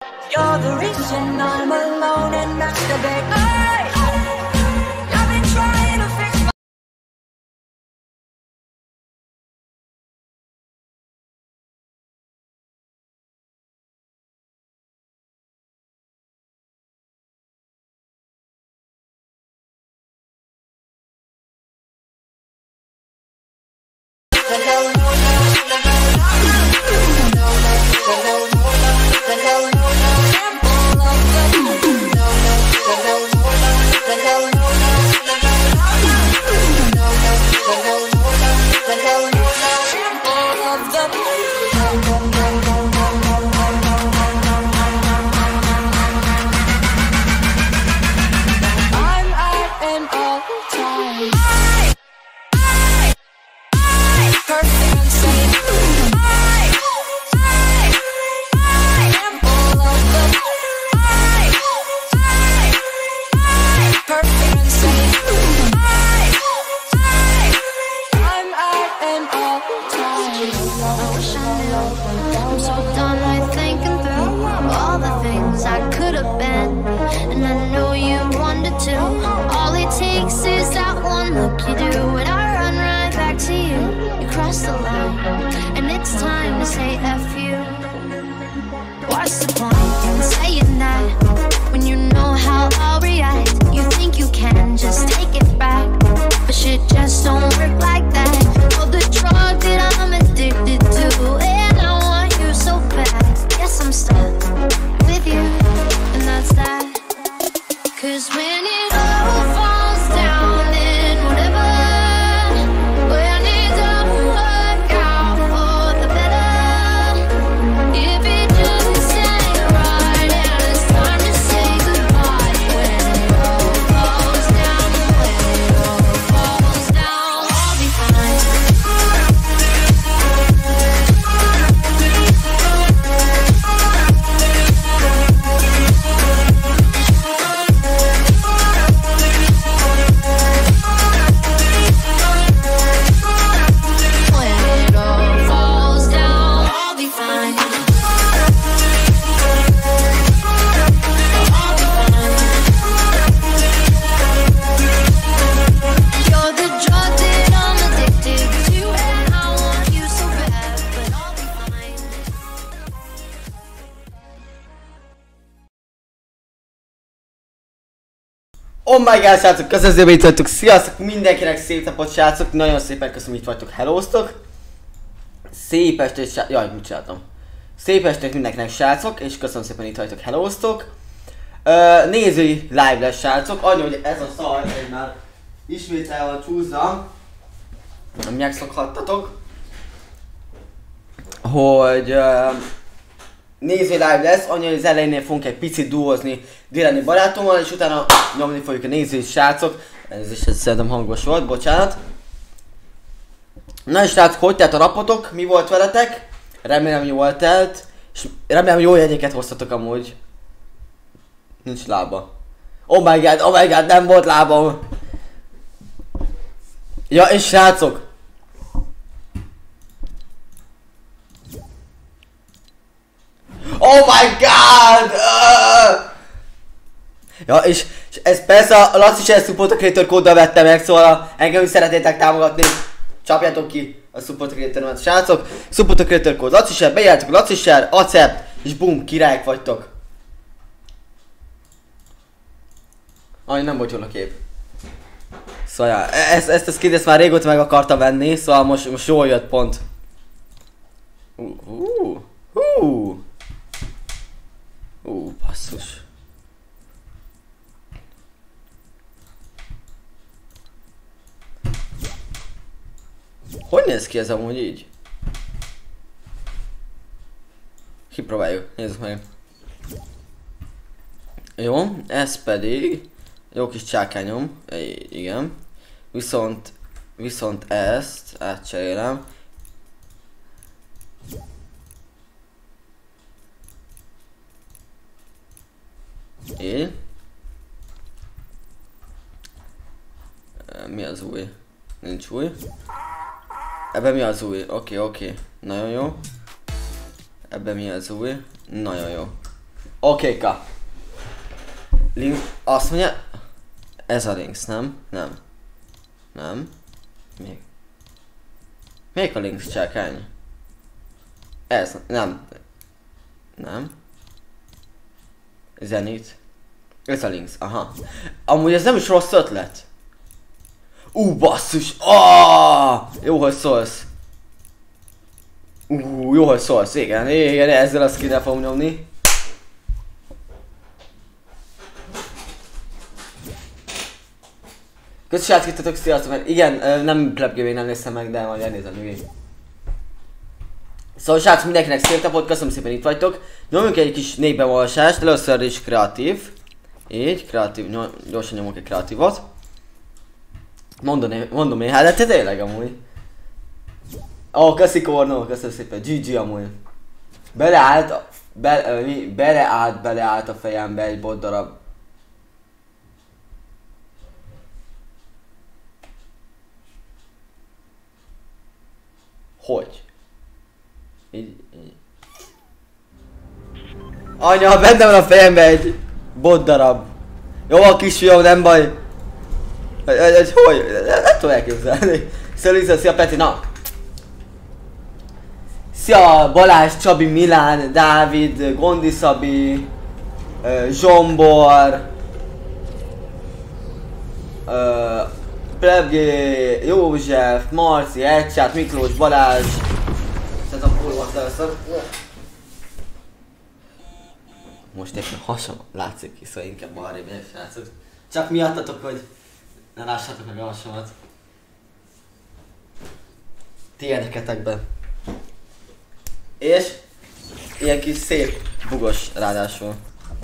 You're the reason I'm alone and masturbate. I've been trying to fix my Oh my god, srácok, köszönöm, hogy itt vagytok, sziasztok, mindenkinek szép napot, srácok, nagyon szépen köszönöm, hogy itt vagytok, hellóztok. Szép estét, srácok, jaj, mit csináltam? Szép estét mindenkinek, srácok, és köszönöm szépen, hogy itt vagytok, hellóztok. Nézői live lesz, srácok, annyi, hogy ez a szar, hogy már ismételve a csúszza, megszokhattatok, hogy nézői live lesz, annyi, hogy az elejénél fogunk egy picit duózni Déleni barátommal, és utána nyomni fogjuk a nézői srácok. Ez is szerintem hangos volt, bocsánat. Na és srácok, hogy telt a napotok? Mi volt veletek? Remélem jól telt, és remélem jó jegyeket hoztatok amúgy. Nincs lába. Oh my god, nem volt lábam. Ja, és srácok, oh my god! Ja, és ez persze a Laci is ezt Support Creator kóddal vette meg, szóval engem is szeretnétek támogatni. Csapjátok ki a Support Creator-t, srácok. Support Creator kód Laci Share, bejelentük Laci Share, accept, és bum, királyok vagytok. Aj, nem volt jól a kép. Szóval ja, ezt a skid ezt már régóta meg akartam venni, szóval most jól jött pont. Basszus. Hogy néz ki ez amúgy így? Kipróbáljuk, nézzük meg. Jó, ez pedig jó kis csákányom, igen. Viszont ezt átcserélem. Így. Mi az új? Nincs új. Ebben mi az új? Oké. Nagyon jó. Ebben mi az új? Nagyon jó. Okéka. Link, azt mondja... Ez a Lynx, nem? Nem. Nem. Még. Melyik a Lynx csákány? Ez, nem. Nem. Zenit. Ez a Lynx, aha. Amúgy ez nem is rossz ötlet. Basszus! Jó, hogy szólsz. Jó, hogy szólsz, igen, ezzel a skinnel fogom nyomni. Köszönöm, srácok, sziasztok, mert igen, nem Pleb Gaming, nem néztem meg, de majd elnézem még. Szóval srácok, mindenkinek szép napot, köszönöm szépen itt vagytok. Nyomjunk egy kis népbeolvasást, először is kreatív. Így, kreatív, gyorsan nyomok egy kreatívot. Mondom én, hát de te tényleg amúgy. Köszi Kornó, köszönöm szépen, GG amúgy. Beleállt a fejembe egy bot darab. Hogy? Így. Anya, benne van a fejembe egy bot darab. Jó, a kisfiam, nem baj. Hogy? Nem tudom elképzelni. Szia Peti, na! Szia Balázs, Csabi, Milán, Dávid, Gondi Szabi, Zsombor, Plebgé, József, Marci, Headshot, Miklós, Balázs. Ez a kurva először. Most éppen hasam látszik ki, szóval inkább balrébb megyek, srácok. Csak miattatok, hogy ne lássátok meg a hasamat. Ti érdeketekben. És ilyen kis szép bugos ráadásul.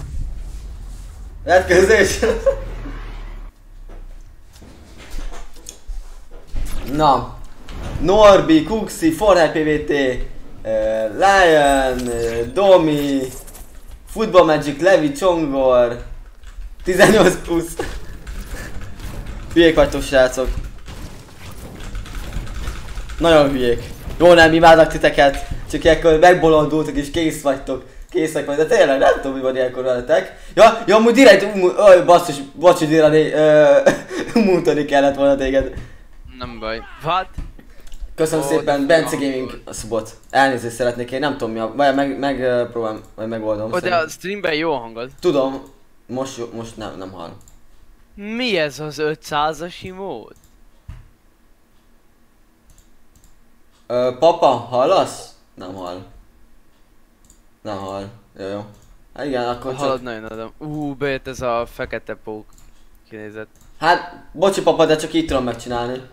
Retkőzés! Na, Norbi, Kuxi, Fortnite PVT, Lion, Domi, Football Magic, Levi, Csongor, 18 plusz. Hülyék vagytok, srácok. Nagyon hülyék. Jó, nem imádnak titeket, csak ilyenkor megbolondultak és készek vagy, de tényleg nem tudom, mi van ilyenkor veletek. Ja, amúgy direkt, basszus, bocsi, mutani kellett volna téged. Nem baj. What? Köszönöm szépen, Bence Gaming subot. Elnézést szeretnék, én nem tudom mi a... Vagy megpróbálom, vagy megoldom. De a streamben jó hangod. Tudom, most nem hall. Mi ez az 500-as mód? Papa, hallasz? Nem hall. Nem hall. Jó. Hát igen, akkor hallod csak... nagyon adom. Bejött ez a fekete pók kinézett. Hát, bocsi papa, de csak így tudom megcsinálni.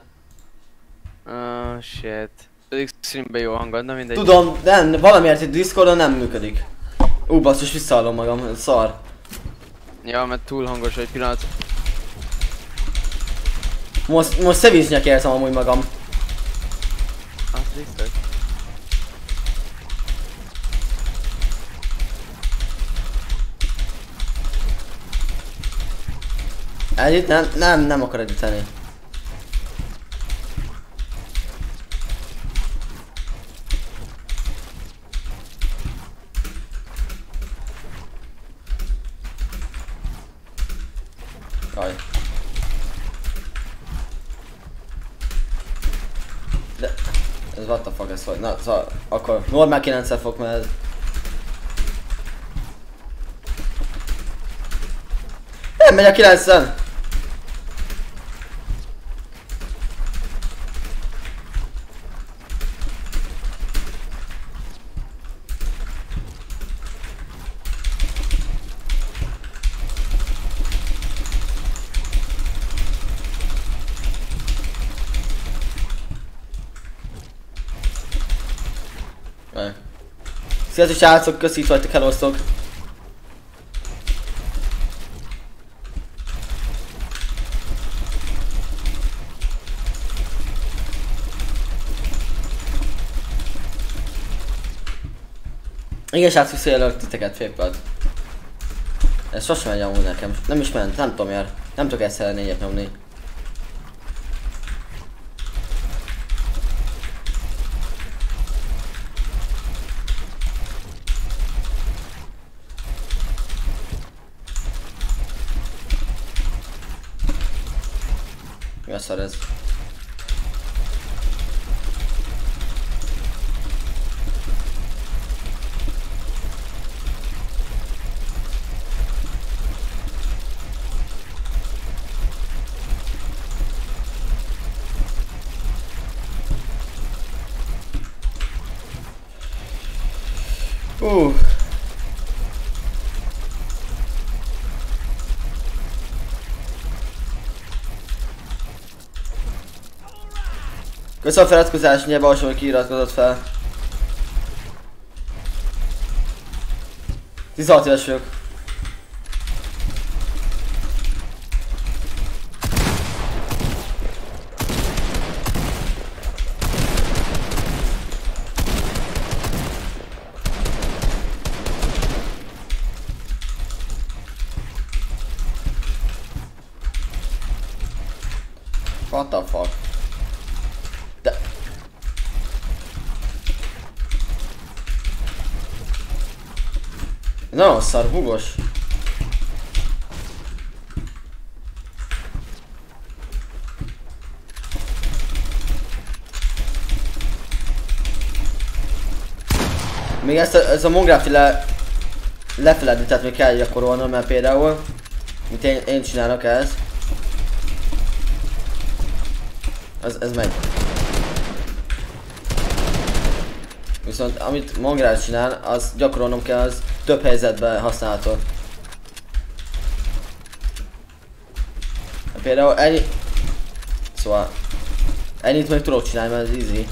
Shit. Pedig streamben jó hangod, na mindegy. Tudom, de valamiért itt Discordon nem működik. Basszus, visszahallom magam, szar. Ja, mert túl hangos egy pillanat. Most szevízsnek érzem amúgy magam. Azt biztos. Együtt nem akar együtteni. Jaj. De... Ez what the fuck ez hogy? Na, szóval akkor normál 9-szer fog, mert ez... Nem megy a 90! Sziasztok srácok, köszi, itt vagytok, hellosztok! Igen srácok, visszajelölök titeket félpad. Ez sosem megy amúgy nekem, nem is ment, nem tudom miért. Nem tudok egyszer 4-et nyomni. szar ez. Köszönöm a feliratkozást, nyilván alsó, hogy kiiratkozott fel. 16 éves vagyok. What the fuck? De... Nagyon szar, bugos. Még ez a Mongrafti lefeledített még kell gyakorolnom, mert például, mint én csinálok ez. Ez megy. Viszont amit Mongrál csinál, az gyakorolnom kell, az több helyzetben használható. Például ennyi... Szóval... Ennyit meg tudok csinálni, mert ez easy.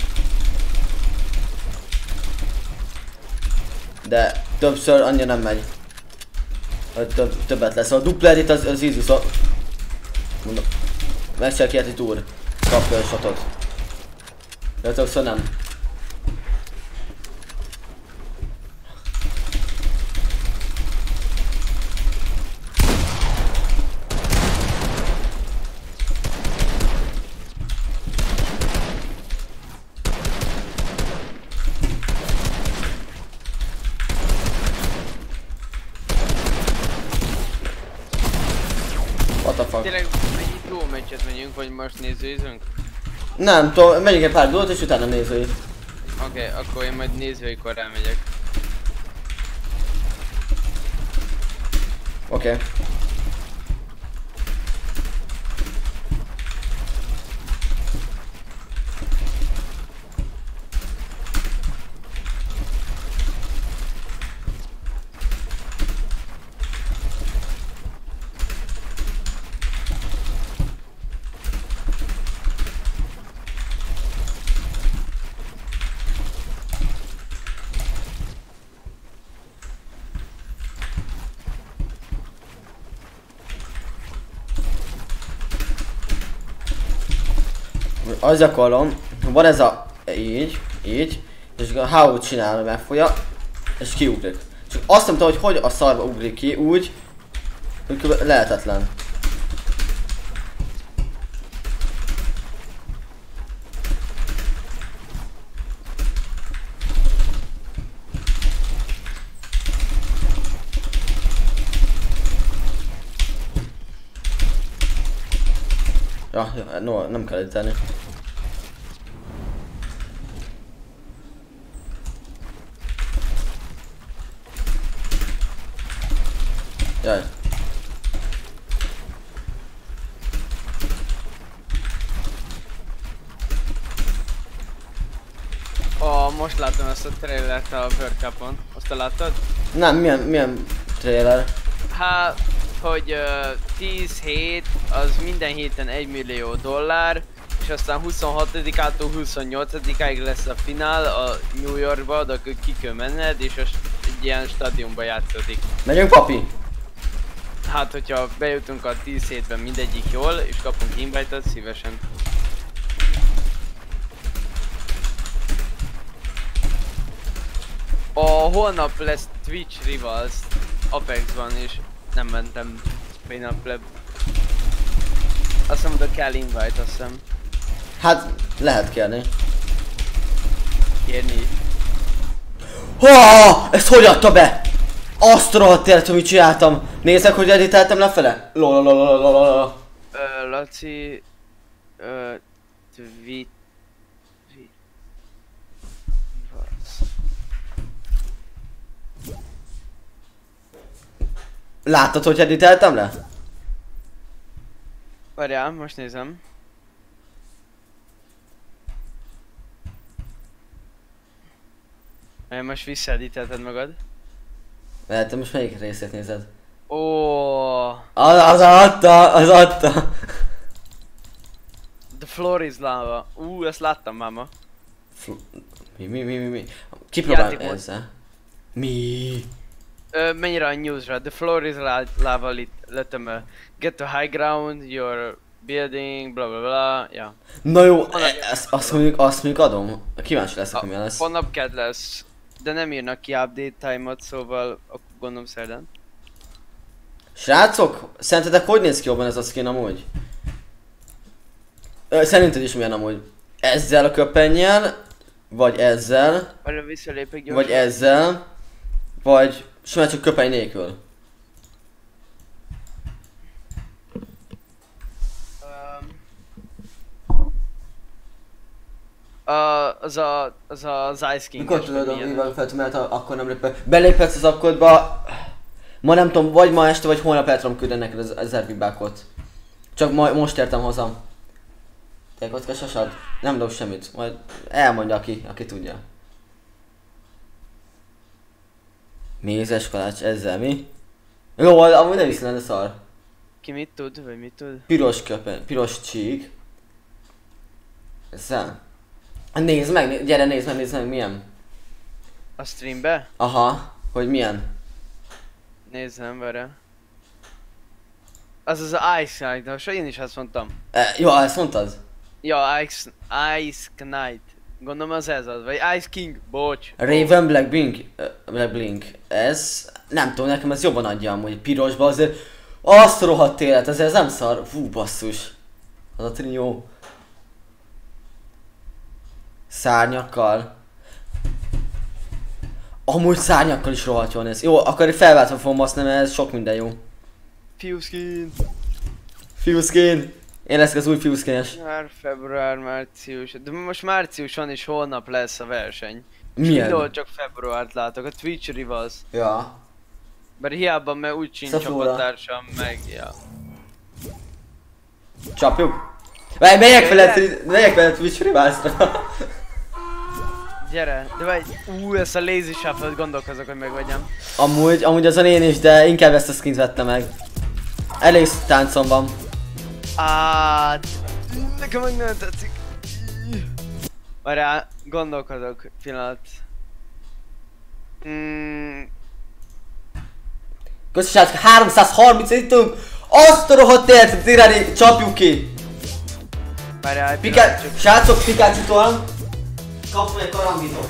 De többször annyira nem megy. Többet lesz. A dupla edit az easy, szóval... Mondom. Megcsinál ki egy túr. Kapja a shotot. De többször nem. What the fuck? Tényleg egy duo meccset megyünk, vagy most nézőizünk? Nem, tudom, megyünk egy pár duót és utána nézői. Oké, akkor én majd nézőikor elmegyek. Oké. Az gyakorlom, van ez a így, és a how-t csinálom, megfogja, és kiugrik. Csak azt nem tudom, hogy a szarba ugrik ki úgy, hogy lehetetlen. Ja, no, nem kell editálni. Jaj. Most láttam ezt a trailert a World Cup-on. Azt te láttad? Nem, milyen trailer? Hát, hogy 10 hét, az minden héten $1 millió, és aztán 26-ától 28-áig lesz a finál a New Yorkba, oda ki kell menned, és egy ilyen stadionba játszódik. Megyünk, papi! Hát, hogyha bejutunk a 10 hétben mindegyik jól, és kapunk invite-ot, szívesen. A holnap lesz Twitch Rivals Apexban, és nem mentem Painappleb. Azt mondod, kell invite, azt hiszem. Hát, lehet kérni. Kérni. Ezt hogy adta be? Azt rohadt élet, hogy mit csináltam. Nézzek, hogy editáltam lefele? Lololololololol. Laci... Tweet. Láttad, hogy editeltem le? Várjál, most nézem. Most visszaedítetted magad. Mert te most melyik részét nézed? Ó, Az adta! The floor is lava. Ezt láttam már ma. Mi? Kipróbálom Játékmód. ezzel. Mi? Mennyire a newsra? The floor is lava, let them get to high ground, your building, bla bla bla, ja. Na jó, azt mondjuk adom. Kíváncsi leszek, hogy milyen lesz. Holnap kedd lesz, de nem írnak ki update time-ot, szóval akkor gondolom szerdán. Srácok, szerintetek hogy néz ki jobban ez a skin amúgy? Szerinted is milyen amúgy? Ezzel a köpennyel, vagy ezzel, Arra visszalépek gyorsan. vagy ezzel, vagy simán csak köpeny nélkül. Az Ice King. Mikor tudod, mivel feltűnhet, akkor nem lépve. Beléphetsz az akkodba. Ma nem tudom, vagy ma este, vagy holnap el tudom küldeni neked az 1000 vibákot. Csak most értem haza. Te kockás asad? Nem dob semmit, majd elmondja aki tudja. Mézes kalács, ezzel mi? Jó, amúgy nem is lenne szar. Ki mit tud, vagy mit tud? Piros köpeny, piros csík. Ezzel. Nézd meg, gyere nézd meg milyen. A streambe? Aha, hogy milyen. Nézzem vele. Az Ice Knight, most én is azt mondtam. Jó, ezt mondtad? Ja, Ice Knight. Gondolom az, vagy Ice King, bocs. Raven Black Blink. Ez, nem tudom, nekem ez jobban adja amúgy pirosba azért. Azt a rohadt élet, ez nem szar. Fú, basszus. Az a trió. Szárnyakkal. Amúgy szárnyakkal is rohadt jól néz. Jó, akkor én felváltva fogom használni, mert ez sok minden jó. Fiúskin. Fiúskin. Én leszek az új fiúszkényes. Már február, március, de most március van és holnap lesz a verseny. Milyen? Mindenhol csak februárt látok, a Twitch Rivals. Ja. Bár hiába, mert úgy sincs Szafóra. csapattársam, meg ja. Csapjuk? Megyek fel a Twitch Rivals-ra. Gyere, de vagy, ezt a Lazy Shuffle-t gondolkozok, hogy megvegyem. Amúgy azon én is, de inkább ezt a skint vettem meg. Elég táncom van. Nekem meg nem tetszik. Várjál, gondolkodok, pillanat. Köszönöm, 330 jutunk! Azt a rohadt élet, Tirani, csapjuk ki! Várjál, Srácok, Pikachu-tól kapom egy karambitot.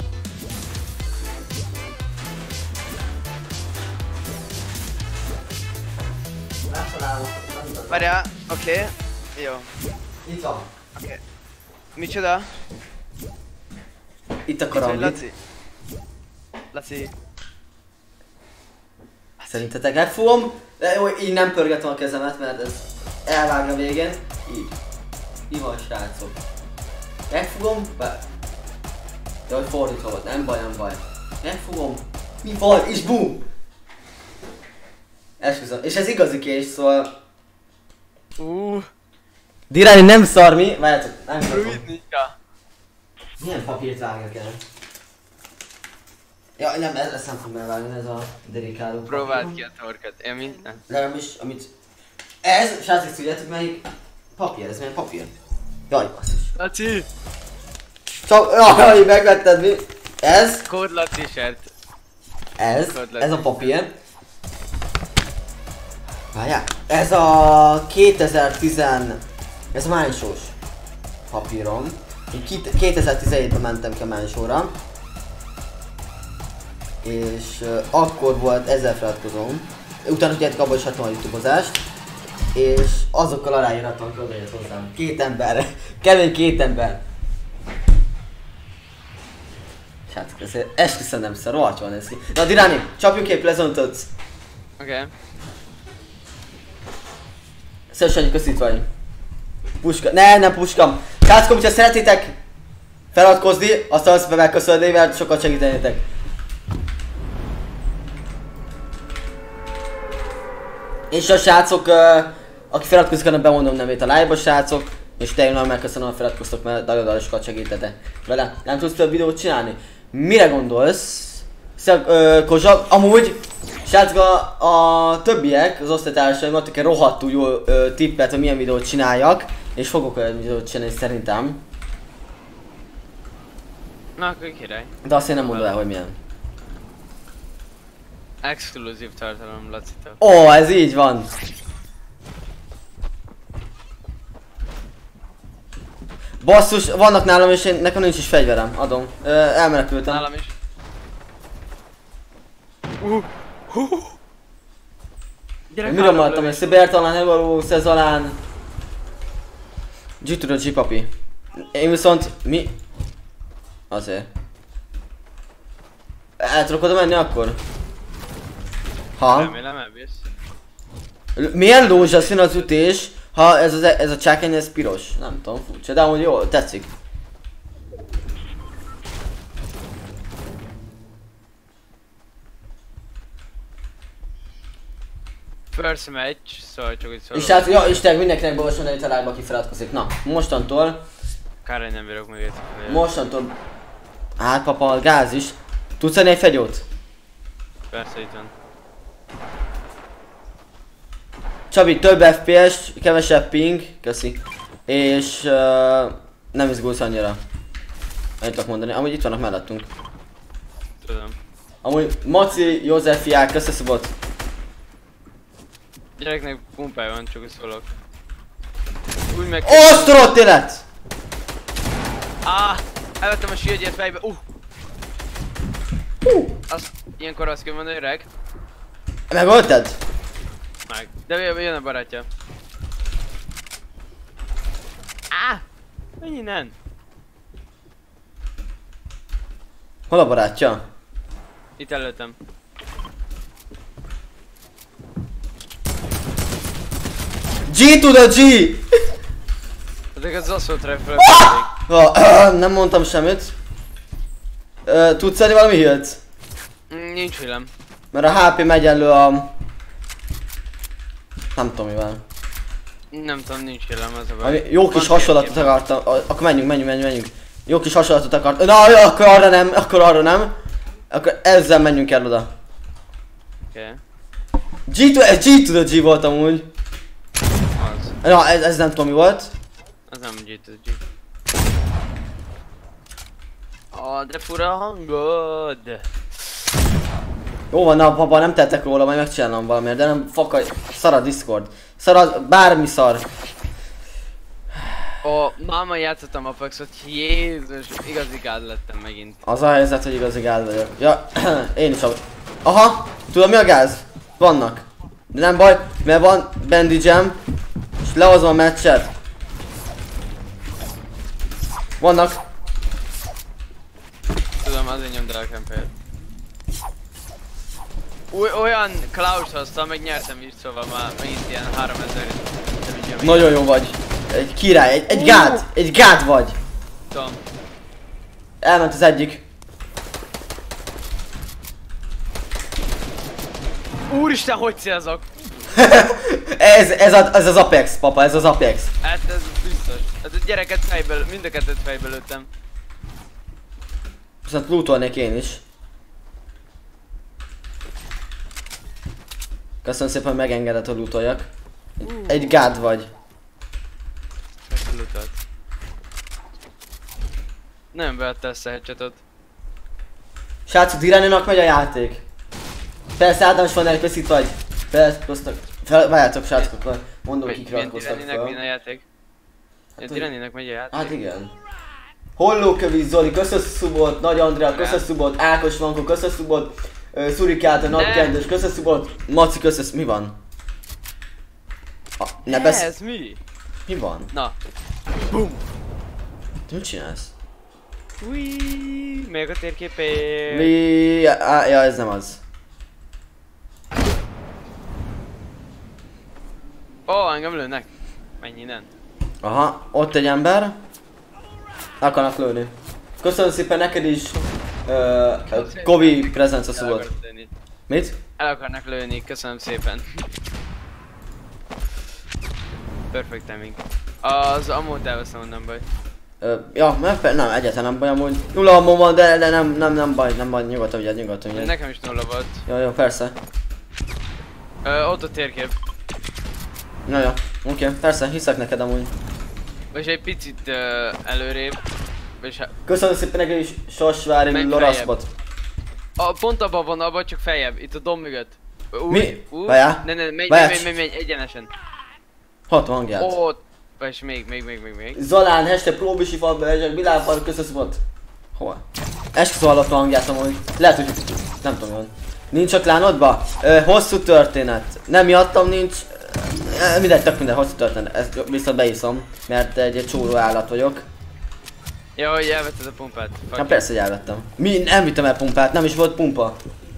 Várjál, oké. Jó. Itt van. Oké. Micsoda? Itt a Itt vagy, karambit. Laci? Laci. Szerintetek megfogom? De jó, így nem pörgetem a kezemet, mert ez elvág a végén. Így. Mi van, srácok? Megfogom, be. De hogy fordítva volt, nem baj. Megfogom. Mi van? És boom! Esküszöm. És ez igazi kés, szóval... Dirani nem szar mi? Várjátok, nem kapom. Rövidnika. Milyen papírt vágja kell? Ja, nem, ezt nem fogom elvágni, ez a dedikáló. Próbáld ki a torkat, én minden. Legalábbis, amit... Ez, srácok, tudjátok melyik? Papír, ez milyen papír? Jaj, basszus. Laci! Csak, jaj, megvetted mi? Ez, Kodla t-shirt. ez a papír. Várjál, ez a 2010... Ez a mánsós papírom. Én 2017-ben mentem ki a mánsóra. És akkor volt 1000 feliratkozóm. Utána tudjátok, abban is hagytam a youtubeozást. És azokkal aláírattam, hogy odajött hozzám. 2 ember. Kemény 2 ember. Srácok, ez esküszöm nem szar, rohadt jól néz ki. Na Dirani, csapjunk egy Pleasant-ot. Oké. Szörösen, köszi itt vagy. Puska. Nem puska. Srácok, hogyha szeretitek feliratkozni, aztán azt megköszönni, mert sokat segítenétek. És a srácok, aki feliratkozik, annak bemondom nevét a live-ba, srácok. És tényleg nagyon megköszönöm, hogy feliratkoztok, mert nagyon sokat segítetek vele. Nem tudsz több videót csinálni? Mire gondolsz? Kozsa, amúgy, srácok, a többiek, az osztálytársaim adtak egy rohadtul jó tippet, hogy milyen videót csináljak. És fogok olyan videót csinálni szerintem. Na, akkor király. De azt én nem mondom el, hogy milyen. Exkluzív tartalom, Lacitől. Ó, ez így van. Basszus, vannak nálam és nekem nincs is fegyverem, adom. Elmenekültem. Nálam is. Mire maradtam össze? Bertalan, Helvaló, Szezalán. G to the G, papi. Én viszont... Mi? Azért. El tudok oda menni akkor? Ha? Remélem elbírsz. Milyen lózsaszín az ütés, ha ez a csákány ez piros? Nem tudom, furcsa, de amúgy jó, tetszik. First match, szóval csak úgy szólok. És hát, ja, Isten, mindenkinek boldog mondani a live-ba, aki feliratkozik. Na, mostantól... Kár, hogy nem bírok meg őt. Mostantól... Hát papa, gáz is. Tudsz adni egy fegyót? Persze, itt van. Csabi, több FPS, kevesebb ping, köszi. És... nem izgulsz annyira. Ennyit tudok mondani, amúgy itt vannak mellettünk. Tudom. Amúgy Maci, Józsefiák, köszönszobot. Gyereknek pumpája van, csak úgy szólok. Úgy meg... Osztorott élet! Elvettem a shieldjét fejbe, Azt, ilyenkor azt kell mondani, öreg. Megölted? Meg. De jön a barátja. Menj innen! Hol a barátja? Itt előttem. G to the G! Ezek az assault rifle. Nem mondtam semmit. Tudsz adni valami healt? Nincs hillem. Mert a HP egyenlő a... Nem tudom mivel. Nem tudom, nincs hillem, az a baj. Jó kis hasonlatot akartam. Akkor menjünk. Jó kis hasonlatot akartam. Na, akkor arra nem. Akkor ezzel menjünk el oda. Oké. G to the G volt amúgy. Az. Na, ez nem tudom mi volt. Az nem G2G. De fura a hangod. Jó van, na papa, nem tettek róla, majd megcsinálom valamiért, de nem fakadj. Szar a Discord. Szar a... bármi szar. Máma játszottam Apexot, Jézus, igazi gád lettem megint. Az a helyzet, hogy igazi gáz vagyok. Ja, én is Aha, tudod mi a gáz? Vannak. De nem baj, mert van bandage-em, és lehozom a meccset. Vannak. Tudom, azért nyomd el a campért. Olyan Klaus hoztam, meg nyertem is, szóval már megint ilyen 3000. Nagyon jó vagy. Egy király, egy gád vagy. Tudom. Elment az egyik. Úristen, hogy célzok? ez az Apex, papa, ez az Apex. Hát ez biztos. Hát a gyereket fejből, mind a kettőt fejből lőttem. Viszont lootolnék én is. Köszönöm szépen, hogy megengedett, hogy lootoljak. Egy gád vagy. Lootolt. Nem vette ezt a headshot-ot. Srácok, Diraninak megy a játék. Persze, Ádám is van elég, kösz itt vagy. Feliratkoztak. Várjátok, srácok, akkor mondom, kik iratkoztak Diraninek fel. milyen a játék? Diraninek megy a játék? Hát igen. Hollókövi Zoli, köszönöm szubot, Nagy Andrea, köszönöm szubot, Ákos Vankó, köszönöm szubot, Szurikáta, Napkendős, köszönöm szubot, Maci, köszönöm, mi van? Ne besz... Ez mi? Mi van? Na. Te mit csinálsz? Ui, még a térképé. Mi... Ja, ez nem az. Engem lőnek. Menj innen. Aha, ott egy ember. Akarnak lőni. Köszönöm szépen neked is. Kovi prezenca szólt. Mit? El akarnak lőni, köszönöm szépen. Perfect timing. Az ammót elveszem, nem baj. Ja, mert nem, egyáltalán nem baj amúgy. 0 ammó van, de nem baj, nyugodtan vigyázz, nyugodtan vigyázz. Nekem is 0 volt. Jó, persze. Ott a térkép. Jó, oké, persze, hiszek neked amúgy. Vagy egy picit előrébb. Köszönöm szépen neked is, Sosvári Loraszpot. Pont abban van, abban csak feljebb, itt a dom mögött. Mi? Vajá? Ne, megy, egyenesen. 60 hangját. Ott, és még. Zalán, hashtag próbisifalba, hashtag világpark, köszönöm. Hol? Esküszöm hallottam a hangját amúgy. Lehet, hogy nem tudom van. Nincs a klánodba? Hosszú történet. Nem miattam nincs. Mindegy, tök minden hosszú történet. Ezt viszont beiszom, mert egy csóró állat vagyok. Ja, hogy elvetted a pumpát. Hát persze, hogy elvettem. Nem vittem el pumpát, nem is volt pumpa.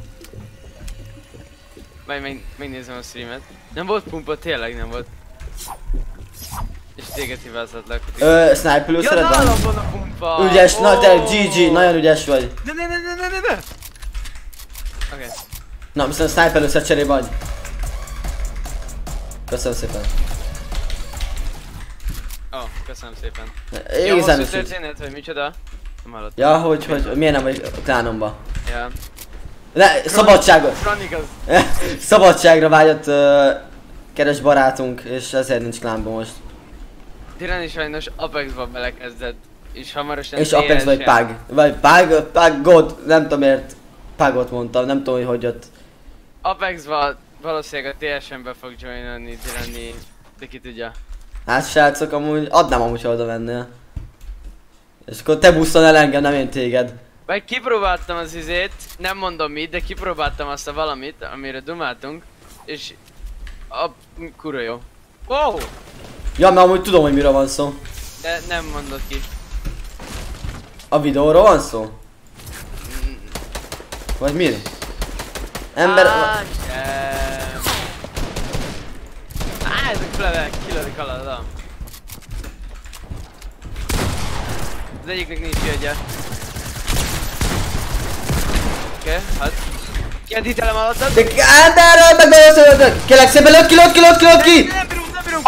Megnézem a streamet. Nem volt pumpa, tényleg nem volt. És téged hibáztatlak. Sniper lőszered van? Nálam van a pumpa! Ügyes, na te GG, nagyon ügyes vagy. Ne! Oké. Na, viszont sniper lőszer cseré vagy. Köszönöm szépen. Köszönöm szépen. Jó, hosszú történet, hogy micsoda? Nem hallottam. Ja, hogy miért nem vagy a klánomba? Ja. Szabadságot! Kronik az. Szabadságra vágyott keres barátunk, és ezért nincs klánban most. Tirani sajnos Apexba belekezdett, és hamarosan és Apex vagy Pag. Vagy Pagod, nem tudom miért Pagot mondtam, nem tudom hogy jött. Apexba valószínűleg a TSM-be fog joinolni Tirani, de ki tudja. Hát srácok, amúgy adnám amúgy, ha oda vennél. És akkor te buszol el engem, nem én téged. Vagy kipróbáltam az izét, nem mondom mit, de kipróbáltam azt a valamit, amire dumáltunk, és kurva jó. Wow! Ja, mert amúgy tudom, hogy miről van szó. De nem mondod ki. A videóról van szó? Vagy mi? Ember... ezek plebek, kilődik alatt. Az egyiknek nincs jegye. Oké, hát. Kiadítelem alattad. De erről meg belőszölöttök! Kérlek szépen lőtt ki! Nem bírom!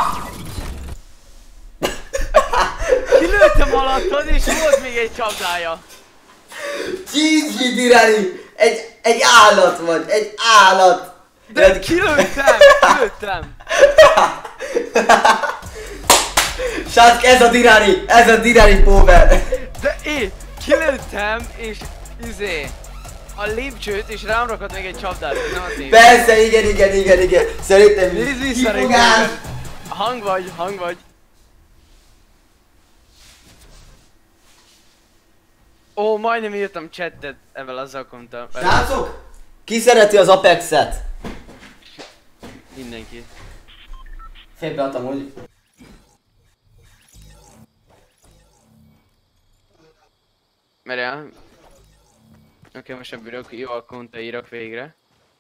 Kilőttem alattad és volt még egy csapdája. GG Dirani! Egy állat vagy, egy állat! De kilőttem! Srác, ez a Dirani power! De kilőttem és a lépcsőt és rám rakott még egy csapdát, nem az én. Persze, igen. Szerintem nézd vissza, hang vagy. Ó, majdnem írtam chattet ebben az akkontal. Srácok! Ki szereti az Apexet? Mindenki. Félbeadtam, hogy... Merjál. Oké, most ebből jó akkonta írok végre.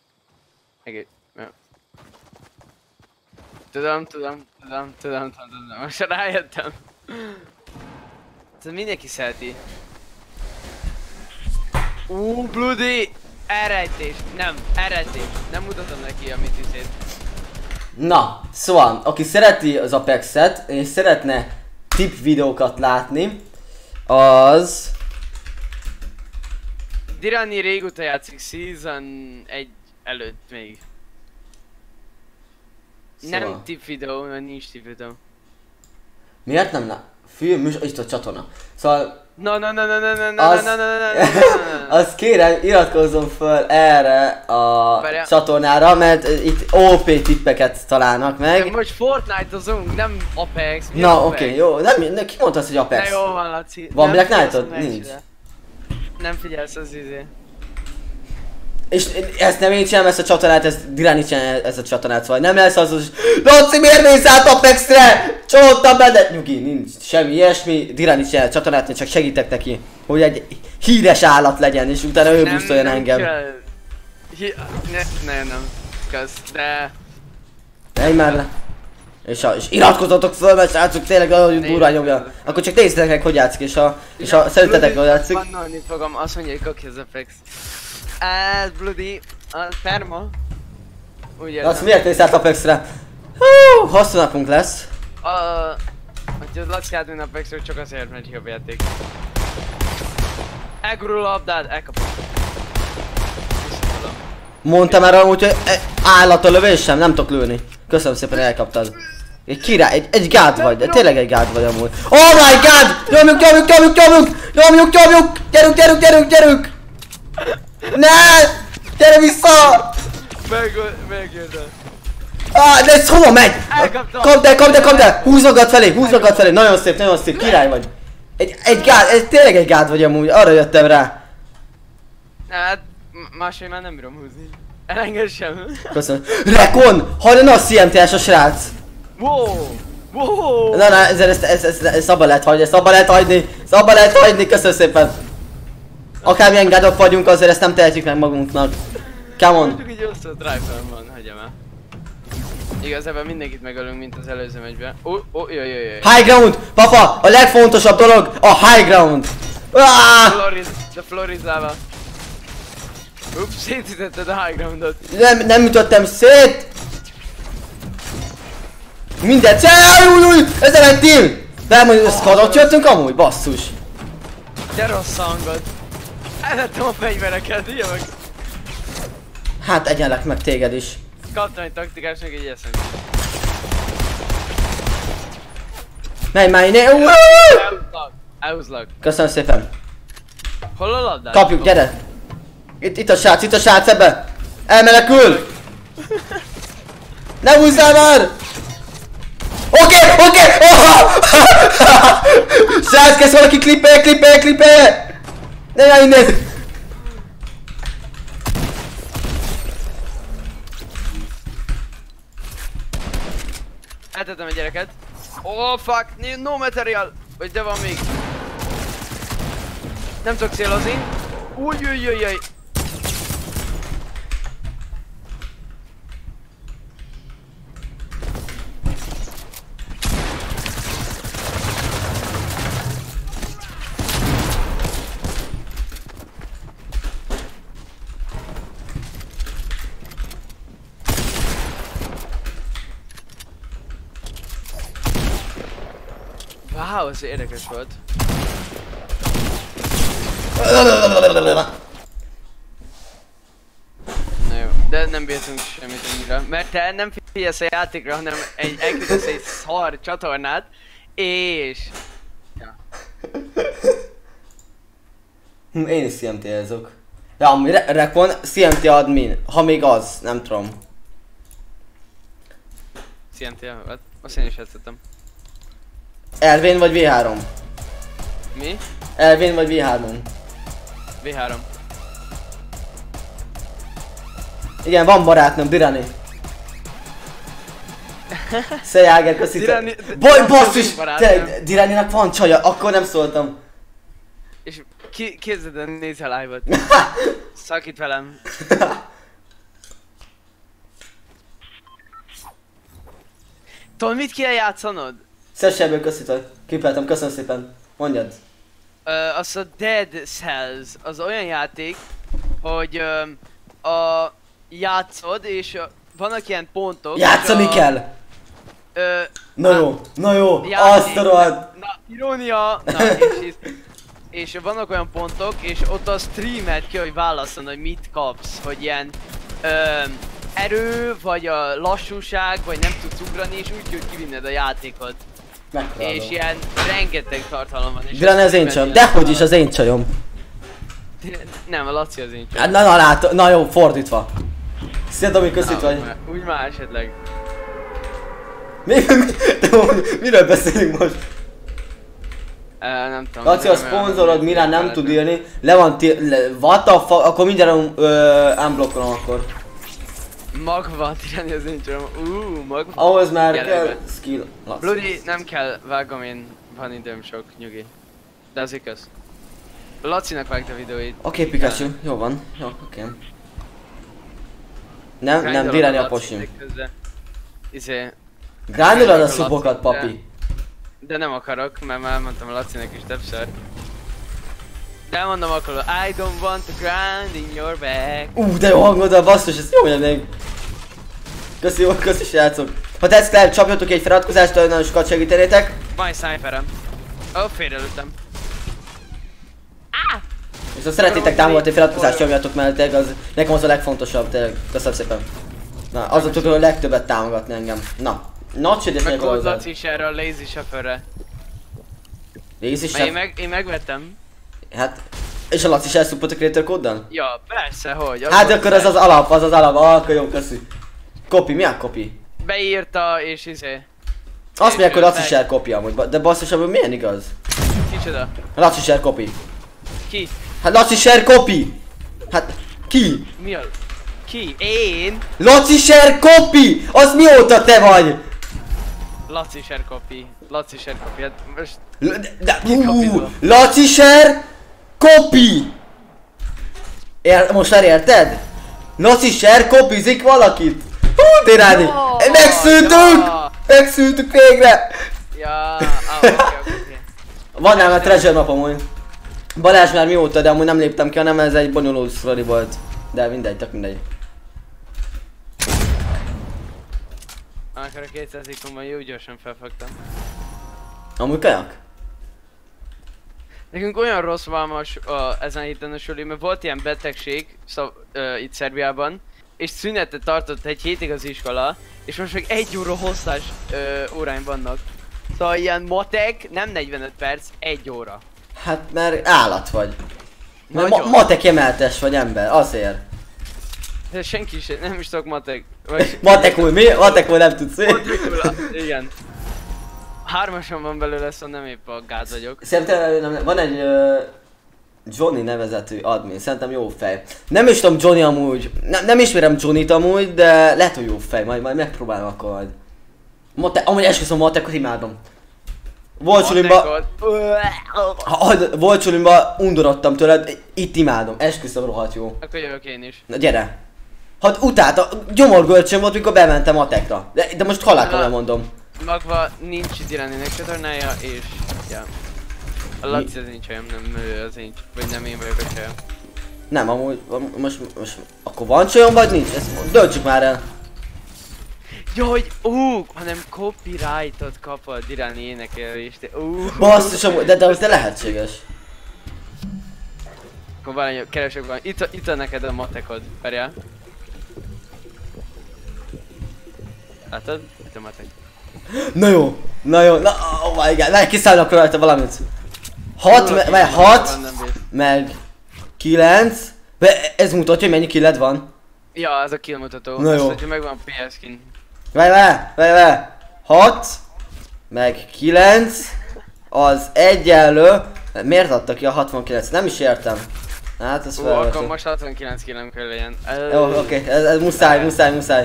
Tudom. Most rájöttem. Mindenki szereti. Bloody! Elrejtés! Nem mutatom neki a mitisét. Na, szóval, aki szereti az Apexet, és szeretne tip videókat látni, az... Dirani régóta játszik Season 1 előtt még. Szóval. Nem tip videó, mert nincs tip videó. Miért nem? Itt a csatorna. Szóval... Azt kérem, iratkozzon föl erre a csatornára, mert itt OP tippeket találnak meg. De most Fortnite-ozunk, nem Apex. Na oké, jó. Nem, ki mondta azt, hogy Apex? Na jó van, Laci. Van Black Knight-od? Nincs. Nem figyelsz az izé. És ezt nem én csinálom ezt a csatornát, ezt Dirani csinálja ezt a csatornát, szóval nem lesz az, hogy Laci, miért mész át Apexre? Csalódtam benne! Nyugi, nincs semmi ilyesmi, Dirani csinálja a csatornát, én csak segítek neki, hogy egy híres állat legyen, és utána ő buszoljon engem. Nem, kösz, de... Menj már le! És iratkozzatok föl, mert srácok tényleg nagyon durván nyomja. Akkor csak nézzétek meg, hogy játszik, és ha szerintetek jól játszik. Bannolni fogom, azt mondja, hogy kakja az Apex. Ez Bloody, a perma. Úgy értem. Azt miért nézsz át Apexre? Hú, hosszú napunk lesz. Hogy az Lackát mint Apexről csak azért, mert jobb játék. Elgurul a labdád, elkapom. Visszatolom. Mondtam már amúgy, hogy állat a lövésem, nem tudok lőni. Köszönöm szépen, elkaptad. Egy király, egy gád vagy, de tényleg egy gád vagy amúgy. Oh my god! Nyomjuk! Gyerünk! Ne! Gyere vissza! Megjördöl. De ez hova megy? Elkaptam. Kapd el! Húzogat felé! Nagyon szép, király vagy. Egy gád, tényleg egy gád vagy amúgy, arra jöttem rá. Hát, máshogy már nem bírom húzni. Elengedjem. Köszönöm. Rekon! Halljon a CMT-es a srác! Wow! Na, ezt abba lehet hagyni, köszönöm szépen! Akármilyen gádok vagyunk, azért ezt nem tehetjük meg magunknak. Come on! Mondjuk így osztott rifle van, hagyjam el. Igazából mindenkit megölünk, mint az előző meccsben. Jaj. High ground! Papa! A legfontosabb dolog a high ground! The floor is lava. Ups, szétütötted a high groundot. Nem ütöttem szét! Mindent! Új! Ezzel egy team! De mondjuk szkadot jöttünk amúgy? Basszus! De rossz hangod. Elvettem a fegyvereket, jövök. Hát egyenlek meg téged is. Kaptam egy taktikásnak egy eszem. Menj! Elhúzlak. Köszönöm szépen! Hol a labdát? Kapjuk, gyere! Itt a srác ebbe! Elmenekül! Ne húzzál már! Oké! Srác, kezd valaki klippelje! Ne jár innen! Eltettem egy gyereket. Oh fuck, no material! Vagy de van még. Nem tudok célozni. Újjjjjjjjj. Wow, ez érdekes volt. Na jó, de nem bírtunk semmit annyira, mert te nem figyelsz a játékra, hanem elküldesz egy szar csatornát, és... Ja. Én is CMT-ezok. Ja, amúgy Rekon CMT admin, ha még az, nem tudom. CMT, hát azt én is játszottam. Elvén vagy V3? Mi? Elvén vagy V3-on? V3. Igen, van barátnőm, Dirani. Szejáger, köszi. Dirani... Basszus! Diraninak van csaja, akkor nem szóltam. És képzeld el, nézz a live-ot. Szakít velem. Tudod, mit kell játszanod? Szessebből köszítök. Kipeltem, köszönöm szépen. Mondjad. Az a Dead Cells, az olyan játék, hogy játszod és vannak ilyen pontok. Játszani kell! Na jó, azt a rohadt! Na, irónia! Na, és vannak olyan pontok, és ott a streamet ki, hogy válaszol, hogy mit kapsz, hogy ilyen erő, vagy a lassúság, vagy nem tudsz ugrani, és úgy hogy kivinned a játékot. Megpróbálom. És ilyen rengeteg tartalom van. Dirán az én csajom, dehogy is az én csajom. Nem, a Laci az én csajom. Na látod, na jó, fordítva. Szia Domi, köszít vagy. Úgy már esetleg. Miről beszélünk most? Nem tudom. Laci, a szponzorod Mirán nem tud írni, le van what the fuck, akkor mindjárt unblockolom akkor. Magva tirálni az én csajom. Magva. Ahhoz már kell skill. Bloody, nem kell, vágom én, van időm sok, nyugi. De azért kösz. Lacinak vágta a videóit. Oké, Pikachu, jó van, jó, oké. Nem, Dirani a posim. Grindolod a szubokat, papi. De nem akarok, mert már mondtam a Lacinek is többször. De mondom akkor, I don't want to grind in your back. De jó hangod a basszus, ez jó még. Köszi srácok. Ha tetszik, lehet csapjatok egy feliratkozást, nagyon sokat segítenétek. Majd sniperem. Ó, félrelőttem. És ha szeretnétek támogatni feliratkozást, nyomjatok mellett, az nekem az a legfontosabb, tényleg. Köszönöm szépen. Na, azon tudod a legtöbbet támogatni engem. Na. Not shit, és meg még hozzá. Laci is erre a Lazy Shuffle-re. Lazy Én megvettem. Hát, és a Laci is elszupott a creator kóddal? Ja, persze, hogy. Hát akkor ez az alap, akkor jó, köszi. Copy, mi a copy? Beírta és izé. Azt mondják, hogy Laci share copy amúgy, de basszus, abban milyen igaz? Kicsoda? Laci share copy. Ki? Hát Laci share copy! Hát, ki? Mi a... Ki? Én? Laci share copy! Az mióta te vagy? Laci share copy. Laci share copy. Hát most... Laci share copy! Most elérted? Laci share copyzik valakit? Hú, Tiráni! Megszűntünk! Megszűntünk végre! Ja, oké. Van nálam a treasure map amúgy. Balázs már mióta, de amúgy nem léptem ki, hanem ez egy bonyolult story volt. De mindegy, tök mindegy. Akkor a 200 ikonban jó gyorsan felfogtam. Amúgy kajak? Nekünk olyan rossz van ezen a héten a suli, mert volt ilyen betegség itt Szerbiában, és szünetet tartott egy hétig az iskola, és most meg 1 óra hosszás órány vannak. Szóval ilyen matek, nem 45 perc, 1 óra. Hát mert állat vagy. Mert matek emeltes vagy ember, azért. De senki sem, nem is tudok matek. Vagy... Matekul, mi? Matekul nem tudsz. Matekul, igen. 3-ason van belőle, szóval nem épp a gáz vagyok. Szerintem van egy Johnny nevezetű admin, szerintem jó fej. Nem is tudom Johnny amúgy, nem ismerem Johnnyt amúgy, de lehet, hogy jó fej, majd megpróbálom akkor majd. Amúgy esküszöm, matekot imádom. Volt sulimba, undorodtam tőled, itt imádom, esküszöm, rohadt jó. Akkor jövök én is. Na gyere. Hát utálta, gyomorgölcsön volt, mikor bementem matekra. De most halálkomolyan mondom. Magva nincs Diráninek csatornája, és ja. A Laci az én csajom, nem ő az én, vagy nem én vagyok a csajom. Nem, amúgy, most akkor van csajom vagy nincs? Ezt döntsük már el. Jó, hogy hanem copyrightot kap a Diráni énekelést. Basszus, de az lehetséges. Akkor valami keresek van. Itt a neked a matekod, várjál. Látod? Itt a matek. Na jó, oh my god, kiszállnak rajta valamit. 6, meg 9, ez mutatja, hogy mennyi killed van. Ja, ez a kill mutató. Na jó. Azt, hogy megvan a PS skin. Várj, 6, meg 9, az egyenlő. Miért adta ki a 69? Nem is értem. Hát ez fel. Akkor most 69 killem kell legyen. Jó, oké, ez muszáj.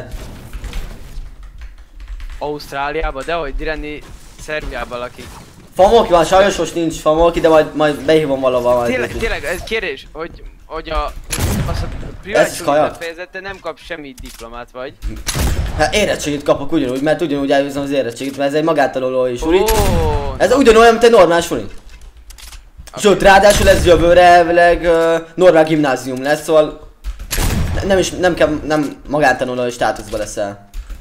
Ausztráliába, de hogy Diráni Szerbiában lakik. Famolki van, sajnos most nincs Famolki, de majd behívom valahol. Tényleg, ez kérdés, hogy azt a privát fejezete nem kap semmi diplomát, vagy? Hát érettségit kapok ugyanúgy, mert ugyanúgy elvizem az érettségit, mert ez egy magántanulói suli. Ez ugyanolyan, mint egy normál suli. Sőt, ráadásul ez jövőre elvileg normál gimnázium lesz, szóval nem magántanulói státuszba leszel.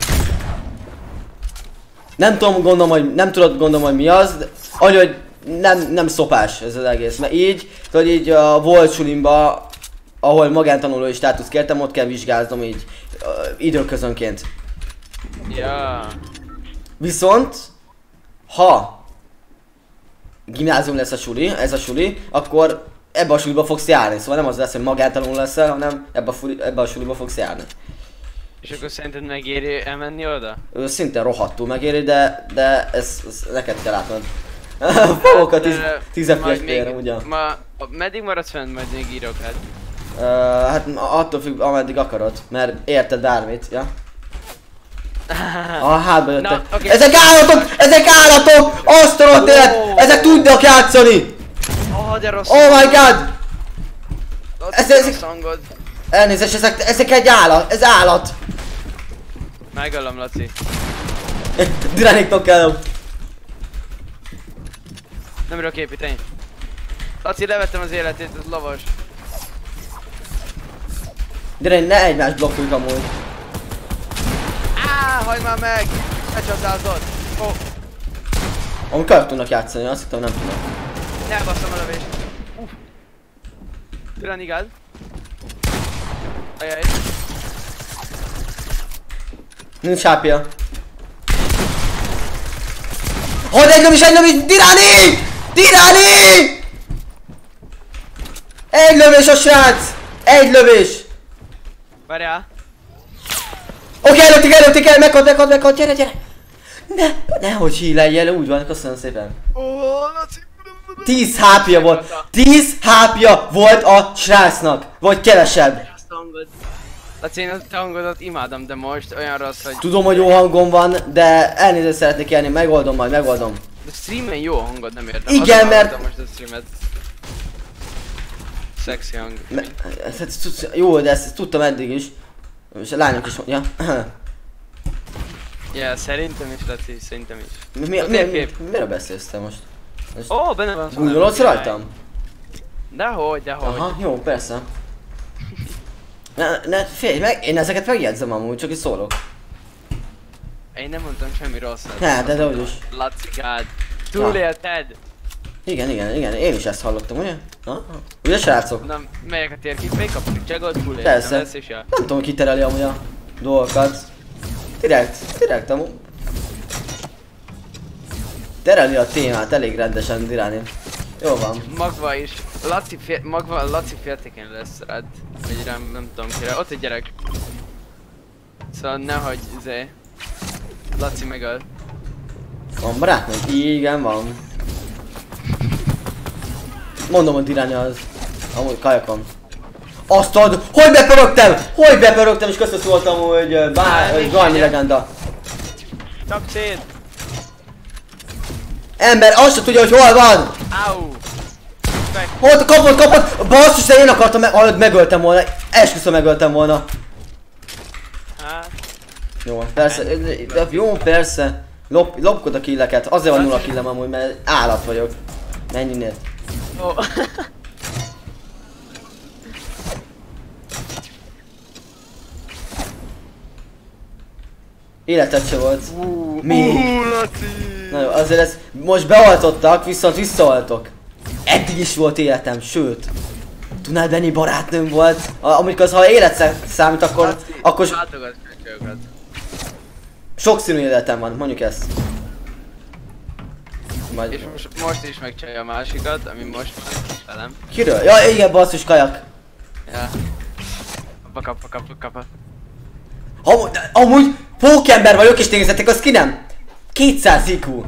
Nem tudod gondolom, hogy mi az, hogy nem szopás ez az egész, mert így, tudod így a volt sulimba, ahol magántanulói státuszt kértem, ott kell vizsgáznom így időközönként. Ja. Viszont, ha gimnázium lesz ez a suli, akkor ebbe a suliba fogsz járni, szóval nem az lesz, hogy magántanuló leszel, hanem ebbe a suliba fogsz járni. És akkor szerinted megéri elmenni oda? Szinte rohadtul megéri, de ez neked kell látnod. Fogok a 10 FPS-re, ugyan. Meddig maradsz fenn, majd még írok hát? Hát attól függ, ameddig akarod, mert érted bármit, ja? Hátba jöttek. Okay. Ezek állatok! Azt a rohadt élet! Ezek tudnak játszani! De rossz. Oh my god! Szangod. Elnézést, ezek egy állat, ez állat! Megöllöm, Laci. Diránék tokkálom. Nem bírok építeni. Laci, levettem az életét, ez lavas. Dirány, ne egymást blokkoljuk amúgy. Hagyd már meg! Becsatázod! Ó, Amúgy kajak tudnak játszani, azt hittem nem tudnak. elbasszom a lövést. Dirán igaz? Ajaj. Nincs hápja. Hogy egy lövés, Diráni! Diráni! Egy lövés a srác! Egy lövés! Várjál. Oké, előttig, meghalt, gyere! Nehogy híleljél, úgy van, köszönöm szépen. Ó, Laci. 10 hápja volt, 10 hápja volt a srácnak, vagy kevesebb. Azt a hangod. Laci, én a hangodat imádom, de most olyan rossz, hogy... Tudom, hogy jó hangom van, de elnézést szeretnék kérni, megoldom. De streamen jó a hangod, nem értem. Igen, Azért mert- hallottam most a streamet. Szexi hang. Jó, de ezt tudtam eddig is. És a lányok is mondja. Ja, szerintem is, Laci, szerintem is. Miről beszélsz te most? Ó, benne van. Gúnyolodsz rajtam? Dehogy. Aha, jó, persze. Félj meg, én ezeket megjegyzem amúgy, csak is szólok. Én nem mondtam semmi rosszat. Hát, de úgyis. Lacikád. Túlélted. Igen, én is ezt hallottam, ugye? Ugye srácok? Na, melyek a térképék, a csagot, túléltem Persze. lesz és ja. Nem tudom, ki tereli amúgy a dolgokat. Direkt amúgy. Tereli a témát elég rendesen, Diráni. Jó van. Magva is. Laci féltékeny lesz rád. Vagy rám, nem tudom kire. Ott egy gyerek. Szóval nehogy Laci megöl. Van barátnőm? Igen, van. Mondom, hogy Diráni az. Amúgy kajakon. Azt ad! Hogy bepörögtem! És köszönöm szóltam, hogy valami legenda. Csak szét! Ember, azt se tudja, hogy hol van! Áú! Ott kapott! Basszus, de én akartam megöltem volna. Esküszöm megöltem volna. Hát... Jó, persze, jó, persze. Lopkod a killeket. Azért van 0 killem amúgy, mert állat vagyok. Menj innen. Ó. Életed se volt. Mi? Laci! Na jó, azért ezt most beoltottak, viszont visszaoltok. Eddig is volt életem, sőt. Tudnád venni barátnőm volt. Amikor ha élet számít, akkor... akkor látogass meg csajokat. sokszínű életem van, mondjuk ezt. És most is megcsinálja a másikat, ami most van velem. Kiről? Ja, igen, basszus kajak. Ja. Kapa. Amúgy pókember vagyok és nézzetek, az ki nem? 200 IQ.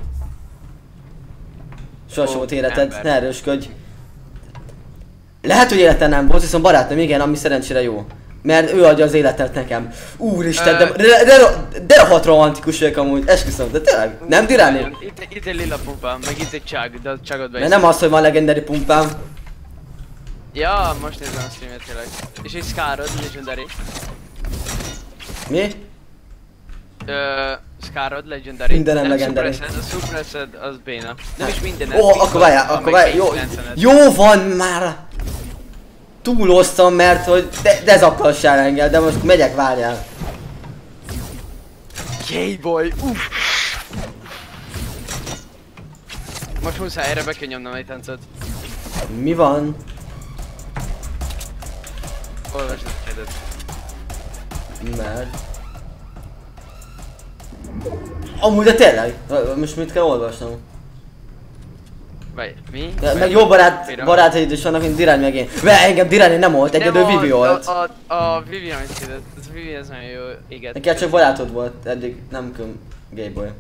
Sosem volt életed, Pókember. ne erősködj. Lehet, hogy életem nem volt, viszont barátom, igen, ami szerencsére jó. Mert ő adja az életet nekem. Úristen, de rohadt romantikus vagyok amúgy, esküszöm, de tényleg, nem Diráni? Itt egy lila pumpa, meg itt egy csag, de a csagot be Mert nem az, hogy van legendary pumpám. Ja, most nézem a streamet tényleg. És egy Scarrod, Legendary. Mi? Scarrod, Legendary. Mindenem Nem legendary. A Suppressed az béna. Nem is minden. Ó, akkor várjál, jó van már. Túloztam, mert hogy dezaklassál engem, de most megyek, várjál. Gay boy, uff. Most muszáj erre be kell nyomnom egy táncot. Mi van? Olvasd a fedet. Mert... Amúgy, de tényleg? Most mit kell olvasnom? Vagy mi? Meg jó barátaid is vannak, mint Dirány meg én. Engem Dirány nem volt, egyedül Vivi volt. A Vivi amit szedett, az Vivi az nagyon jó éget. Nekem csak barátod volt, eddig nem köm gayboy.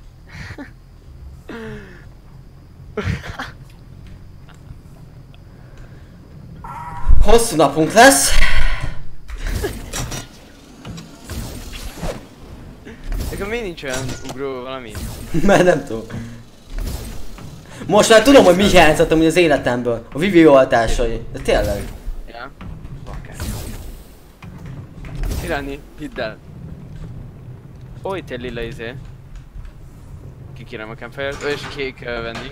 Hosszú napunk lesz. Akkor miért nincs olyan ugró valami? Mert nem tudom. Most már tudom, hogy mi hiányzottam az életemből. A Vivi oltásai. De tényleg. Ja. Bakár. Tirani, hidd el. Ó, itt egy lila izé. Kikérem a campfire-t, és kék vending.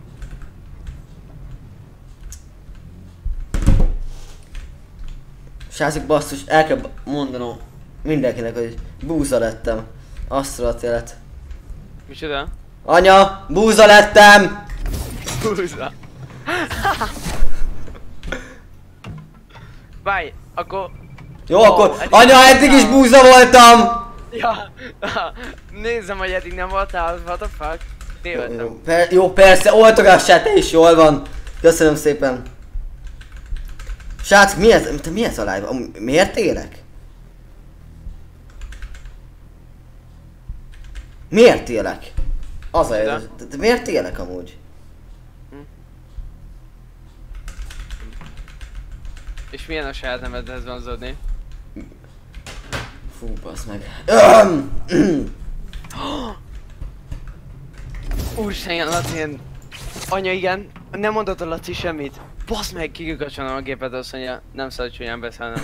Srácok, basszus, el kell mondanom mindenkinek, hogy búza lettem. Azt rohadt élet. Micsoda? Anya, búza lettem! Búza. Várj, akkor... Jó, akkor... Anya, eddig is búza voltam! Ja, nézzem, hogy eddig nem voltál, what the fuck? Tévedtem. Jó, persze, oltogassál te is, jól van. Köszönöm szépen. Srác, mi ez a live? Miért élek? Miért élek? Az a jó. Miért élek amúgy? És milyen a saját nemedhez vonzódni? Fú, bassz meg. Úristen, Laci, anya igen, nem mondott a Laci semmit. Basz meg, kikukacsolom a gépet, azt mondja, nem szabad csúnyán beszélnem.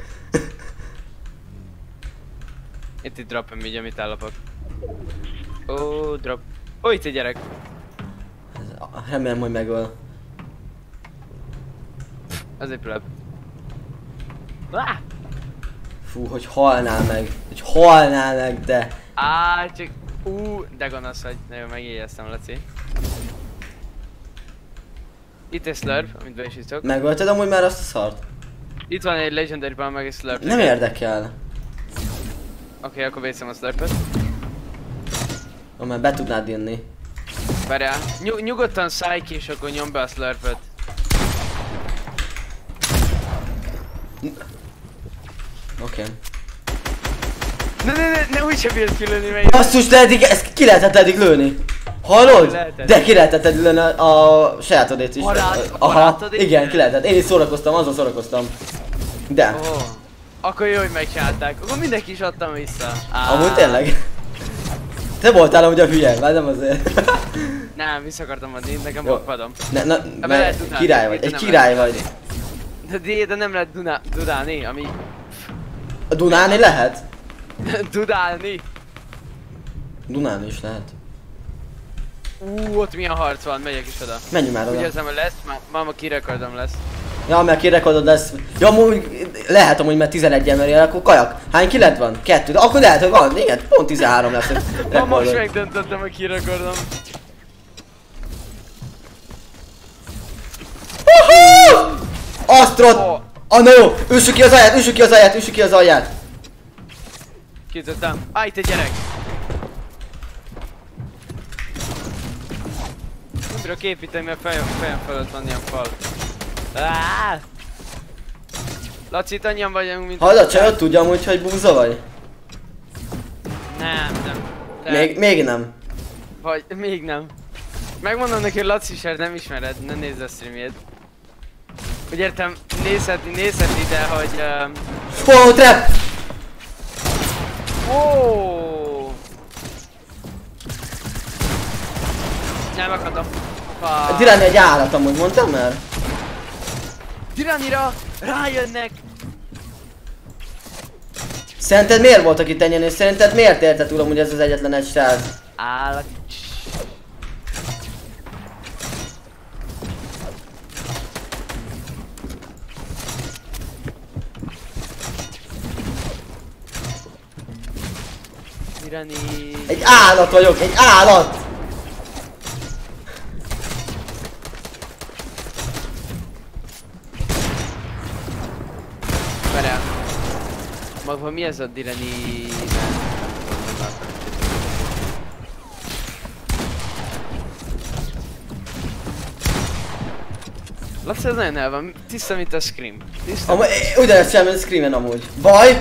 Itt drop-em így, amit ellopok. Ó, drop. Ó, itt egy gyerek. Remélem, hogy megöl. Az egy pleb. Fú, hogy halnál meg. Hogy halnál meg, de... Csak... de gonosz vagy. Nagyon megijesztem, Laci. Itt egy slurp, amit be is iszok. Megölted amúgy már azt a szart? Itt van egy legendary ban, meg egy slurp. Nem érdekel. Oké, akkor vészem a slurpet. Már be tudnád inni. Várjál, nyugodtan szállj ki, és akkor nyomd be a slurpet. Oké. Ne úgyse bírsz kilőni, mert... Basszus, de eddig, ezt ki lehetett eddig lőni. Hallod? Lehetett. De ki lehetett eddig lőni a sajátodét is. Barátodét? Igen, ki lehetett. Én is szórakoztam, azon szórakoztam. De. Oh. Akkor jó, hogy megcsinálták. Akkor mindenki is adtam vissza. Amúgy tényleg. Te voltál amúgy a hülye, már nem azért. Nem, vissza akartam adni, nekem bakpadom. Király vagy, egy király vagy. De nem lehet dudálni, ami... A Dunálni lehet? Dudálni? Dunálni is lehet. Ott milyen harc van, megyek is oda. Menjünk már oda. Úgy érzem, hogy lesz, máma kirekordom lesz. Ja, mert kirekordod lesz. Ja, amúgy lehet amúgy, mert 11 emberél, akkor kajak. Hány kilet van? 2, de akkor lehet, hogy van. Igen, pont 13 lesz. Most megdöntöttem, hogy kirekordom. Astrod! Na jó! Üssük ki az alját, üssük ki az alját, üssük ki az alját! Kitöltem. Itt egy gyerek! Nem bírok építeni, mert fejem fölött van ilyen fal. Laci, itt annyian vagyunk, mint... Hallod, csajod tudja amúgy, hogy búza vagy? Nem. Még nem. Vagy, még nem. Megmondom neki, hogy Laci Sert nem ismered, ne nézd a streamjét. Úgy értem, nézhet ide, hogy... Trap! Nem akadom. Dirani egy állat amúgy, mondtam már? Diranira rájönnek! Szerinted miért voltak itt ennyien, és szerinted miért érte túl amúgy ez az egyetlen egy srác? Állat. Dirani. Egy állat vagyok, egy állat! Várjál. Magban mi ez a Dirani? Laci, ez nagyon el van, tiszta mint a Scream. Ugyanezt sem, mint Screamen amúgy. Baj!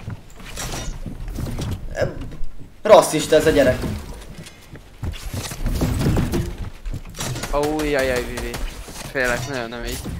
Rasszista ez a gyerek. Jaj, Vivi. Félek, nagyon nem így.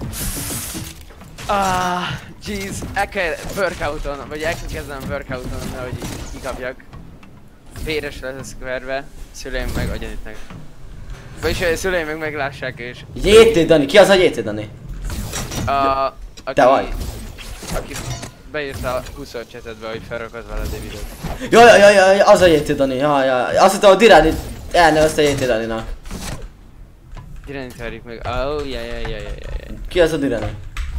Jeez, el kell workouton, vagy el kell kezdenem workouton, nehogy így kikapjak. Véres lesz a square-be, szüleim meg agyanítnak. Vagyis szüleim meg meglássák és... JT Dani, ki az a JT Dani? Te vagy? Aki beírta a 20 chatedbe, hogy felrakod veled egy videót. Jaj, az a JT Dani, jaj. Azt hittem a Dirani Elnevezte JT Daninak. Direnit verjük meg. Oh, jaj. Ki az a Direni?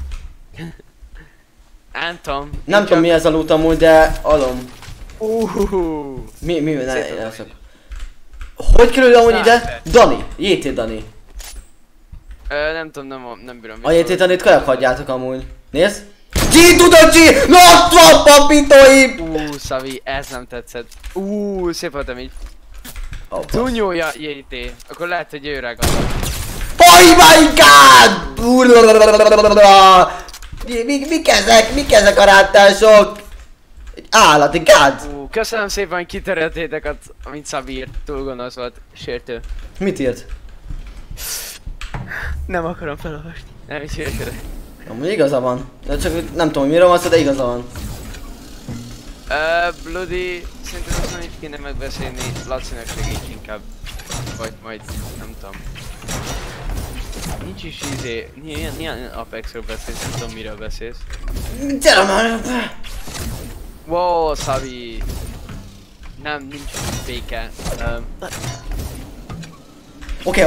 Nem tudom. Nem tudom mi ez a loot amúgy, de adom. Mi, ne, hogy kerül amúgy ide? Dani, JT Dani. Nem tudom, nem bírom. A JT Danit kajak hagyjátok amúgy. Nézd! G tudod G! Not van papítóim! Szavi, ez nem tetszett. Szép voltam így. Oppa. Túlnyúlja JT. Akkor lehet, hogy őre gondol. Oh my god! Mik ezek a rántások? Egy állati gád! Köszönöm szépen, hogy kiterjedtétek, amit Szabi írt. Túl gonosz volt. Sértő. Mit írt? Nem akarom felolvasni. Nem is érted. Amúgy igaza van. De csak nem tudom, miről van szó, de igaza van. Bloody, szerintem azt nem is kéne megbeszélni, Lacinak segíts inkább. Vagy majd, nem tudom. Nincs is milyen Apexről beszélsz, nem tudom miről beszélsz. Gyere már! Wow, Szabi! Nem, nincs féke. Oké.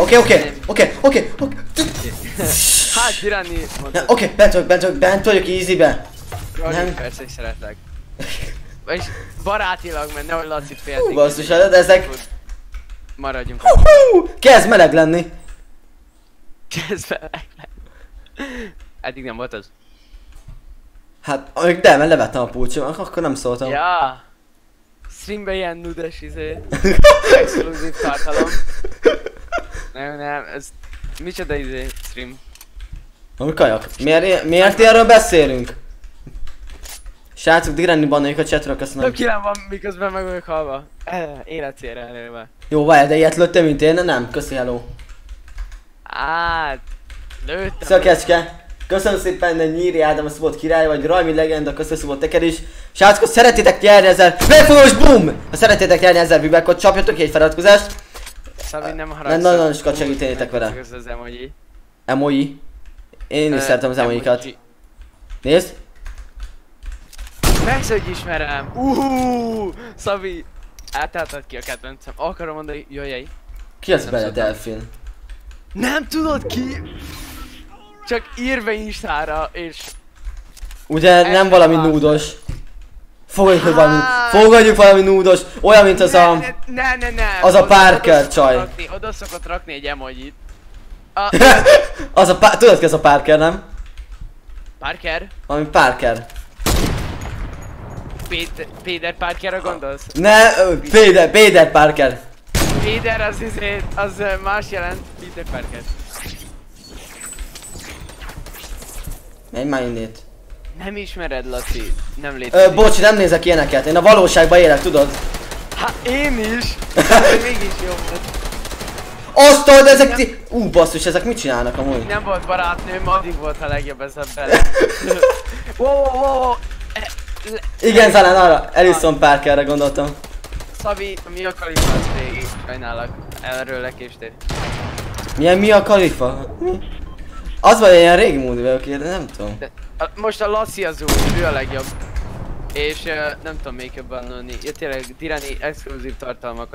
Hát, Dirani mondtad. Oké, bent vagyok easybe. Nem. Persze, is szeretlek. És barátilag, mert nehogy Lacit féltik. Basszus, de ezek... Maradjunk. Kezd meleg lenni. Kezd meleg lenni. Eddig nem volt az. Hát, de, mert levettem a pulcsomat, akkor nem szóltam. Ja. Streamben ilyen nudes exkluzív tartalom. Nem, ez micsoda stream. Ami kajak. Miért erről beszélünk? Srácok, Direni bannoljuk a chatra, köszönöm. Több kilem van, miközben meg vagyok halva. Életcélre elérve. Jó, várj, de ilyet lőttem, mint én, nem? Köszi, hello. Hát, lőttem. Szökecske. Köszönöm szépen, de Nyíri Ádám a szubot király, vagy Rajmi Legenda, köszönöm szubot neked is. Srácok, szeretnétek nyerni 1000... Megfogós, BUM! Ha szeretnétek nyerni 1000 vibekot, csapjatok ki egy feliratkozást. Szabi, nem haragszom. Nagyon sokat segítenétek vele. Ez az emoji. Emoji? Én is szeretem az emojikat. Nézd! Megsz, hogy ismerem! Szabi! Átáltad ki a kedvencem. Akarom mondani, jöjjj! Ki az bele, Delfin? Nem tudod ki! Csak ír be Instára és... Ugye nem valami núdos. Fogadjuk valami núdos. Olyan, mint az a... Ne. Az a Parker csaj. Oda szokott rakni egy emojit. Az a tudod ki ez a Parker, nem? Parker? Ami Parker. Péter Parkerra gondolsz? Ne, Péter Parker. Péter az más jelent, Peter Parker. Menj már innét. Nem ismered, Laci. Nem létezik. Bocs, nem nézek ilyeneket. Én a valóságban élek, tudod? Hát én is. Mégis jó volt. Azt tudod, ezek basszus, ezek mit csinálnak amúgy? Nem volt barátnőm, addig volt a legjobb ez a bele. Wow. Igen, Zalán, arra Ellison Parkerre gondoltam. Szabi, mi a kalifa az régi? Sajnálak. Erről lekéstél. Mi a kalifa? Mi? Az vagy ilyen régi módi vagyok, de nem tudom. Most a Laci az új, ő a legjobb. És nem tudom még jobban bannolni. Ja tényleg, Dirani exkluzív tartalmakat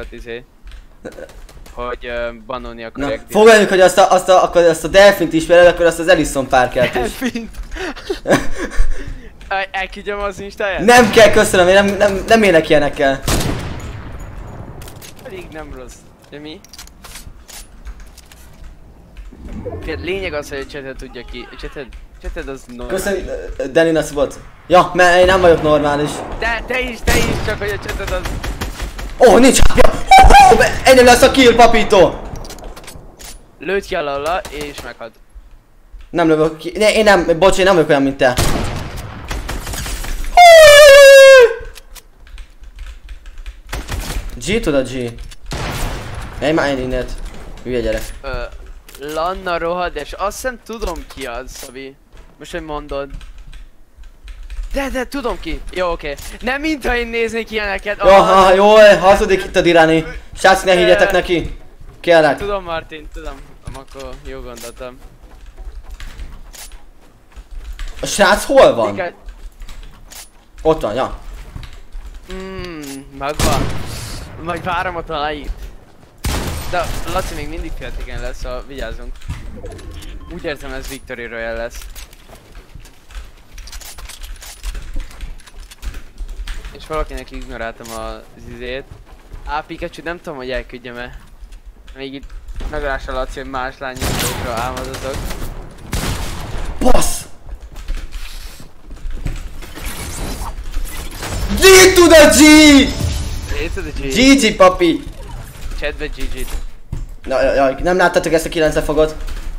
hogy bannolni akarják. Fogadjuk, hogy azt a Delfint ismered, akkor azt az Ellison Parkert is. Delfint? Elküldjem az Instáját? Nem kell, köszönöm, én nem élek ilyenekkel. Pedig nem rossz. De mi? Lényeg az, hogy a chatet tudja ki. Chated az normális. Köszönöm, Denina szubot. Ja, mert én nem vagyok normális. Te is, csak hogy a chated az... Nincs hapja! Ennyi lesz a kill, papító! Lőd ki alala és meghad. Nem lövök ki. Én nem vagyok olyan, mint te. G tudod, G? Menj már én innet. Hülye gyerek. Lanna rohad, és azt hiszem tudom ki az, Szabi. Most hogy mondod. De tudom ki. Jó, oké. Nem mintha én néznék ilyeneket. Jó, hazudik itt a Dirani. Srácok, ne higgyetek neki. Kérlek. Tudom, Martin, tudom. Akkor jó gondoltam. A srác hol van? Ott van, ja. Megvan. Majd várom ott a leit. De Laci még mindig féltékeny lesz, szóval vigyázzunk. Úgy érzem, ez Victory Royale lesz. És valakinek ignoráltam az izét. Pikachu nem tudom, hogy elküldjem-e. Még itt meglássa Laci, hogy más lányokra álmodotok. Bassz! G to the G! G to the G. GG papi! Chatbe GG-t. Jaj, nem láttatok ezt a 9 fogot?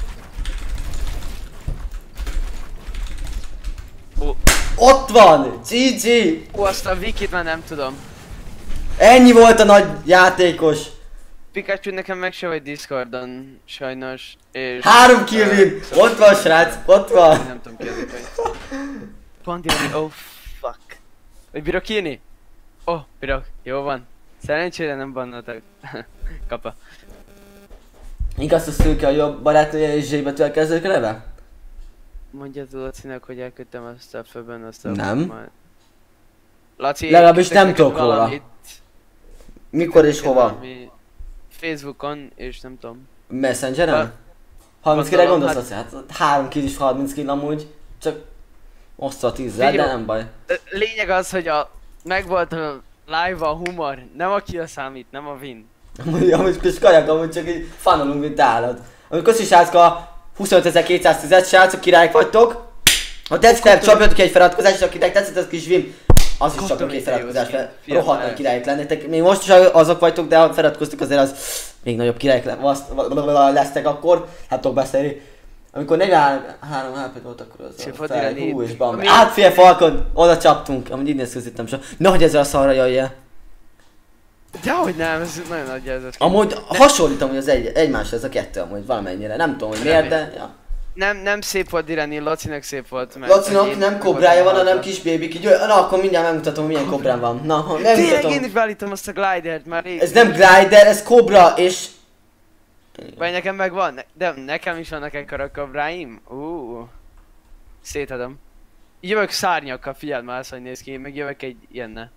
Ott van! GG! Azt a Wikit már nem tudom. Ennyi volt a nagy játékos! Pikachu nekem meg se vagy Discordon, sajnos, és... 3 kill win! Ott van srác, ott van! Nem tudom ki az hogy... Pandilani, oh fuck. Hogy bírok írni? Oh, bírok, jó van. Szerencsére nem bannoltak. Kapa. Igaz, hogy Szőke a jobb barátnője és Z-betűvel kezdődik a neve? Mondja az Lacinak, hogy elküldtem azt a főben azt a... Nem. Laci, Legalábbis nem küldtek tudok róla. valamit. Mikor és hova? Valami Facebookon, és nem tudom. Messengeren? 30 kire gondolsz azt? Hát 3 kill is 30 kill amúgy. Csak osztva 10-zel, de Figyelj, nem baj. Lényeg az, hogy megvolt a live a humor, nem a kill számít, nem a win. Amúgy kis kajak, amúgy csak így fanolunk, mint állat. Amúgy köszi srácka, 25.210-et srácok, királyok vagytok. Ha tetszett, csapjatok egy feliratkozást, és akinek tetszett az kis Vim, az is csapjon egy feliratkozást, mert rohadt nagy királyok lennétek. Még most is azok vagytok, de ha feliratkoztok azért az még nagyobb királyok lesztek akkor. Hát tudok beszélni. Amikor 43 HP volt, akkor az a fel, hú és bam. Átfél Falcon, oda csaptunk, amúgy így néz ki, hittem sem. Nehogy ezzel a szarra jöjjel. Dehogy nem, ez nagyon nagy ez. Amúgy hasonlítom, hogy az egymásra ez a kettő amúgy valamennyire, nem tudom, hogy miért, de... Ja. Nem szép volt Direni, Lacinak szép volt. Lacinak nem kobrája van, hanem kis baby ki. Na akkor mindjárt megmutatom, milyen kobrám van. Na, megmutatom. Tényleg én is beállítom azt a glidert már rég. Ez nem glider, ez kobra és... Vagy nekem meg van, de nekem is vannak ekkora kobráim. Szétadom. Jövök szárnyakkal, figyeld már azt, hogy néz ki, meg jövök egy ilyenne.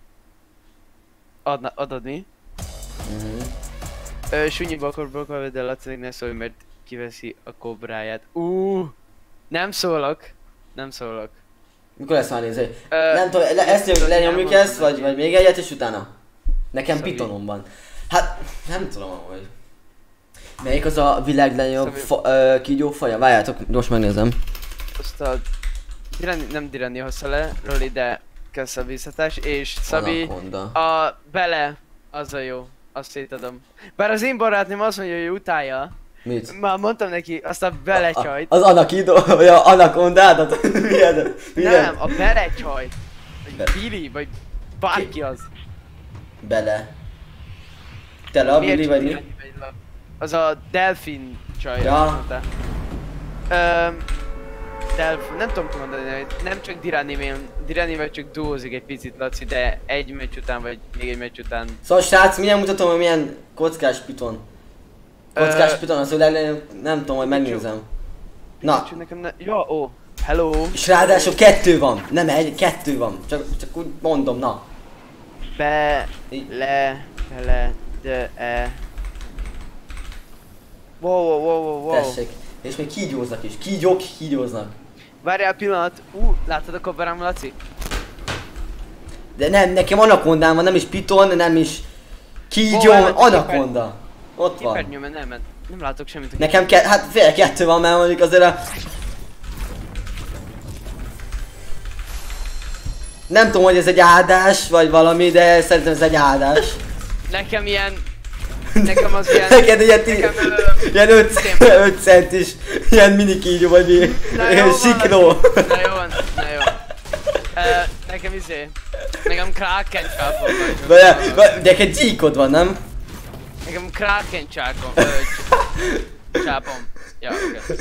Adod mi? Sunyiba akkor blokkolva, de Lacinak ne szólj, mert kiveszi a kobráját. Nem szólok. Nem szólok. Mikor lesz már néző? Nem tudom, ezt lenyomjuk ezt, vagy még egyet és utána? Nekem Sorry. pitonom van. Hát, nem tudom amúgy. Melyik az a világ legnagyobb kígyófaja? Várjátok, most megnézem. Azt a... nem Direni hozta le, Roli, de kösz a visszatás, és Szabi Anaconda. a bele, az a jó, azt szétadom. Bár az én barátném azt mondja, hogy utálja. Mit? Már mondtam neki azt a belecsajt. Az anakondádat? Nem, a belecsajt. Vagy Billy, vagy bárki az. Bele. Tele a Billy vagy mi? Az a delfin csaj. Ja. Nem tudom mondani, nem csak Diranivel csak duózik egy picit Laci, de egy meccs után vagy még egy meccs után. Szóval srác, mindjárt mutatom, hogy milyen kockás piton. Kockás piton, az nem tudom, hogy megnézem. Na. Hello. És ráadásul 2 van, nem egy, 2 van. Csak úgy mondom, na. Wow. Tessék. És még kígyóznak is, kígyók kígyóznak. Várjál pillanat, láttad a kobrám, Laci? De nem, nekem anakondám van, nem is piton, nem is kígyó, anakonda. Ott van. Képernyőben nem látok semmit. Nekem hát fél 2 van, mert mondjuk azért a... Nem tudom, hogy ez egy áldás, vagy valami, de szerintem ez egy áldás. Nekem az ilyen... Neked ilyen 5 centis, ilyen mini kígyó, vagy ilyen sikló. Na jó van. Nekem nekem Kraken csápom van. De neked gyíkod van, nem? Nekem Kraken csápom. Ja, oké.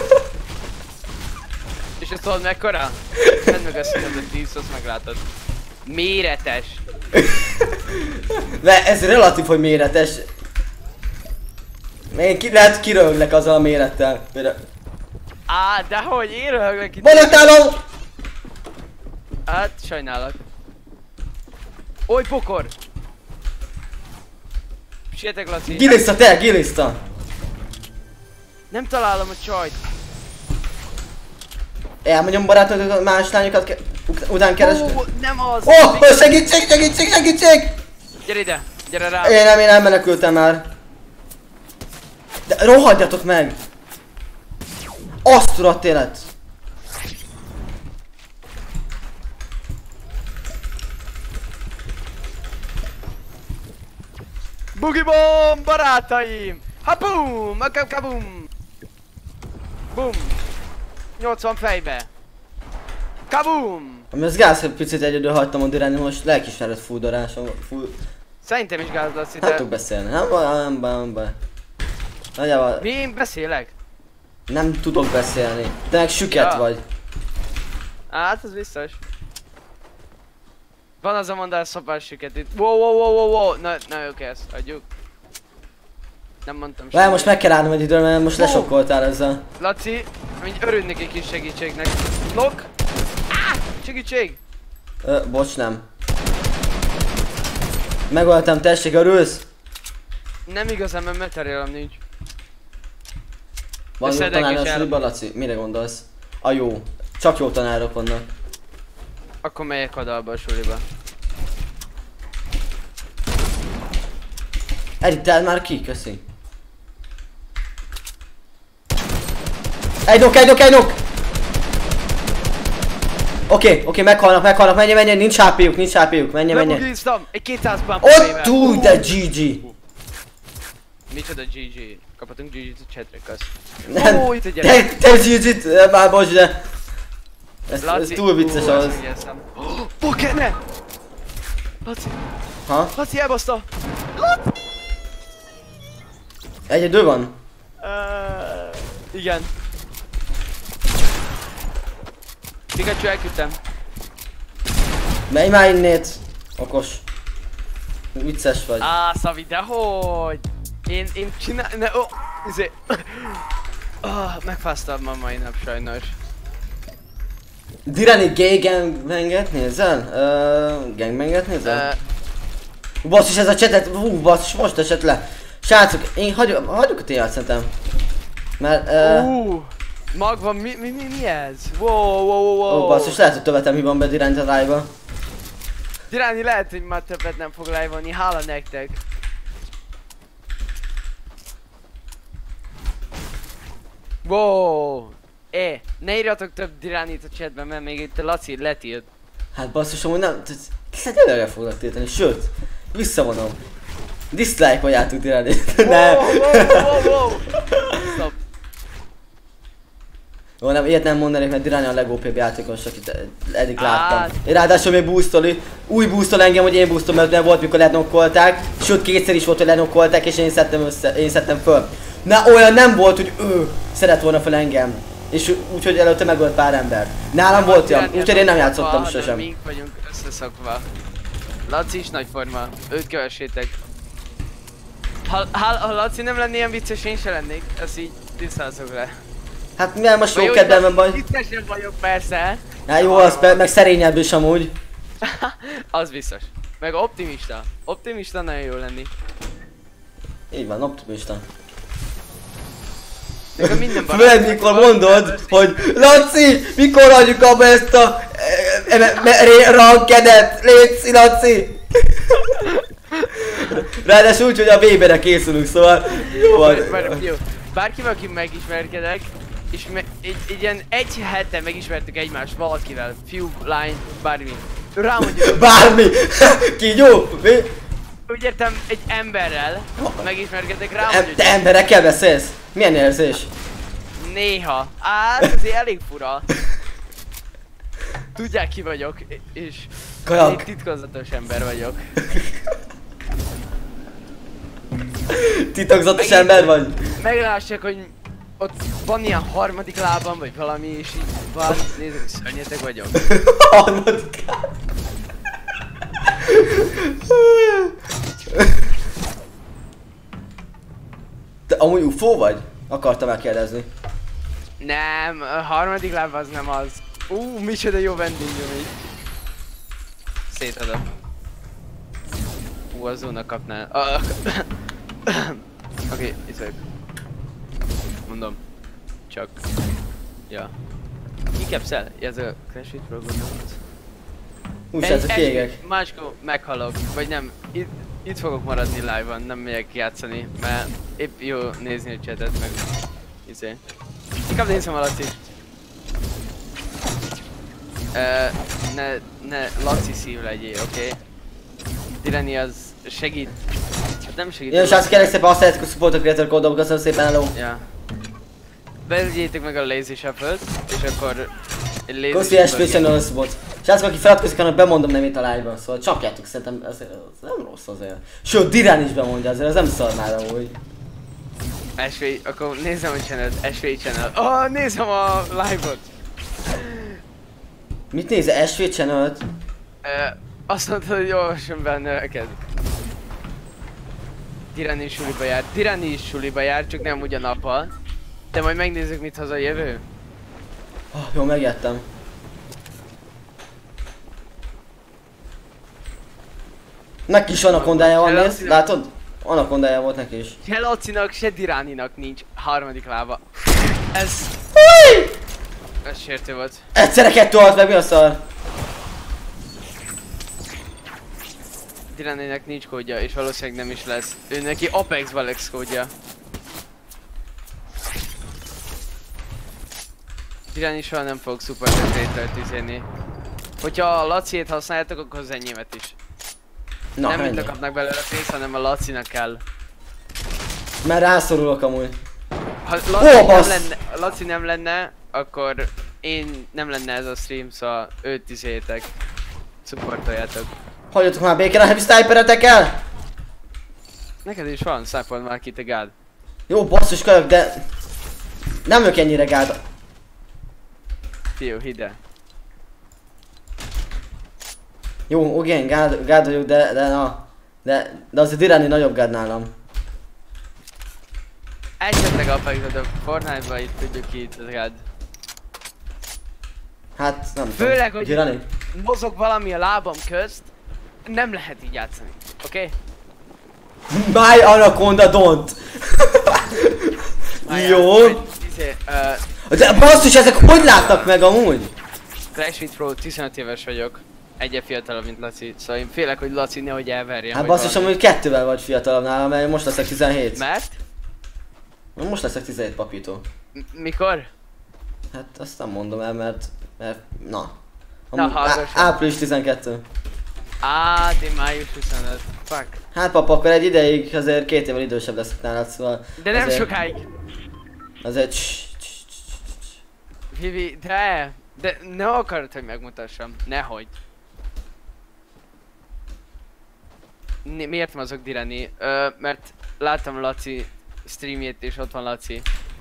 És ezt tudod mekkora? Tedd meg azt, hogy a Thieves, azt meglátod. Méretes. De ez relatív, hogy méretes. Én lehet kiröhöglek azzal a mérettel. Dehogy én röhöglek itt. Bonotálom! Hát, sajnálok. Oly pokor! Sietek, Laci. Giliszta, te, giliszta! Nem találom a csajt. Elmegyom barátok, a más lányokat után keres. Nem az! Segítség, segítség, segítség! Gyere ide! Gyere rá! Én elmenekültem már. De rohadjatok meg! Azt rohadt élet! Boogie bomb, barátaim! Ha boom! Kabum! Boom! 80 fejbe! Kabum! Ami az gáz, hogy picit egyedül hagytam a diránni, most lelkismeret fúdorásom. Szerintem is gáz, Laci, Nem de... tudok beszélni, nem baj. Nagyjából Mi? Én beszélek? nem tudok beszélni. Te meg süket Ja. vagy. Hát, ez biztos. Van az a mondás szopás süket itt. Wow. Na oké, ezt adjuk. Nem mondtam Várj, most meg kell állnom egy időre, mert most Wow. lesokkoltál ezzel. Laci, mint örülnék egy kis segítségnek. Lok! Segítség! Bocs, nem. Megöltem, tessék, örülsz? Nem igazán, mert materiálom nincs. Van jó Összedek tanár és a suliba, Laci? Mire gondolsz? A jó. Csak jó tanárok vannak. Akkor megyek oda abba a suliba. Editeld már ki, köszi. Egy nok! Oké, meghalnak, menj, nincs HP-juk, menj. Lebugiztam! Egy 200 bump Ott túl, de GG! Micsoda GG? Kaphatunk GG-t a chatre, kösz. Nem, Itt a gyerek! te GG-t, már bocs, de... Ez Laci, túl vicces ezt ahhoz. figyelszem. Pokenne! Laci, Ha? Laci elbaszta! Egyedül van? Igen. Pikachu elküldtem. Menj már innét! Okos. Vicces vagy. Szavi, de hogy? Én csinál... Izé... megfáztam ma mai nap sajnos. Dirani gay gangbanget nézel? Gangbanget nézel? Basszus, ez a csetet, basszus, most esett le. Srácok, én hagyjuk a témát szerintem. Mert Magva, mi ez? Wow. Basszus, lehet, hogy tövetem hibam be Dirányt a live-ba. Diráni lehet, hogy már többet nem fog live-olni, hála nektek. Wow. Ne írjatok több Diránit a chatben, mert még itt a Laci letilt. Hát basszus, amúgy nem, tényleg foglak tiltani, sőt, visszavonom. Dislike-oljátok Diránit. Nem. Wow. Stop. Jó, nem, ilyet nem mondanék, mert Dirány a legópébb játékos, akit eddig láttam. Hát. Ráadásul még boostoli. Úgy boostol engem, hogy én boostolom, mert nem volt, mikor lenokkolták. Sőt, kétszer is volt, hogy lenokkolták, és én szedtem föl. Na, olyan nem volt, hogy ő szedett volna fel engem. És úgyhogy előtte megölt pár embert. Nálam volt olyan, úgyhogy én nem játszottam sosem. Mink vagyunk összeszokva. Laci is nagy forma, őt kövessétek. Ha Laci nem lenne ilyen vicces, én se lennék, ezt így tisztázok le. Hát mivel most jó kedvemben vagy? Viccesebb vagyok persze. Hát jó, az meg szerényebb is amúgy. Az biztos. Meg optimista. Optimista nagyon jó lenni. Így van, optimista. Nekem minden Főleg mikor mondod, hogy Laci, mikor adjuk abba ezt a rankedet, légy Laci! Ráadásul úgy, hogy a VB-re készülünk, szóval jó van. Jó. Bárkivel, aki megismerkedek, és egy ilyen egy hete megismertük egymást valakivel, fiú, lány, bármi. Rámondjuk. Bármi! Kígyó! Mi? Úgy értem, egy emberrel megismerkedek, rámondjuk. Te emberekkel beszélsz? Milyen érzés? Néha. Ez azért elég fura. Tudják ki vagyok, és Kajak. én titkozatos ember vagyok. Titokzatos ember vagy? Meglássák, hogy ott van ilyen harmadik lábam, vagy valami, és így van, nézzük, hogy szörnyetek vagyok. Harmadik. Te amúgy UFO vagy? Akartam megkérdezni. Nem, a harmadik láb az nem az. Micsoda jó vendégem így. Szétadom. A zóna kapná. Oké, itt vagyok. Mondom. Csak. Ja. Inkább szel, ez a Crash It Pro gondolat. Úgy ez a kiégek. Máskor meghalok, vagy nem. Itt fogok maradni live-on, nem megyek játszani, mert épp jó nézni a chatet, meg izé. Inkább nézem a Lacit. Ne Laci szív legyél, oké? Tirani az segít. Hát nem segít. Én srácok, kérlek szépen használjátok a support creator kódot, köszönöm szépen, hello! Ja. Bevegyétek meg a Lazy Shuffle-t, és akkor... Köszi SP Channel support. Srácok, aki feliratkozik, annak bemondom nevét a live-ban, szóval csapjátok, szerintem ez nem rossz azért. Sőt, Dirán is bemondja azért, ez nem szar már amúgy. SV, akkor nézem a channel-t, SV Channel. Oh, nézem a live-ot! Mit nézel? SV Channel-t? Azt mondtad, hogy olvasom benne neked. Dirán is suliba jár. Dirán is suliba jár, csak nem ugyan nappal. De majd megnézzük, mit haza jövő. Oh, jó, megjettem. Neki is anakondája van, nézd, látod? Anakondája volt neki is. Se Lacinak, se Diráninak nincs harmadik lába. Ez sértő volt. Egyszerre 2 halt meg, mi a szar? Diráninek nincs kódja, és valószínűleg nem is lesz. Ő neki Apex Valex kódja. Diráni soha nem fog Super Predator-t üzélni. Hogyha a Laciét használjátok, akkor az enyémet is. Na, nem mind kapnak belőle pénzt, hanem a Lacinak kell. Mert rászorulok amúgy. Ha Laci nem lenne, akkor nem lenne ez a stream, szóval őt izétek. Supportoljátok. Hagyjatok már békén a heavy sniperetek el! Neked is van, sniper már ki te gád. Jó, basszus kajak, de... Nem vagyok ennyire gád. Fiú, hidd el. Jó, igen, gád vagyok, de azért Dirani nagyobb gád nálam. Esetleg Apexodok, Fortnite-ban itt tudjuk ki itt a gád. Hát, nem tudom. Főleg, hogy Dirani? mozog valami a lábam közt, nem lehet így játszani, oké? My Anaconda don't! Jó. De basszus, ezek hogy láttak meg amúgy? Crash It Pro, 15 éves vagyok. Egyre fiatalabb, mint Laci, szóval én félek, hogy Laci nehogy elverjen. Hát basszus, amúgy 2-vel vagy fiatalabb nálam, mert most leszek 17. Mert? Most leszek 17, papító. Mikor? Hát azt nem mondom el, mert na. Na, hallgass. Április 12. Én május 25. Fuck. Hát papa, akkor egy ideig azért 2 évvel idősebb leszek nálad, szóval... De nem azért, sokáig. Azért Vivi, de ne akarod, hogy megmutassam. Nehogy. Miért mozog Dirani? Mert láttam Laci streamjét és ott van Laci.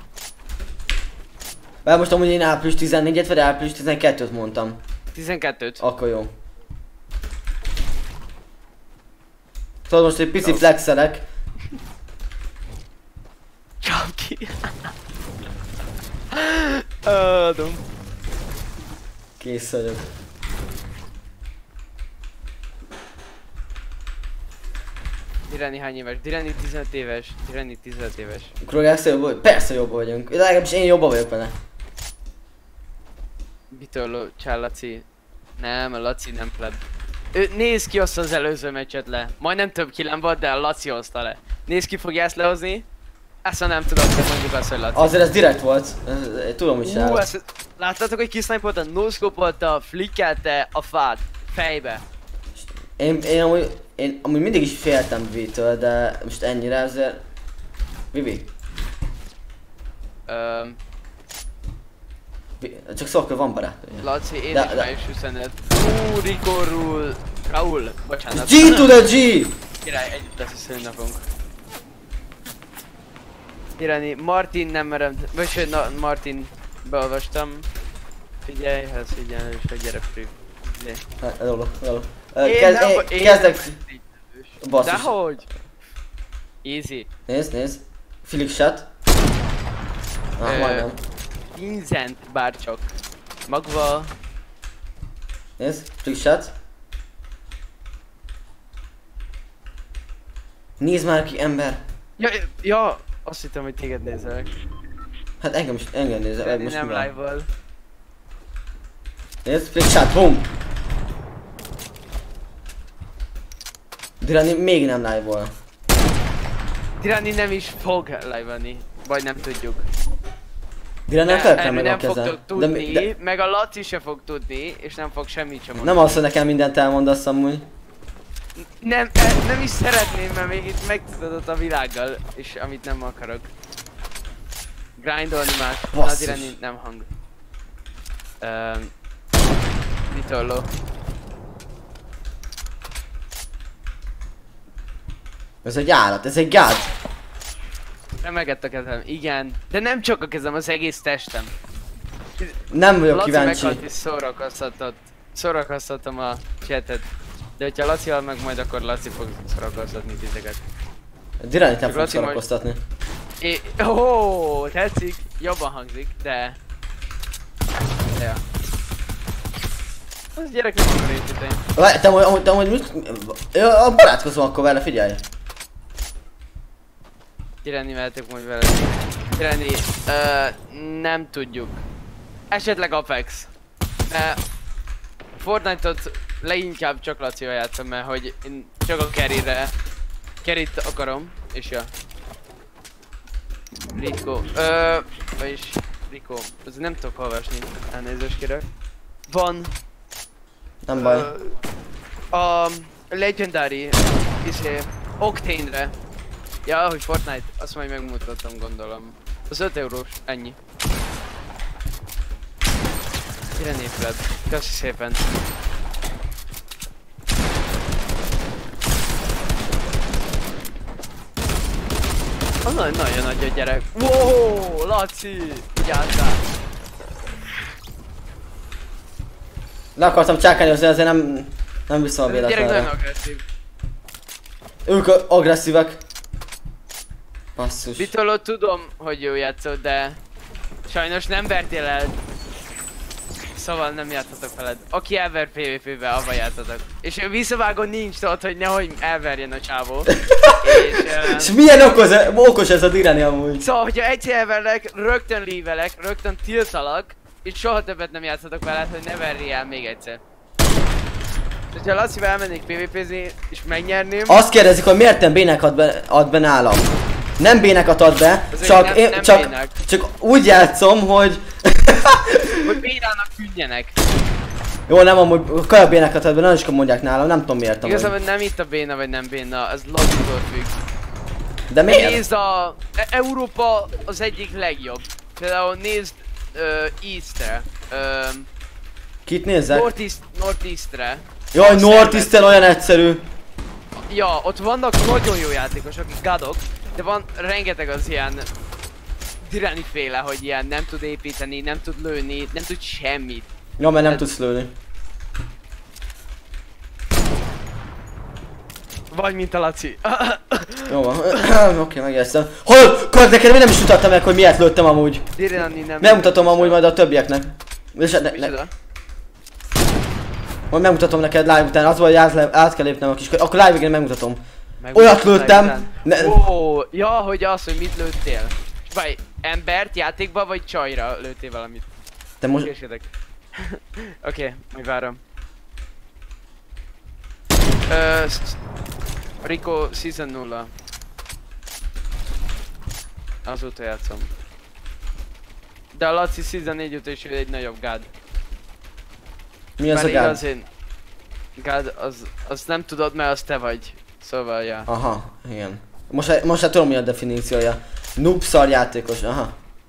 Mert most amúgy én április 14-et vagy április 12-t mondtam. 12-t. Akkor jó. Tudod, most egy pici flexelek. Csap ki. Adom. Kész vagyok. Dirani hány éves? Dirani 15 éves. Dirani 15 éves. Krogász jobb vagy? Persze jobb vagyunk. Legalábbis én jobban vagyok vele. Mitől csál Laci? Nem, a Laci nem pleb. Nézd ki azt az előző meccset le. Majdnem több killem volt, de a Laci hozta le. Nézd ki fogja ezt lehozni. Ezt nem tudom, hogy mondjuk azt, hogy Laci. Azért ez direkt volt. Tudom, hogy csinálod. Láttátok, hogy kisznipolta, no-scopolta, flickelte a fát. Fejbe. Én amúgy mindig is féltem Vivi-től, de most ennyire azért... Vivi. Csak szóval, hogy van barát. Laci, én is május 25. Raul, bocsánat. G to the G! Király, együtt lesz a szülnapunk. Irani, Martin nem merem, vagy Martin beolvastam. Figyelj, hát figyelj, és hogy gyere free. Hello. Kezdek. Basszus. Dehogy? Easy. Nézd. Felix shot. Majdnem. Vincent bárcsak. Magva. Nézd, Felix shot. Nézd már ki, ember. Ja, azt hittem, hogy téged nézelek. Hát engem nézel, meg most nem mi van? live-val. Nézd, flickshot, boom! Dirani még nem live-vol. Tirani nem is fog live-olni. Vagy nem tudjuk. Dirani nem Erről felkel meg a nem keze. fogtok tudni, meg a Laci se fog tudni, és nem fog semmit sem mondani. Nem az, hogy nekem mindent elmondasz amúgy. Nem is szeretném, mert még itt megtudod a világgal, és amit nem akarok. Grindolni más. Basszus. Nadirani nem hang. Vitolló. Ez egy állat, ez egy gáz. Remegett a kezem, igen. De nem csak a kezem, az egész testem. Nem vagyok Laci kíváncsi. meghalt és szórakoztatom a chatet. De hogyha Laci hal meg majd, akkor Laci fog szórakoztatni titeket. Diránit nem Csak fog Laci majd- szórakoztatni. Tetszik, jobban hangzik, de... Ja. Az gyerek nem akar építeni. Te amúgy mit? Ja, barátkozom akkor vele, figyelj. Tirani mehetek majd vele. Tirani, nem tudjuk. Esetleg Apex. Fortnite-ot leginkább csak Lacival játszom, mert hogy én csak a carry-t akarom, és ja. Rico, vagyis Rico, ez nem tudok olvasni, elnézést kérek. Van Nem baj. a Legendary, Octane-re. Ja, hogy Fortnite, azt majd megmutatom, gondolom. Az 5 eurós, ennyi. Gyere népred, köszi szépen. Nagyon nagy a gyerek. Wow, Laci! Vigyázzál! Le akartam csákálni, azért nem vissza a A gyerek nagyon véletlenre. agresszív. Ők agresszívek. Basszus. Vitolo, tudom, hogy jó játszott, de sajnos nem vertél el. Szóval nem játszatok veled. Aki elver PvP-vel, avval játszatok. És a visszavágó nincs ott, hogy nehogy elverjen a csávó. És milyen okos ez a Dirani amúgy. Szóval, hogyha egyszer elverlek, rögtön lívelek, rögtön tiltalak, és soha többet nem játszatok veled, hogy ne verjél el még egyszer. És hogyha Lacival elmennék PvP-zni, és megnyerném... Azt kérdezik, hogy miért nem bének ad be nálam. Nem béneket ad be, Azért nem csak úgy játszom, hogy... Hogy bénának tűnjenek. Jó, nem amúgy kajabéneket ad be, nagyon sokan mondják nálam, nem tudom miért amúgy. Igazából nem itt a béna vagy nem béna, ez Lacitól függ. De miért? Nézd Európa az egyik legjobb. Például nézd East-re. Kit nézzek? Northeast-re. Jaj, A Northeastern olyan egyszerű. Ja, ott vannak nagyon jó játékosok, gadok, de van rengeteg az ilyen Dirani féle, hogy ilyen nem tud építeni, nem tud lőni, nem tud semmit. Ja, mert nem tudsz lőni. Vagy mint a Laci. Jó van. Oké, megéreztem. Hol? Neked még nem is mutattam meg, hogy miért lőttem amúgy. Dirani nem... Megmutatom amúgy majd a többieknek. És Micsoda? majd megmutatom neked live után, az vagy át kell lépnem a kis akkor live végén megmutatom. Olyat lőttem! Ja, hogy az, hogy mit lőttél. Vagy embert játékba, vagy csajra lőttél valamit. Te most... Késkedek. Oké, majd várom. Rico Season 0. Azóta játszom. De a Laci Season 4 óta is egy nagyobb gád. Mi az a gád? Gád, az nem tudod, mert az te vagy. Szóval, ja. Aha, igen. Most hát tudom mi a definíciója. Noob szar játékos, aha.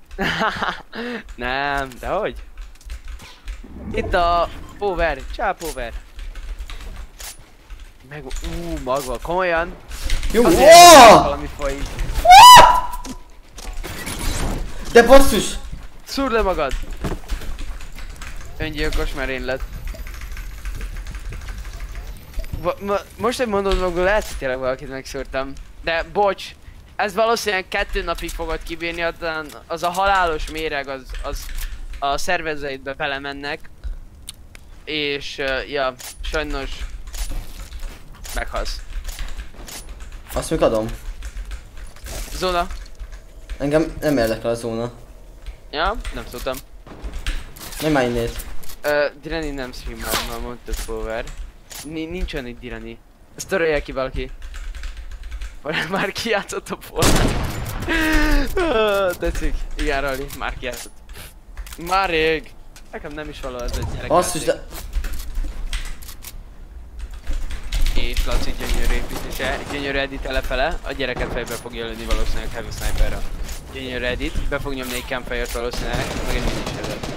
Nem, de hogy? Itt a Power, csá Power. Meg, magva, komolyan. Jó, Valami folyik. De basszus! Szúrd le magad! Öngyilkos, mert én lett. Most, hogy mondod magul, lehet, hogy tényleg valakit megszúrtam. De bocs, ez valószínűleg 2 napig fogod kibírni, az a halálos méreg, az a szervezeidbe belemennek. És, ja, sajnos meghalsz. Azt még adom. Zóna. Engem nem érdekel a zóna. Ja, nem szóltam. Nem már innét. Dirani nem streamel, már mondtad Power. Nincs olyan itt Dirani. Ezt törölje ki valaki. Már kijátszott a Fortnite. Tetszik. Igen, Rally, már kijátszott. Már rég. Nekem nem is való ez egy gyerek. Basszus, de... És Laci gyönyörű építése, gyönyörű edit elefele, a gyereket fejbe fogja lőni valószínűleg Heavy Sniperra. Gyönyörű edit, be fog nyomni egy campfire-t valószínűleg, meg egy minisedet.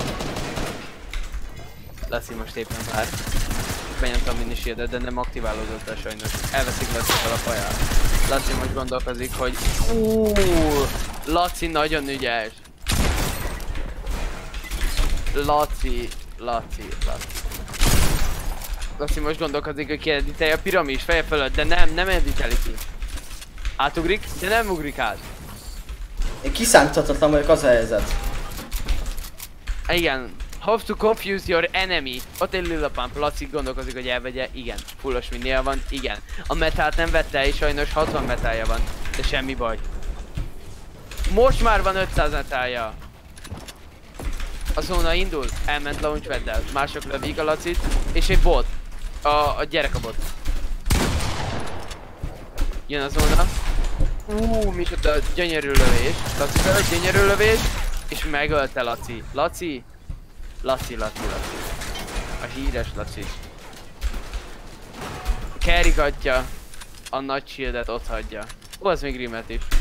Laci most éppen vár. Benyomtam minisedet, de nem aktiválódott el sajnos. Elveszik Laci fel a faját. Laci most gondolkozik, hogy Laci nagyon ügyes. Laci. Laci most gondolkodik, hogy kieditelje a piramis feje fölött, de nem editeli ki. Átugrik, de nem ugrik át. Én kiszámíthatatlan vagyok, az a helyzet. Igen. Have to confuse your enemy. Ott egy Lila Pump. Laci gondolkozik, hogy elvegye. Igen. Fullos minél van. Igen. A metált nem vette és sajnos 60 metálja van. De semmi baj. Most már van 500 metálja. A zóna indul. Elment launchpaddel. Mások lövik a Lacit. És egy bot. A gyerek a bot. Jön a zóna. Micsoda gyönyörű lövés. Laci felett gyönyörű lövés. És megölte Laci. Laci. A híres Laci. Kerrigatja. A nagy shieldet ott hagyja. Ó, az még Grimet is.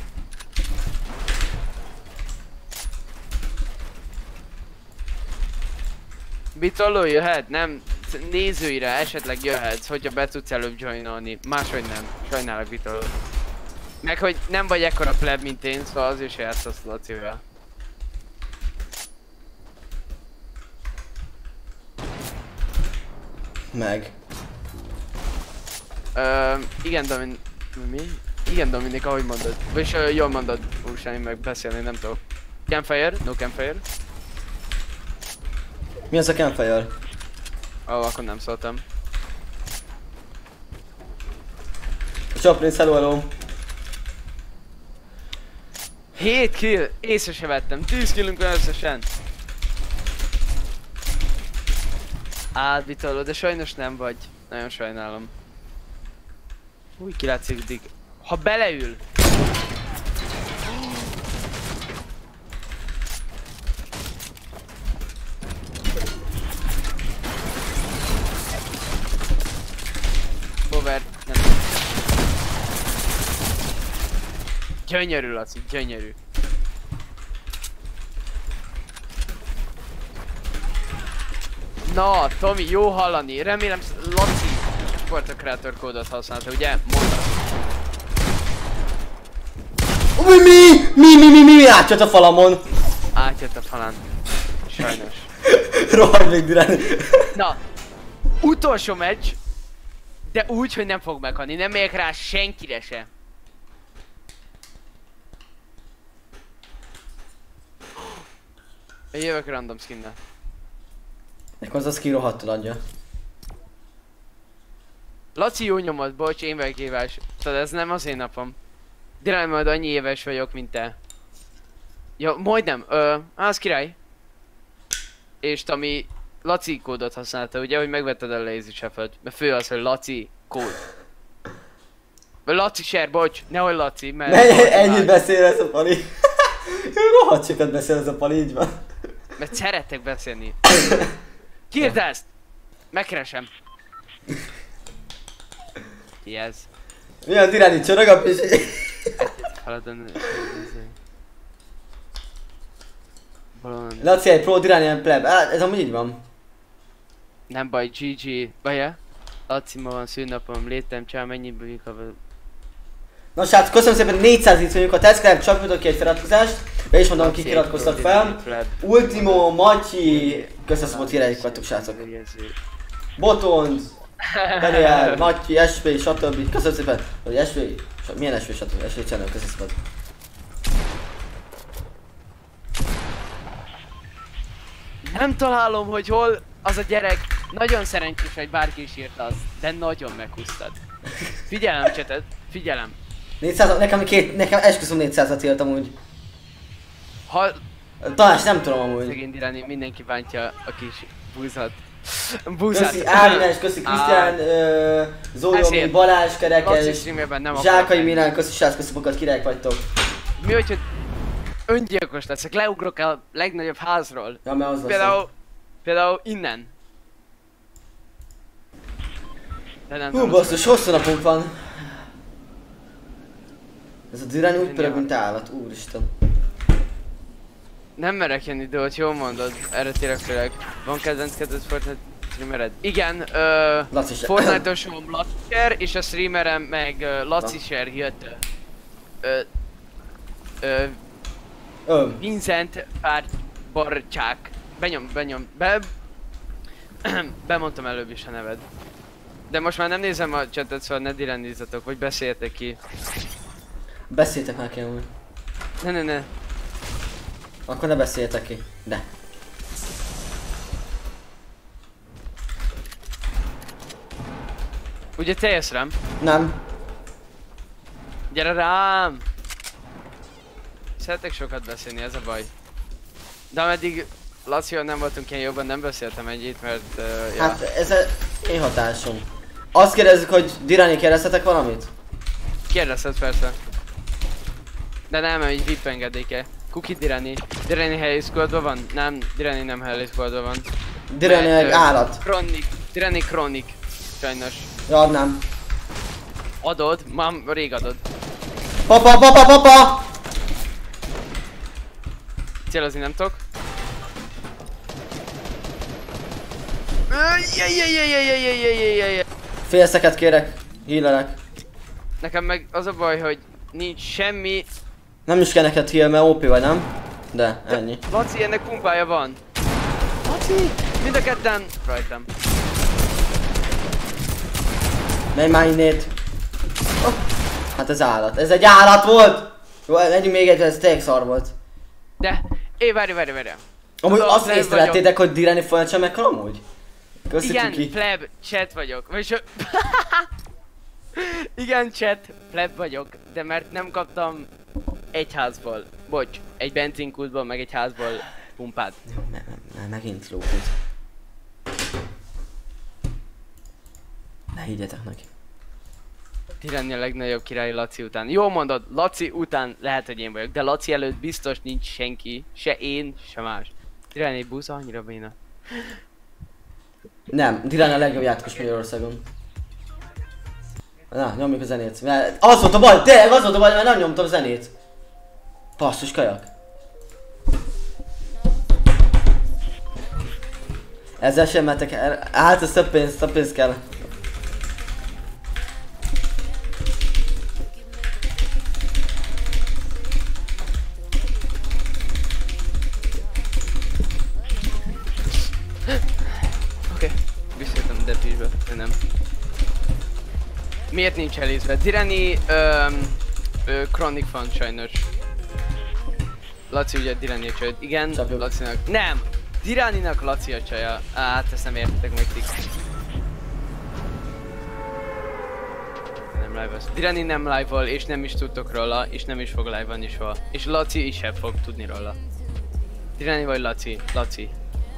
Bitoló jöhet? Nem. Nézőire esetleg jöhetsz, hogyha be tudsz előbb joinolni. Máshogy nem. Sajnálok Bitoló. Meg hogy nem vagy ekkora pleb, mint én, szóval azért se játszasz Lacivel. Meg. Igen, mi? Igen, Dominik, ahogy mondod. Vagyis jól mondod, úrság, én meg beszélni nem tudok. Campfire? No campfire? Mi az a campfire? Akkor nem szóltam. A Chaplin, hello. 7 kill! Észre se vettem. 10 killünk van összesen. Átbitoló, de sajnos nem vagy. Nagyon sajnálom. Új, kilátszik Dig. Ha beleül! Power, nem. Gyönyörű, Laci, gyönyörű. Na, Tomi, jó hallani. Remélem Laci Sport a Creator kódot használta, ugye? Mondta. Mi? Átjött a falamon. Átjött a falán. Sajnos. Rohagy még Dirani. Na, utolsó meccs. De úgy, hogy nem fog meghalni. Nem megyek rá senkire se. Én jövök random skinnel. Nekem az a skin rohadtul adja. Laci jó nyomod, bocs, én vagyok éves. Tudod, ez nem az én napom. Dirán majd annyi éves vagyok, mint te. Ja, majdnem. Az király. És Tomi Laci kódot használta, ugye, hogy megvetted a Lazy Chef-et. Mert fő az, hogy Laci kód. Vagy Laci share, bocs, nehogy Laci, mert... Ennyit beszél ez a Pali. Rohadt sokat beszél ez a Pali, így van. Mert szeretek beszélni. Kiírd ezt! Megkeresem. Ki ez? Mi az Dirani csörög a pisi? Laci egy pro, Dirani egy pleb. Ez amúgy így van. Nem baj, GG. Vaja? Laci, ma van szűnnapom, létem, csá, mennyiből jukavod. Nos hát, köszönöm szépen 400 vicc ha tetszett, csak tudok ki egy feliratkozást. Be is mondom, kik iratkoztak fel. Ultimo, Matyi, köszönöm szépen, hogy híreik vagytok, srácok. Botond, Daniel, Matyi, SV, stb. Köszönöm szépen, hogy SV, milyen SV, stb. SV channel, köszönöm szépen. Nem találom, hogy hol az a gyerek. Nagyon szerencsés, hogy bárki is írta azt, de nagyon meghúztad. Figyelem, csetet, figyelem. 400, nekem esküszöm 400-at élt amúgy. Ha... Talán nem tudom amúgy. Szegény Dirani, mindenki bántja a kis búzat. Búzát. Köszi Ágnes, köszi Krisztián, Zójomi, Balázs, Kerekes, Zsákai Milán, köszi srác, köszi sokat, királyok vagytok. Mi hogyha öngyilkos leszek, leugrok a legnagyobb házról. Ja, mert az lesz. Például innen. De nem, Hú, basszus, hosszú napunk van. Ez a Dirani úgy pörög, mint állat, úristen. Nem merek jönni, de ott jól mondod, erre tényleg főleg. Van kedvenc Fortnite streamered? Igen, Fortnite-osom Laciser, és a streamerem meg Laciser jött. Vincent Barcsák. Bemondtam előbb is a neved. De most már nem nézem a chatet, szóval ne direndízzatok, vagy beszéljetek ki. Beszéltek már ki amúgy. Ne. Akkor ne beszéljetek ki. De. Ugye te jössz rám? Nem. Gyere rám! Szeretek sokat beszélni, ez a baj. De ameddig Lacival nem voltunk ilyen jobban, nem beszéltem ennyit, mert ja. Hát ez én hatásom. Azt kérdezzük, hogy Dirani, kérdeztetek valamit? Kérdezted persze. De nem, így VIP engedéke. Cookie Dirani. Dirani Hell Squadban van? Nem, Dirani nem Hell Squadban van. Dirani egy állat. Dirani Chronic. Sajnos. Ja, adnám. Adod? Már rég adod. Papa! Célozni nem tudok. Félszeket kérek, hílelek. Nekem meg az a baj, hogy nincs semmi. Nem is kell neked heal, mert OP vagy, nem? De, ennyi. Laci, ennek pumpája van. Laci! Mind a ketten rajtam. Menj már innét. Oh. Hát ez állat. Ez egy állat volt! Jó, menjünk még egy, ez tényleg szar volt. De, várj. Amúgy azt észrevettétek, hogy Dirani folyamatosan meghal amúgy? Köszönjük igen, ki. pleb, chat vagyok. Igen, chat, pleb vagyok. De mert nem kaptam egy házból. Bocs, egy benzinkútból, meg egy házból pumpát. Megint lókút. Ne higgyetek neki. Dirani a legnagyobb király Laci után. Jó mondod, Laci után lehet, hogy én vagyok, de Laci előtt biztos nincs senki. Se én, se más. Dirani busz annyira béna. Nem, Dirani a legjobb játékos Magyarországon. Na, nyomjuk a zenét. Mert az volt a baj, tényleg az volt a baj, mert nem nyomtam a zenét. Basszus kajak. Ezzel sem mehetek el. Hát ez több pénz kell. Oké, visszajöttem Depisbe, de nem. Miért nincs elízve? Dirani, Chronic fan sajnos. Laci ugye Dirani a csajod. Igen, Lacinak. Nem! Diraninak Laci a csaja. Hát ezt nem értetek meg ti. Nem live-olsz. Dirani nem live-ol, és nem is tudtok róla, és nem is fog live-olni soha. És Laci is sem fog tudni róla. Dirani vagy Laci? Laci.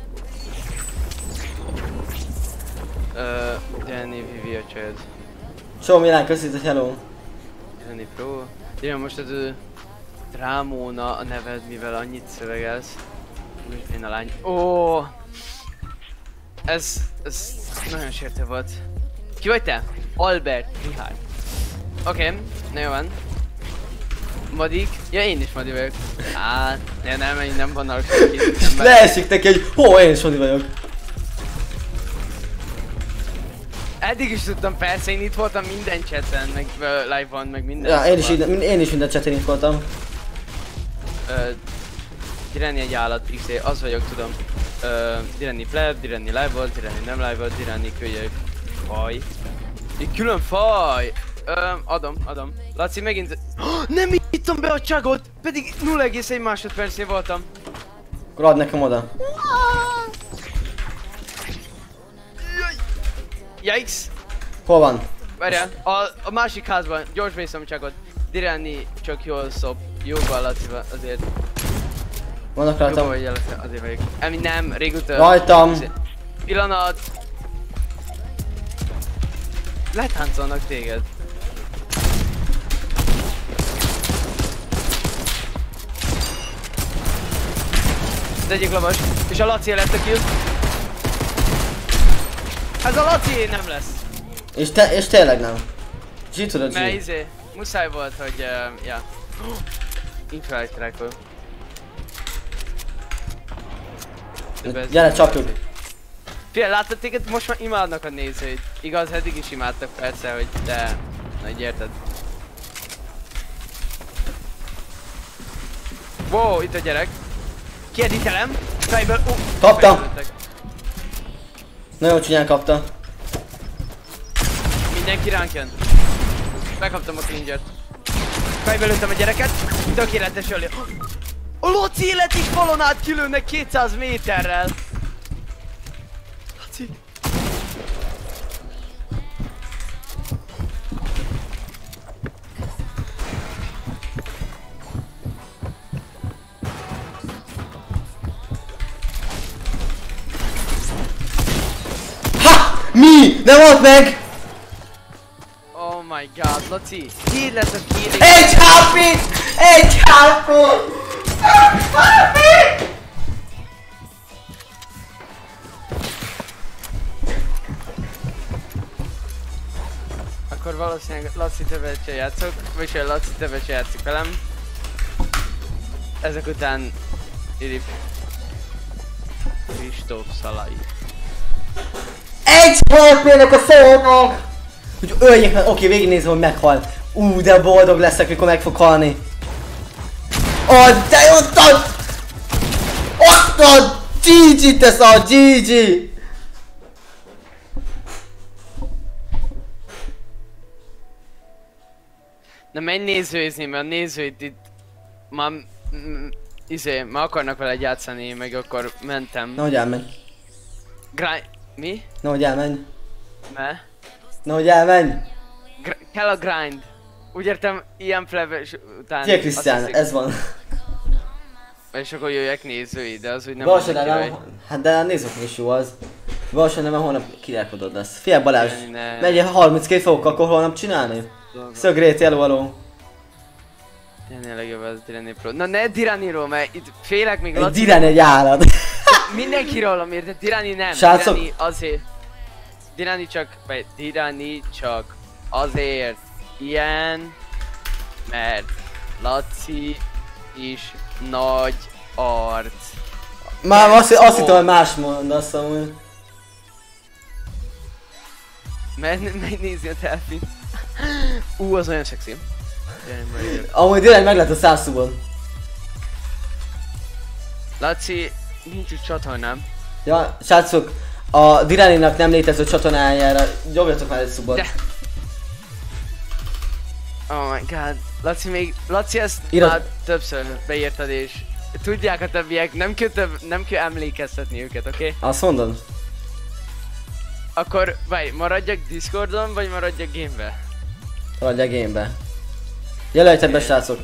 Dirani Vivi a csajod. Show Milán, köszönjük, hello! Dirani Pro. Dirani most az Rámóna a neved, mivel annyit szövegelsz. Én a lány. Ó, ez nagyon sértő volt. Ki vagy te? Albert Mihály. Oké, na jó van. Madik? Ja, én is Madi vagyok. Hát, nem vannak senkit. Leesik neki egy... én is Madi vagyok. Eddig is tudtam, persze, én itt voltam minden chaten, meg live-on, meg minden. Ja, én is minden chaten itt voltam. Dirani egy állat, XD, az vagyok, tudom. Dirani pleb, Dirani live volt, Dirani nem live volt, Dirani kölyök. Faj. Egy külön faj! Adom. Laci, megint... Nem ittam be a csagot! Pedig 0,1 másodpercnél voltam. Akkor add nekem oda. Yikes! Hol van? Várjál, a másik házban, gyors beiszom a csagot. Dirani csak jól szop. Jóval Lacival azért. Vannak Jóval rajtam. vagy azért vagyok. Emi nem, régóta. Rajtam. Pillanat. Letáncolnak téged. Az egyik lovas. És a Laci lett a kill. Ez a Laci nem lesz. És tényleg nem. G tudod, Mert G. izé, muszáj volt, hogy ja. Infrared trackol. Gyere, csapjuk. Figyelj, láttad téged? Most már imádnak a nézőid. Igaz, eddig is imádtak persze, hogy de... Na így érted. Wow, itt a gyerek. Kiedítelem. Fejből... Kaptam. fejből. Nagyon csúnyán kapta. Mindenki ránk jön. Megkaptam a cleanjert. Fejből lőttem a gyereket. Tökéletes ölő. A Laci élet is falon át kilőnek 200 méterrel. Laci. Ha! Mi? Nem volt meg! Oh my god, Laci. Ki lesz a killing? Egy HP! Egy HP! Akkor valószínűleg Laci többet játszok, vagy hogy Laci többet játszik velem. Ezek után Irip Kristóf Szalai. Egy HP-nek a szónak! Hogy öljék meg, oké, végignézem, hogy meghal. De boldog leszek, mikor meg fog halni. De ott van! Ott van! GG te szar, GG! Na menj nézőizni, mert a nézőid itt már már akarnak veled játszani, meg akkor mentem. Nehogy elmenj. Mi? Nehogy elmenj. Me? Nehogy elmenj. Kell a grind. Úgy értem, ilyen plebe után... Szia Krisztián, ez van. És akkor jöjjek nézői, de az úgy nem Valószínűleg annyira nem, hát de nézzük is jó az. Valószínűleg nem, holnap királkodod lesz. Figyelj Balázs, Ne. megy 32 fokok, akkor holnap csinálni? Szögrét, hello. Tényleg jobb az Dirani Pro. Na ne Diraniról, mert itt félek még Egy Laci. Dirán egy állat. Mindenkiről, amiért, de Dirani nem. Srácok. Dirani azért. Dirani csak azért ilyen, mert Laci is nagy arc. Már azt hittem, hogy más mondasz amúgy. Megnézi a telfit. Az olyan szexi. Amúgy direkt meg lett a 100 szubon. Laci, nincs úgy csatornám. Ja, srácok, a Diraninak nem létező csatornájára nyomjatok már egy szubot. De. Oh my god. Laci ezt Írod. már többször beírtad és tudják a többiek, nem kell emlékeztetni őket, oké? Azt mondod? Akkor, maradjak Discordon, vagy maradjak game-be? Maradj a game-be. Jelöljetek be, srácok.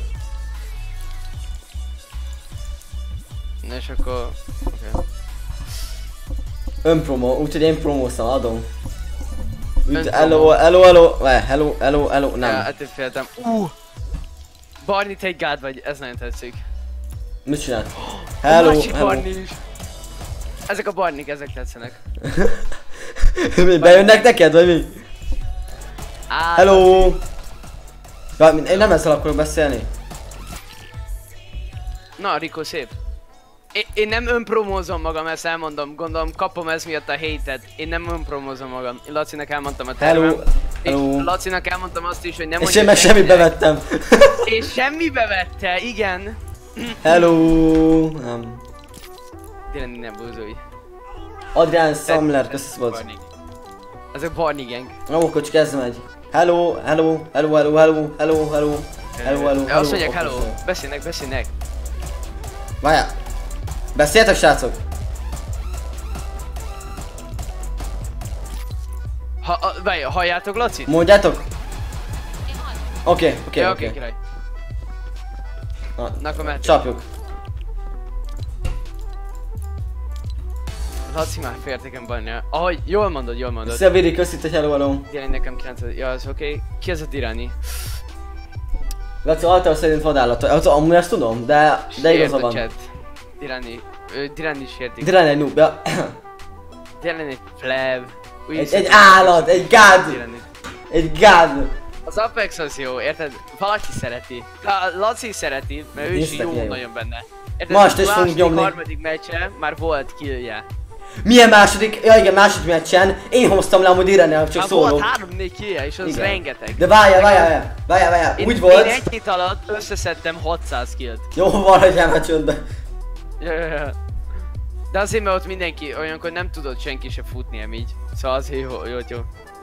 Na és akkor... Okay. Önpromo, úgyhogy én promóztam, adom. Önpromo. Hello, Ja, nem. ettől féltem. Barni, te egy gád vagy, ez nagyon tetszik. Mit csinált? A Hello. másik Barni is. Ezek a Barnik, ezek tetszenek. Mi, bejönnek neked, vagy mi? Hello. Ja, én nem ezzel akarok beszélni. Na, Rico, szép. Én nem önpromózom magam, ezt elmondom, gondolom kapom ez miatt a hate-et. Én nem önpromózom magam. Én Lacinak elmondtam a tervem. Hello. És Lacinak elmondtam azt is, hogy nem És én meg semmibe vettem. És semmibe vette, igen. Hello. Nem. Tényleg nem búzolj. Adrián Samler, köszönöm. Ezek Barney gang. Na, akkor csak ez megy. Hello. Azt mondják hello. Beszélnek. Várjál. Beszéltek, srácok? Halljátok Lacit? Mondjátok? Oké. király. Na akkor mehetünk. Csapjuk. Laci már féltéken banja. Ahogy, jól mondod. Szia Viri, köszi, hogy hello. Dirani nekem 9, ja, az oké. Ki az a Dirani? Laci, által szerint vadállat. Amúgy ezt tudom, de igaza van. Dirani is értik. Dirani egy noob, ja. Dirani egy pleb. Egy állat, egy gád. Egy gád. Az Apex az jó, érted? Valaki szereti. Laci szereti, mert ő is jó nagyon benne. Érted? Most is fogunk nyomni. Harmadik meccsen már volt killje. Milyen második? Ja igen, második meccsen. Én hoztam le amúgy Irene, csak szóló. Volt 3-4 killje, és az igen. Rengeteg. De várjál. Úgy volt. Én egy hét alatt összeszedtem 600 killt. Jó van, hogy elmecsöd be. Ja. De azért, mert ott mindenki olyankor nem tudott senki se futni így. Szóval azért jó.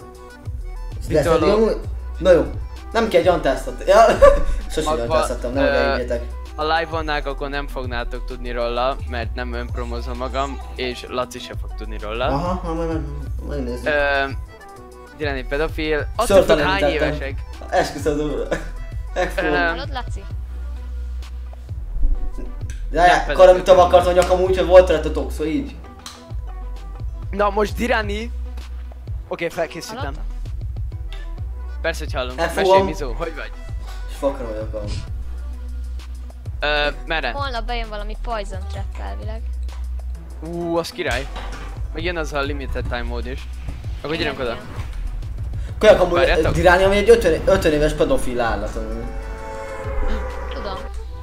Na jó. Nem kell gyantáztatni. Ja. Sosem gyantáztattam, nem odaérjétek. Ha live-onnák, akkor nem fognátok tudni róla, mert nem önpromozom magam, és Laci se fog tudni róla. Aha, megnézzük. Dirani pedofil. Azt tudod, hány évesek? Esküszöm, Hallod, Laci? De karamütöm akartam a nyakam úgy, hogy volt rá a toxo, így. Na most Dirani... Oké, felkészültem. Persze, hogy hallom. Mesélj, Mizó, hogy vagy? És fakra vagyok amúgy. Merre? Holnap bejön valami Poison Trap elvileg. Az király. Meg jön az a limited time mód is. Akkor gyerünk oda. Kölyök amúgy Dirani, ami egy 50 éves pedofil állat amúgy. Tudom.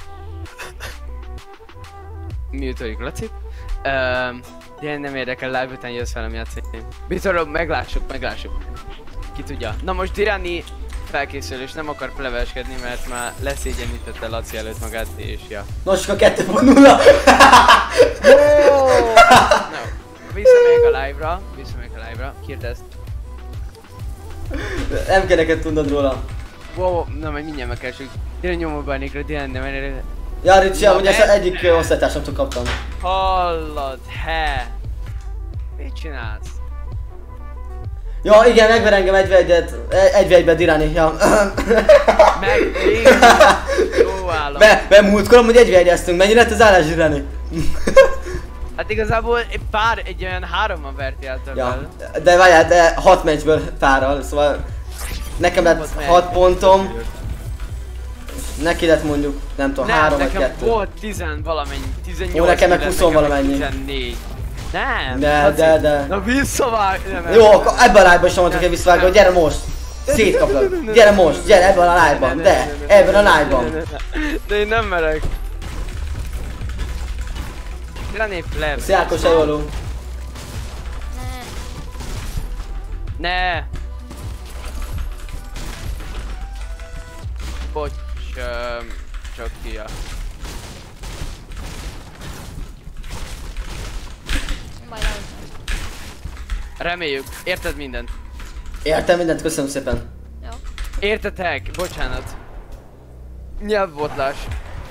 Mute-oljuk Lacit. Ilyen nem érdekel, live után jössz velem játszani. Biztosan meglássuk. Ki tudja. Na most Dirani felkészül és nem akar pleveskedni, mert már leszégyenítette Laci előtt magát és ja. Nos, a 2.0! Visszamegyek a live-ra, kérdezd. Nem kell neked tudnod róla. Wow, na majd mindjárt megkeresünk. Dirani nyomóbánikra, Dirani nem erre. Ja, Ricsi, amúgy ezt egyik osztálytársamtól kaptam. Hallod, mit csinálsz? Ja, igen, megver engem egy-egybe Dirani, ja. Jó állom. Be múltkor amúgy egy-egyeztünk, mennyi lett az állás Dirani? Hát igazából egy olyan 3-an verti által ja, de várjál, de 6 meccsből párral, szóval nekem lett 6 pontom. Neki lett mondjuk, nem tudom, 3 vagy 2. Nekem volt 10 valamennyi, 18. Jó, nekem meg 20 valamennyi. 14. Nem! De. Na visszavág! Jó, akkor ebben a live-ban is mondtuk, hogy visszavágod, hogy gyere most! Szétkaplak! Gyere most! Gyere ebben a live-ban! De! Ebben a live-ban! De én nem merek! Dirani pleb! Sziákos Ejoló! Ne! Bocs, csak kia. Reméljük, érted mindent? Értem mindent, köszönöm szépen. Jó. Értetek, bocsánat. Nyelvbotlás.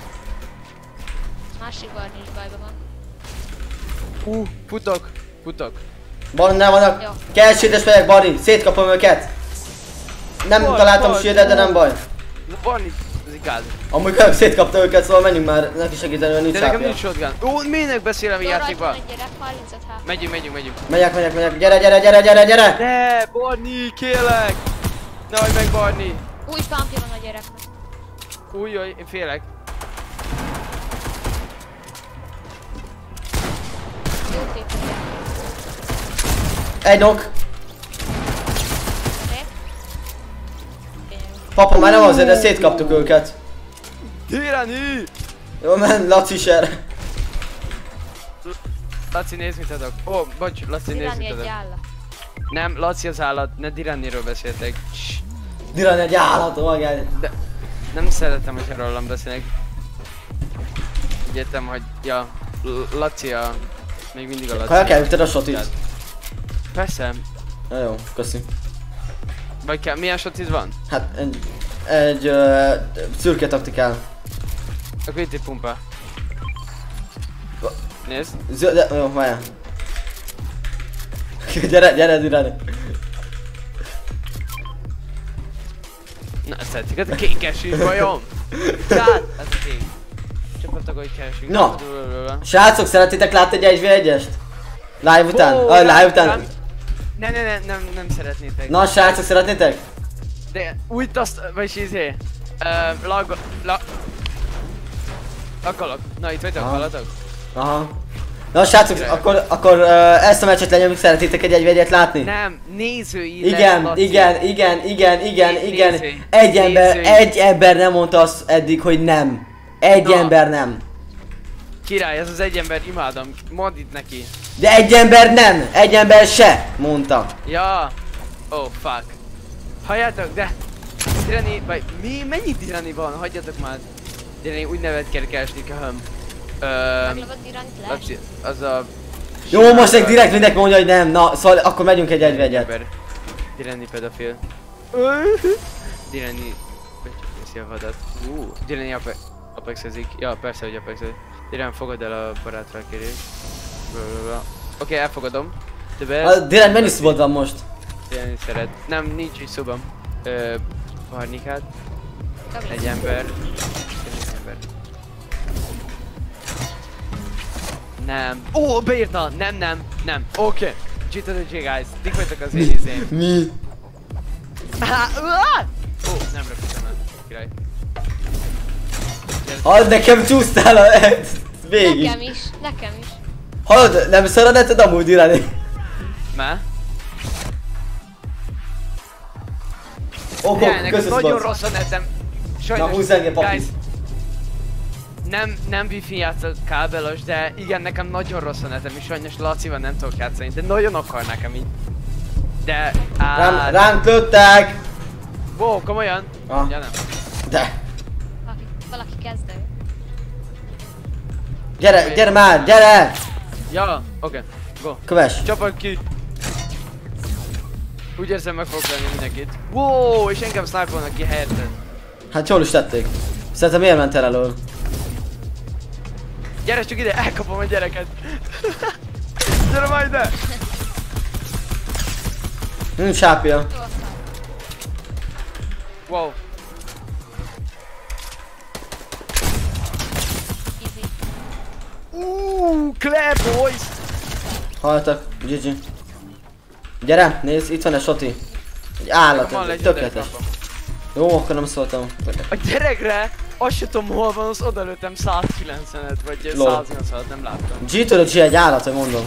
Másik bar nincs bajban van. Futok. Barnál vannak. Jó. Kelsétes megyek, Barni, szétkapom őket. Nem találtam shieldet, de nem baj. Barni, az igaz. Amúgy kölyök szétkapta őket, szóval menjünk már, neki segíteni, hogy nincs De nekem hápja. nincs shotgun. Minek beszélem a játékban? Megyünk. Megyek, gyere! Ne, Barni, kérlek! Nehogy meg Barni! Új pumpja van a gyereknek. Új, én félek. Jó képzelje. Egy nok. Papa, már nem azért, de szétkaptuk őket. Dirani! Jó, men, Laci ser. Laci, nézd mit adok. Ó, bocs, Laci, nézd Dirani mit adok. egy állat. Nem, Laci az állat, ne Diraniról beszéltek. Dirani egy állat, magány. De nem szeretem, hogyha rólam beszélnek. Úgy értem, hogy ja, Laci a... Még mindig a Laci. Ha el kell ütened a shotit. Persze. Na jó, köszi. Vagy kell, milyen shotid van? Hát egy szürke taktikál. Akkor itt egy pumpa. Nézd. De, jó, várjál. gyere, Dirani. Na, tetszik, ez a kékes is bajom. Tehát, ez a kék. Csapottak, hogy keresünk. No. Srácok, szeretitek látni egy 1v1-est? Live után? Live után? Nem szeretnétek. Na, srácok, szeretnétek? De úgy azt, vagyis izé. Lakolok. Na, itt vagytok, hallatok? Aha. Na, srácok, akkor ezt a meccset legyen, szeretitek egy 1v1-et látni? Nem, nézői Igen. Egy ember nem mondta azt eddig, hogy nem. Egy ember nem. Király, ez az egy ember, imádom. Mondd itt neki. De egy ember nem, egy ember se mondta. Ja. Oh, fuck. Halljátok, de... Tirani, vagy mennyi tirani van? Hagyjatok már. Tirani úgy nevet kell keresni, köhöm. Meglövöd Tiranit le? Laci, az a... Jó, most egy direkt mindenki mondja, hogy nem. Na, szóval akkor megyünk egy 1v1-et. Tirani pedofil. Tirani... Veszi a vadat. Tirani apexezik. Ja, persze, hogy apexezik. Tirani, fogad el a barátra kérés. Oké, elfogadom. Direkt mennyi szubod van most? Tirani szeret. Nem, nincs is szubam. Barnikát. Egy ember. Nem. Ó, beírta! Nem. Oké. GTG guys. Tik vagytok az én izém. Mi? Ó, nem röpítem el. Király. Hallod, nekem csúsztál a... végig. Nekem is. Hallod, nem szaraneted amúgy Dirani? Má? Köszönöm. Nagyon rossz a netem. Na, húzz engem, papi. Guys, nem wifi játszok kábelos, de igen, nekem nagyon rossz a netem, és sajnos Lacival nem tudok játszani, de nagyon akar nekem így. De... Ránk lőttek! Wow, komolyan? Ja, nem. De! Valaki kezdő. Gyere már, gyere! Ja, oké, go. Kövess! Csapok ki! Úgy érzem, meg fogok lenni mindenkit. Wow, és engem sniperolnak ki helyetted. Hát jól is tették. Szerintem miért ment el elől? Gyere csak ide, elkapom a gyereket! Gyere már ide! Sápja. Wow. Easy. Claire boys! Hallottak, GG. Gyere, nézd, itt van a Soti. Egy állat, tökéletes. Jó, akkor nem szóltam. A gyerekre, azt se tudom hol van, az odalőttem 190-et, vagy 180-at, nem láttam. G-től egy állat, hogy mondom.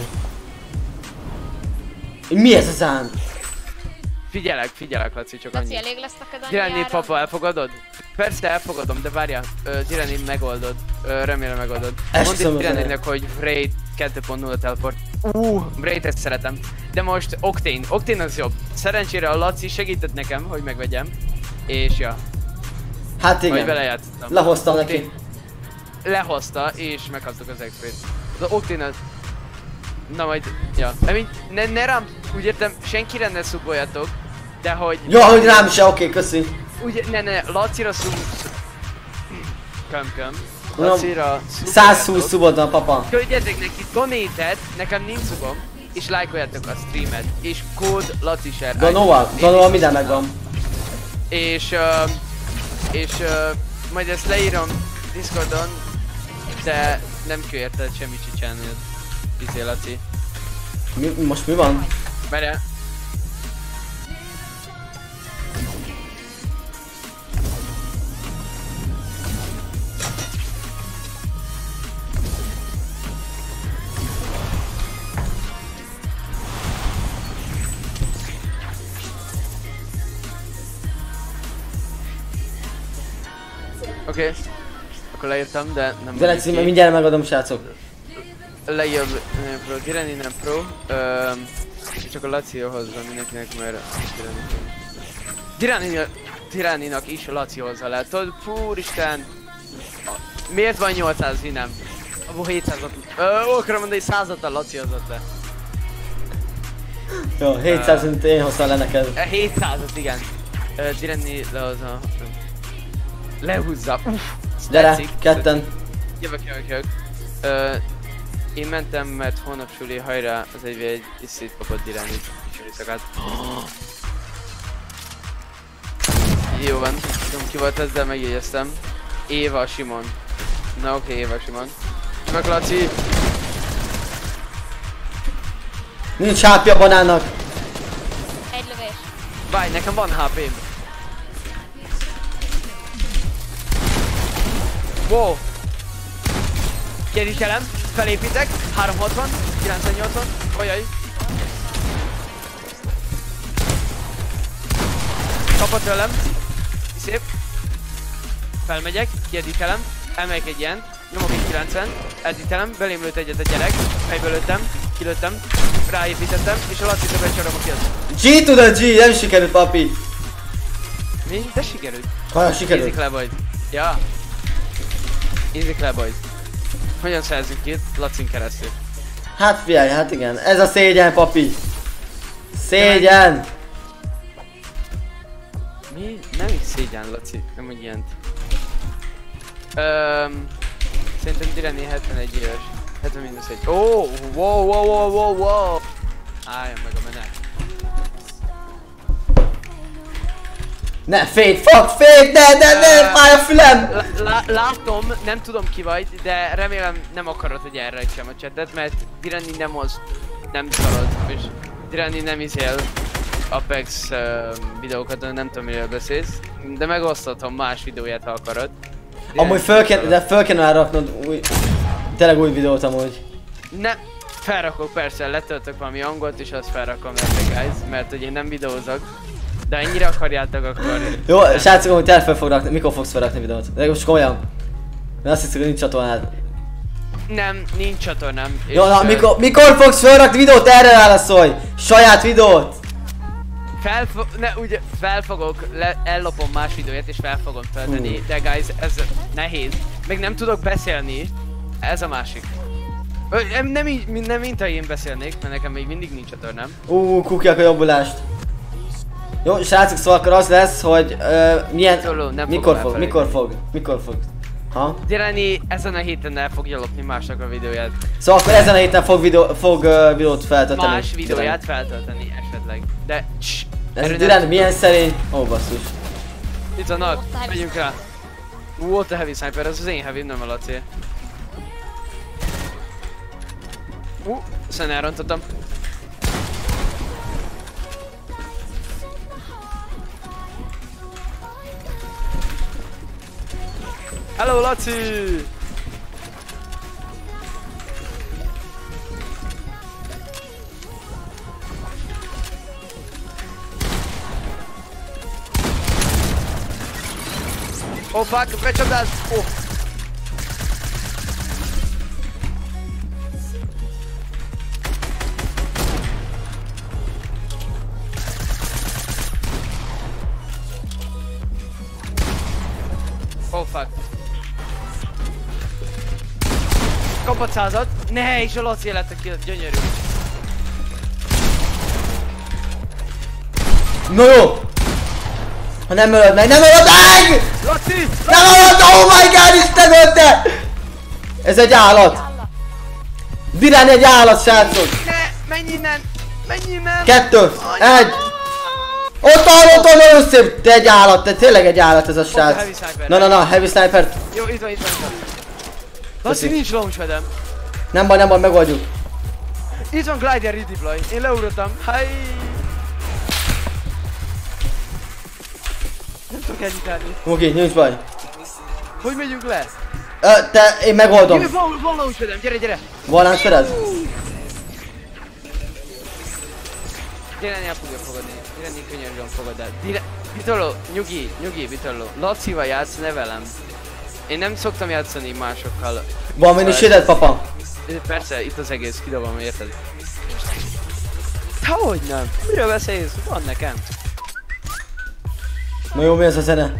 Mi ez az ám? Figyelek, Laci, csak annyi. Laci, elég lesz neked Dirani, annyiára? papa, elfogadod? Persze elfogadom, de várjál, Dirani megoldod. Remélem megoldod. Mondd itt Diraninek, hogy Raid 2.0 teleport. Raid-et szeretem. De most Octane az jobb. Szerencsére a Laci segített nekem, hogy megvegyem. És ja. Hát igen. Hogy vele játszottam. Lehoztam neki. Lehozta, és megkaptuk az XP-t. Az Octane az... Na majd... Ja. Ne rám... Úgy értem, senkire ne szuboljatok. De hogy... Jó, hogy rám se, oké, köszi. Ugye, ne, Lacira Köm. Uram, Lacira 120 szubod van, papa. Küldjetek neki donate-et, nekem nincs szubom. És lájkoljátok a streamet. És kód LaciShare. Donóval minden megvan. És majd ezt leírom Discordon. De nem kell érted semmit csinálni. Izé, Laci. Most mi van? Várjál. Oké. Akkor leírtam, de nem... De Leci, mindjárt megadom, srácok. Legjobb pro, Dirani nem pro. Csak a Lacihoz van mindenkinek, mert... Diraninak is a Laci hozza le. Tudod, úristen! Miért van 800 nem? Abból 700-at... akarom mondani, hogy 100-at a Laci hozott le. Jó, 700 én hoztam le neked. 700-at, igen. Dirani lehozza. Lehúzza. Gyere, ketten. Jövök. Én mentem, mert holnap suli, hajrá, az egy szétkapott Dirani suliszakát. videó van. Tudom ki volt ez, de megjegyeztem. Éva Simon. Na oké, Éva Simon. Meg Laci. Nincs HP a banánnak. Egy lövés. Várj, nekem van HP-m. Wow. Kérdítelem, felépítek, 360, 980, ajaj. Kap a tőlem, szép. Felmegyek, kérdítelem, elmegyek egy ilyen, nyomok egy 90, eldítelem, belém lőtt egyet a gyerek, fejből lőttem, kilőttem, ráépítettem, és a Laci többet csarom a killt. G to the G, nem sikerült papi. Mi? De sikerült. Ha, sikerült. Easy Club, ja. Easy Club. Hogyan szerzünk ki? Lacin keresztül. Hát figyelj, hát igen, ez a szégyen papi. Szégyen. Mi? Nem is szégyen, Laci, nem úgy ilyent. Szerintem Direni 71 éves. 70-1. Oh, wow. Álljon meg a menet. Ne, fake, ne, fáj a fülem! Látom, nem tudom ki vagy, de remélem nem akarod, hogy erre sem a csetet, mert Direni nem az, nem szarod, és Direni nem izél Apex videókat, nem tudom miről beszélsz, de megoszthatom más videóját, ha akarod. Amúgy föl kéne már raknod új, tényleg új videót amúgy. Ne, felrakok persze, letöltök valami angolt és azt felrakom nektek guys, mert hogy én nem videózok. De ennyire akarjátok, akkor... Jó, srácok, amúgy te fel fog rakni, mikor fogsz felrakni videót? De most komolyan. Mert azt hiszem, hogy nincs csatornád. Nem, nincs csatornám. Jó, na, mikor fogsz felrakni videót? Erre válaszolj! Saját videót! Felfogok, ellopom más videóját és fel fogom tölteni, de guys, ez nehéz. Meg nem tudok beszélni, ez a másik. Nem mint ha én beszélnék, mert nekem még mindig nincs csatornám. Kukiak a jobbulást. Jó, srácok, szóval akkor az lesz, hogy milyen... Mikor fog? Ha? Direni ezen a héten el fogja lopni másnak a videóját. Szóval akkor ezen a héten fog videót feltölteni. Más videóját feltölteni esetleg. De ez Direni milyen szerény? Ó, basszus. Itt vannak, megyünk rá. Ott a heavy sniper, ez az én heavy, nem a Laci. Aztán elrontottam. Hello, Laci! Oh fuck, becsapdál! Oh! Oh fuck! Kapott 100-at! Ne, és a Laci élete ki, gyönyörű! No jó! Ha nem ölöd meg, nem ölöd meg! Laci! Nem ölöd! Oh my god, Isten ölte! Ez egy állat! Direni egy állat, srácok! Ne! Menj innen! Menj innen! 2, 1! Ott nagyon szép! Te egy állat, te tényleg egy állat ez a srác! Na, heavy sniper! Jó, itt van. Laci, nincs launchpadem. Nem baj, megoldjuk. Itt van glider redeploy. Én leugrottam. Hi. Nem tudok editálni. Oké, nincs baj. Hogy megyünk le? Én megoldom. Van launchpadem, gyere. Van launchpaded? Direni el fogja fogadni. Direni könyörgöm fogad el. Vitolo, nyugi, Vitolo. Lacival játsz, ne velem. Én nem szoktam játszani másokkal. Van minősíted, papa? Persze, itt az egész, kidobom, érted? Dehogy nem! Miről beszélsz? Van nekem. Na jó, mi ez a zene?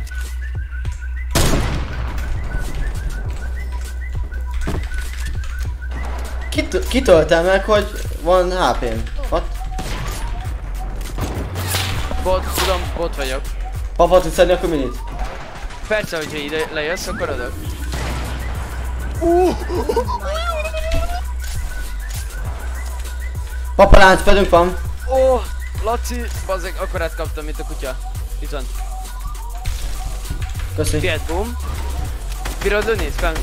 Kitöltem meg, hogy van HP-m. What? Bot vagyok. Papa, tudsz adni akkor minit? Persze, hogyha ide lejössz, akkor adok. Papa, láncpedünk van. Laci, bazzeg, akkorát kaptam, mint a kutya. Itt van. Köszi. Fiat, boom. Bírod lőni? Fenn.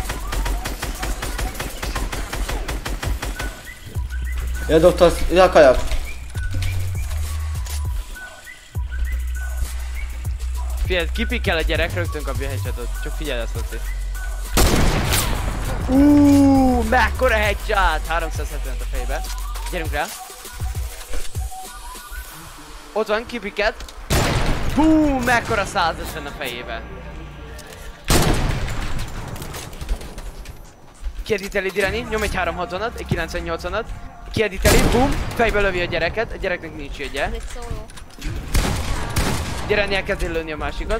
Ja, doktor, ja, kajak. Fiat, kipikkel a gyerek, rögtön kapja headshotot. Csak figyeld ezt, Laci. Mekkora headshot! 370 a fejbe. Gyerünk rá. Ott van, kipiket. Mekkora 150 a fejébe. Kiediteli Dirani, nyom egy 360-at, egy 98-at. Kiediteli, fejbe lövi a gyereket, a gyereknek nincs jegye. Ez egy szóló. Dirani elkezdi lőni a másikat.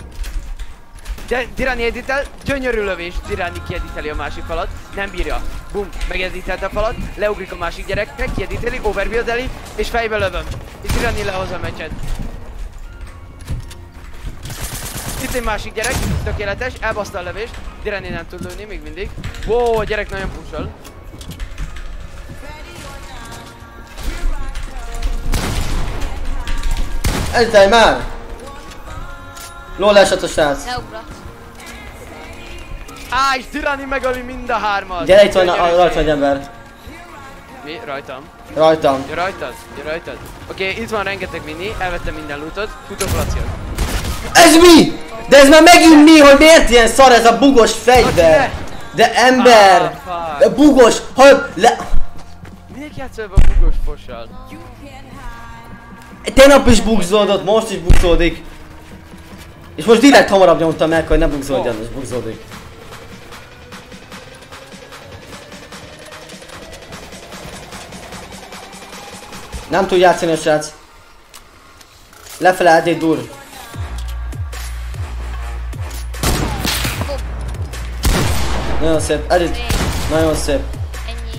Dirani editel, gyönyörű lövés, Dirani kiediteli a másik falat, nem bírja. Megeditelte a falat, leugrik a másik gyereknek, kiediteli, overbuildeli, és fejbe lövöm. És Dirani lehozza a meccset. Itt egy másik gyerek, tökéletes, elbaszta a lövést, Dirani nem tud lőni még mindig. Wow, a gyerek nagyon pushol. Editelj már! Lól esett a srác. Leugrat. És Dirani megöli mind a hármat. Gyere, itt van rajta egy ember. Mi? Rajtam? Rajtam. Ja, rajtad? Ja, rajtad? Oké, itt van rengeteg mini, elvettem minden lootot, futok Laciot. Ez mi? De ez már megint mi, hogy miért ilyen szar ez a bugos fegyver? De ember! De bugos, Miért játszol ebbe a bugos fossal? Tegnap is bugzódott, most is bugzódik. És most direkt hamarabb nyomtam meg, hogy ne bugzódjon, és bugzódik. Nem tud játszani a srác. Lefele egy dur. Nagyon szép, edit. Nagyon szép. Ennyi.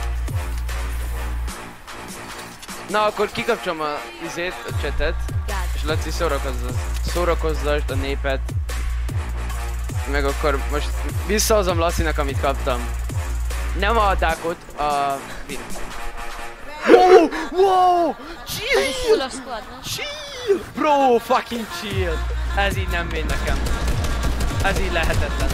Na akkor kikapcsolom a chatet, és Laci szórakozzasd a népet. Meg akkor most visszahozom Lacinak, amit kaptam. Nem a dákot, a vírus. Wow! Chill! Full of squad, no? Chill! Bro, fucking chill! Ez így nem megy nekem. Ez így lehetetlen.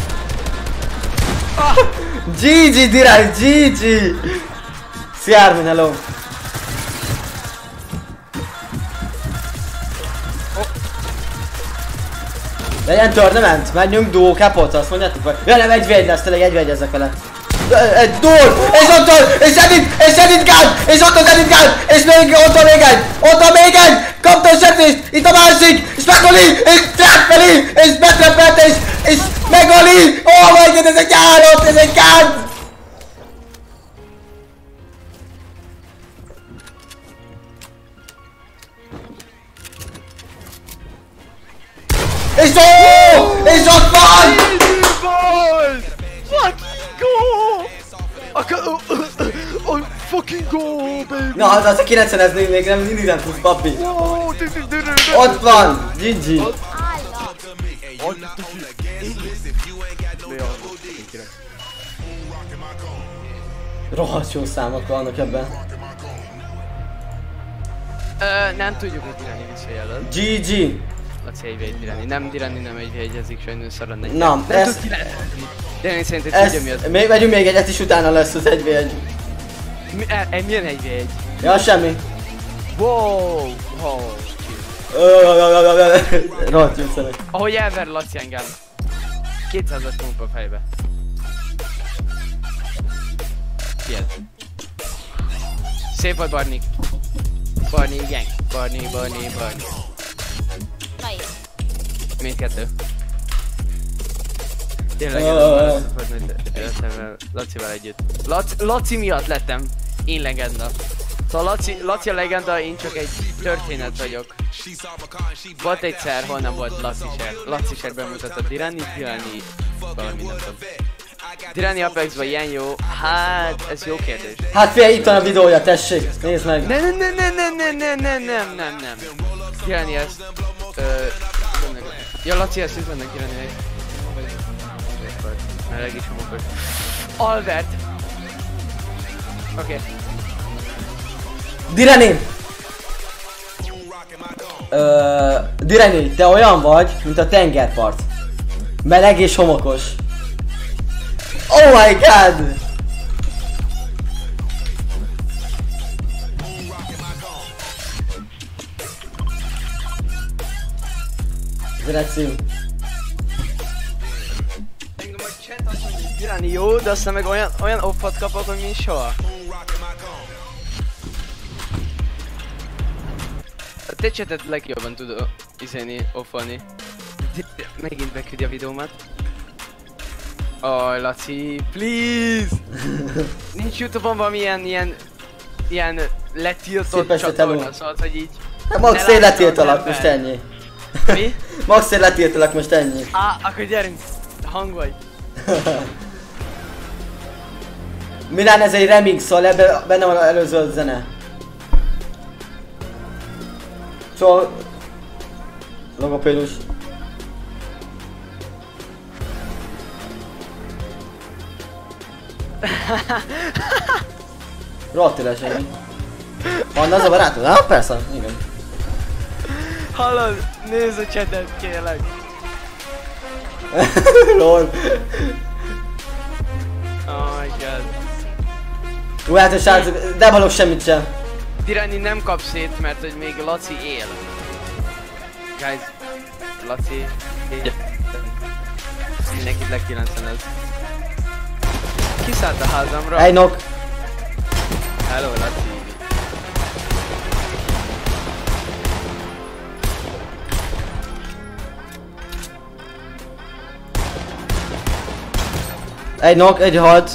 GG Diraj, GG! Szia Armin, hello! Legyen tournament, menjünk duo capot, azt mondjátok vagy? Ja nem, 1v1 lesz, tényleg 1v1-ezzek vele. Egy duo, és ott van, és edit gun, és ott az edit gun, és még ott van még egy, kapta a septést, itt a másik, és megöli, és trappeli, és betrappelt, és megöli! Oh my god, ez egy állat, ez egy gun! És ott van! Fucking go! Oh, fucking go, baby! Na, az a 90 ez még nem mindig nem tudsz, papi. Ott van! GG! Rohadt jó számok vannak ebben. Nem tudjuk, hogy Dirani visszajelöl. GG! Laci 1v1 Dirani. Nem Dirani, nem 1v1-ezik, sajnos szarad neki. Na, nem ez... tud kilehetni. Dirani szerint hogy tudja miatt. Megyünk még egyet és utána lesz az 1v1. Milyen 1v1? Ja, semmi. Wow! Rohadt jó szerek. Ahogy elver Laci engem. 200 lesz pumpa fejbe. Fiat. Szép vagy Barni. Barni, gang. Barni. Melyik? Mindkettő. Tényleg Lacival együtt. Laci miatt lettem én legenda. Szóval Laci a legenda, én csak egy történet vagyok. Volt egyszer, hol nem volt Laci ser bemutatott Dirani valami nem tudom. Dirani Apexban ilyen jó, hát ez jó kérdés. Hát figyelj, itt van a videója, tessék, nézd meg. Nem. Dirani ezt... Ja, Laci ezt üzennek Dirani. Meleg is homokos. Albert! Oké. Dirani! Direni, te olyan vagy, mint a tengerpart. Meleg és homokos. Oh my god! Greci. Engem a chat azt mondja, hogy Dirani jó, de aztán meg olyan offot kapok, hogy mint soha. A te chatet legjobban tudod offolni. Megint beküldi a videómat. Aj, Laci, please! Nincs YouTube-on valami ilyen letiltott csatorna, szóval, hogy így... Max én letiltalak, most ennyi. Mi? Max én letiltalak, most ennyi. Akkor gyerünk, hangolj! Milán, ez egy remix, szóval benne van az előző zene. Szóval... Logopédus. Rohadt éles ennyi. Van az a barátod? Ah, persze, igen. Hallod? Nézd a chatet, kérlek! Lol. Oh my god. Hát a srácok, de valók semmit sem. Dirani nem kap szét, mert hogy még Laci él. Guys, Laci... Mindenkit le-9-ez. Kiszállt a házamra. Egy nok. Hello, Laci. Egy nok, egy halt.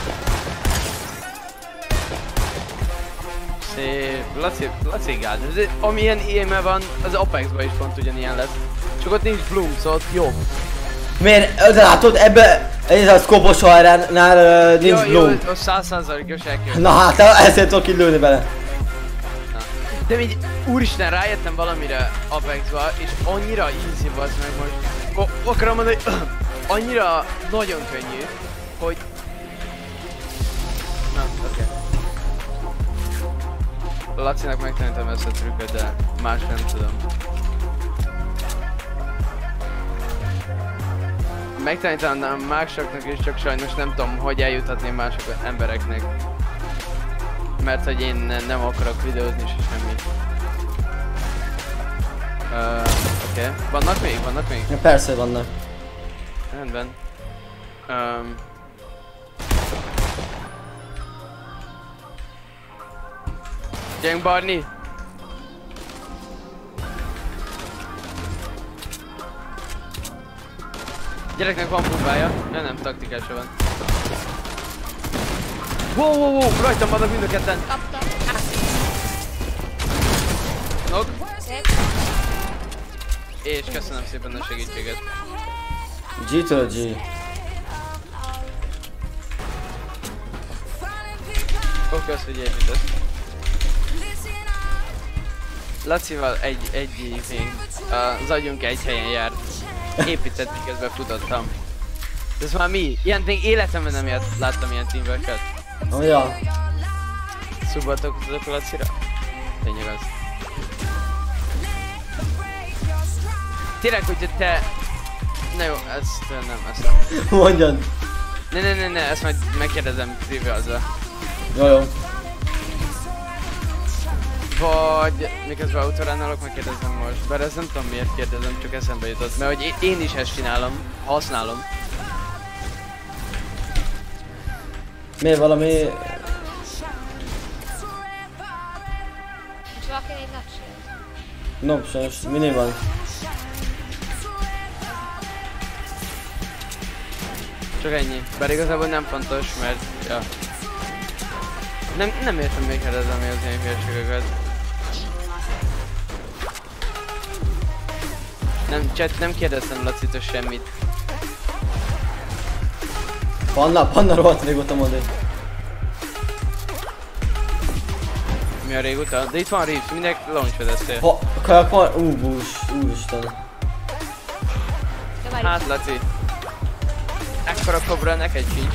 Szép. Laci gáz. Amilyen éme van, az Apexban is pont ugyanilyen lesz. Csak ott nincs Bloom, szóval ott jobb. Miért? De látod, ebbe... Ez a szkópos hajránál nincs Bloom. Jó, 100%-os elképzelés. Na hát, ezért tudok így lőni bele. De még úristen, rájöttem valamire Apexba, és annyira easy az meg most. Akarom mondani, hogy annyira nagyon könnyű, hogy... Na, oké. Lacinak megtanítom ezt a trükköt, de más nem tudom. Megtanítanám másoknak is, csak sajnos nem tudom, hogy eljutatni mások embereknek. Mert hogy én nem akarok videózni se semmi. Oké. Vannak még? Vannak még? Ja, persze vannak. Rendben. Gyerünk, Barni! Gyereknek van pumpája, nem taktikása van. Wow, rajtam vannak mind a ketten! Kaptam. Nok. Szép. És köszönöm szépen a segítséget. G-től G. Kösz, hogy építesz. Lacival egy az agyunk egy helyen járt. Épített, miközben futottam. Ez már mi? Ilyen még életemben nem láttam ilyen teamworket. Oh, ja. Szubatok tudok Lacira? Lényeg az. Tényleg, hogyha te... Na jó, ezt nem, ezt nem. Mondjad. Ne, ezt majd megkérdezem trivialza. Jó. Vagy miközben autoránálok, megkérdezem most. Bár ezt nem tudom miért kérdezem, csak eszembe jutott. Mert hogy én is ezt csinálom, használom. Miért valami... Nincs valaki egy lapsőt. Nope, sajnos. Minél van? Csak ennyi. Bár igazából nem fontos, mert... Ja. Nem értem még kérdezem mi az ilyen hülyeségeket. Nem, chat, nem kérdeztem Lacitől semmit. Panna rohadt régóta mondani. Mi a régóta? De itt van Reeves, mindenki launchvedeztél. Ha, kajak van? Úristen. De már Hát Laci. Ekkora kobra neked sincs.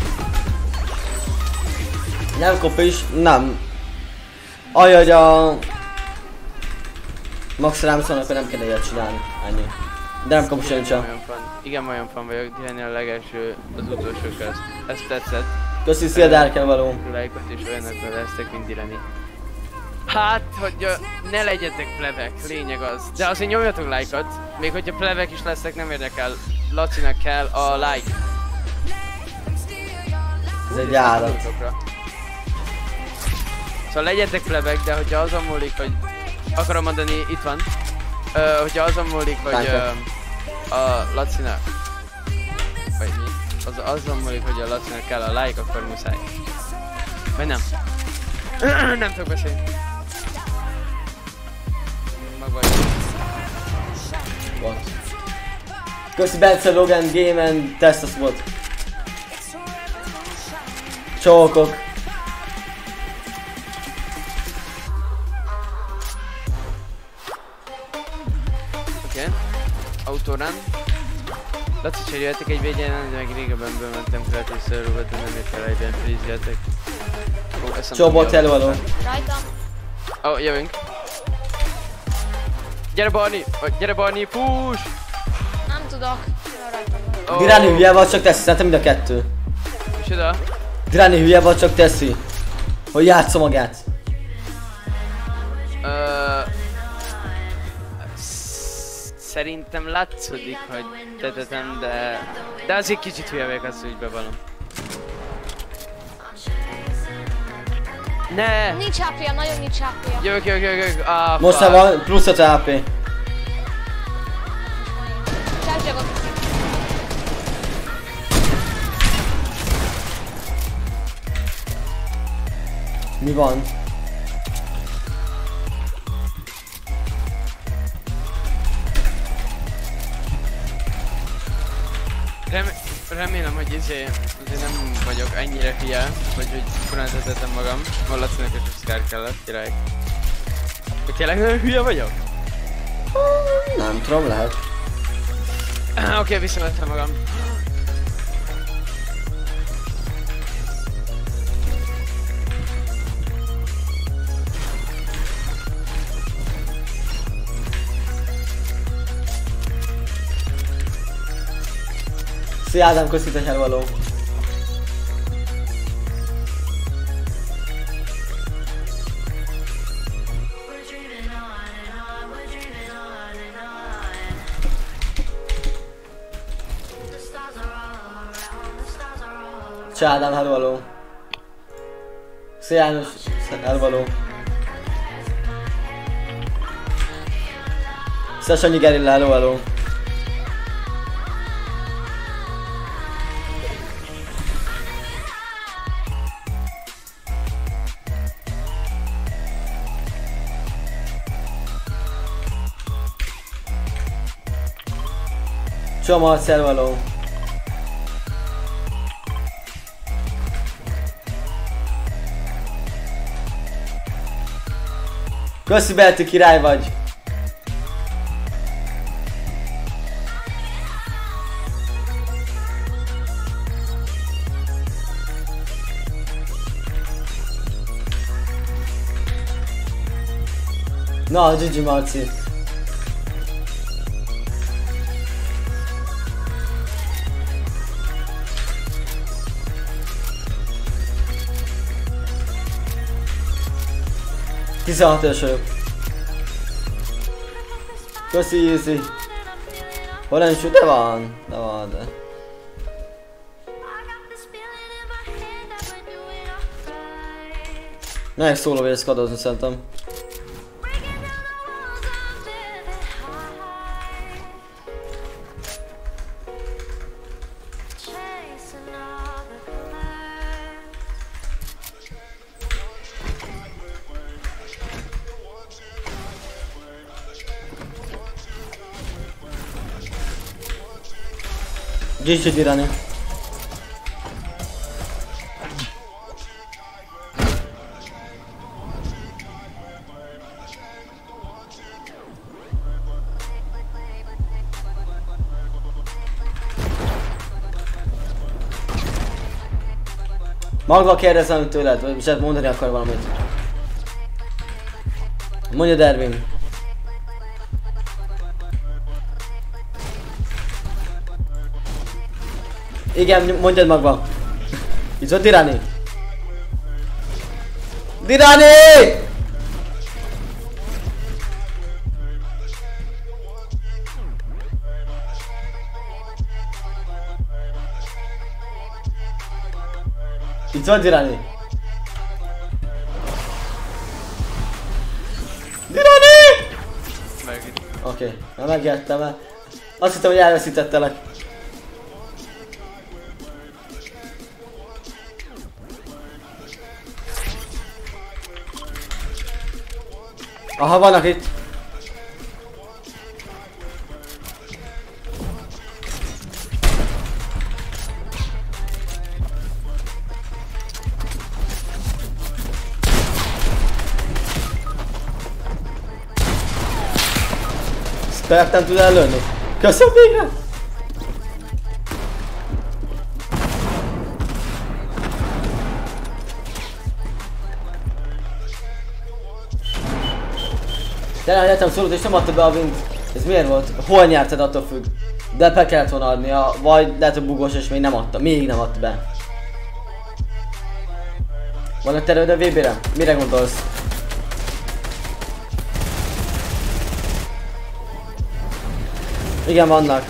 Nem kopja is, nem. Ajaj, a... Max rám szólnak, akkor nem kéne ilyet csinálni. Ennyi. De nem kapom semmi sem. Igen, olyan fan vagyok, Diani a legelső, az utolsó közt. Ezt tetszett. Köszi, szia Darken való. Lájkot és olyanok neveztek, mint Dirani. Hát, hogy ne legyetek plebek, lényeg az. De azért nyomjatok lájkot. Még hogyha plebek is lesznek, nem érdekel. Lacinak kell a like. Ez egy állat. Szóval legyetek plebek, de hogyha azon múlik, hogy... Akarom mondani, itt van. Hogyha azon múlik, hogy a Lacinak... Vagy mi? Azon múlik, hogy a Lacinak kell a like, akkor muszáj. Vagy nem? Nem tudok beszélni. Meg vagy. What? Köszi Bence, Logan, Game and Test a Swat. Csókok. Oké. Autorun. Laci, cseréltek egy végén, de meg régebben bementem kreatív szervezetre, nem értem egyben frizjeltek. Csobot előadó. Rajtam. Ó, jövünk. Gyere Barney, push! Nem tudok. Rajtam van. Dirani hülye vagy, csak teszi, szerintem mind a kettő. Micsoda? Dirani hülye vagy, csak teszi. Hogy játsza magát. Szerintem látszódik, hogy tetetem, de azért kicsit hülye vagyok, azt úgy bevallom. Ne! Nincs HP-ja, nagyon nincs HP-ja. Jövök. Ah, Most már van plusz 5 AP. Charge-ot. Mi van? Remélem, hogy azért nem vagyok ennyire hülye, vagy hogy korán tettem magam. Valacinek is szkár kellett, király. De tényleg nagyon hülye vagyok? Nem tudom, lehet. Oké, visszavettem magam. Szia Ádám, köszi, hogy helvaló. Szia Ádám, helvaló. Szia János, helvaló. Szia Sanyi Gerilla, helvaló. Csó Marcel való. Köszi Berti, király vagy. Na, GG Marci. Tizenhatos vagyok. Köszi Easy. Hol nem de van. De van, de. Ne szóló vélsz kadozni szerintem. GG Dirani. Magva kérdezem tőled, vagy most mondani akar valamit. Mondja Dervin. Igen, mondjad magban. Itt van Dirani. Dirani! Itt van Dirani. Dirani! Oké, már megjöttem el. Azt hittem, hogy elveszítettelek. Aha, vannak itt. Spert nem tud ellőni. Köszönöm végre! Tényleg egyetem szólott és nem adta be a wint. Ez miért volt? Hol nyerted, attól függ. De be kellett volna adnia, vagy lehet hogy bugos és még nem adta. Még nem adta be. Vannak terőd a VB-re? Mire gondolsz? Igen, vannak.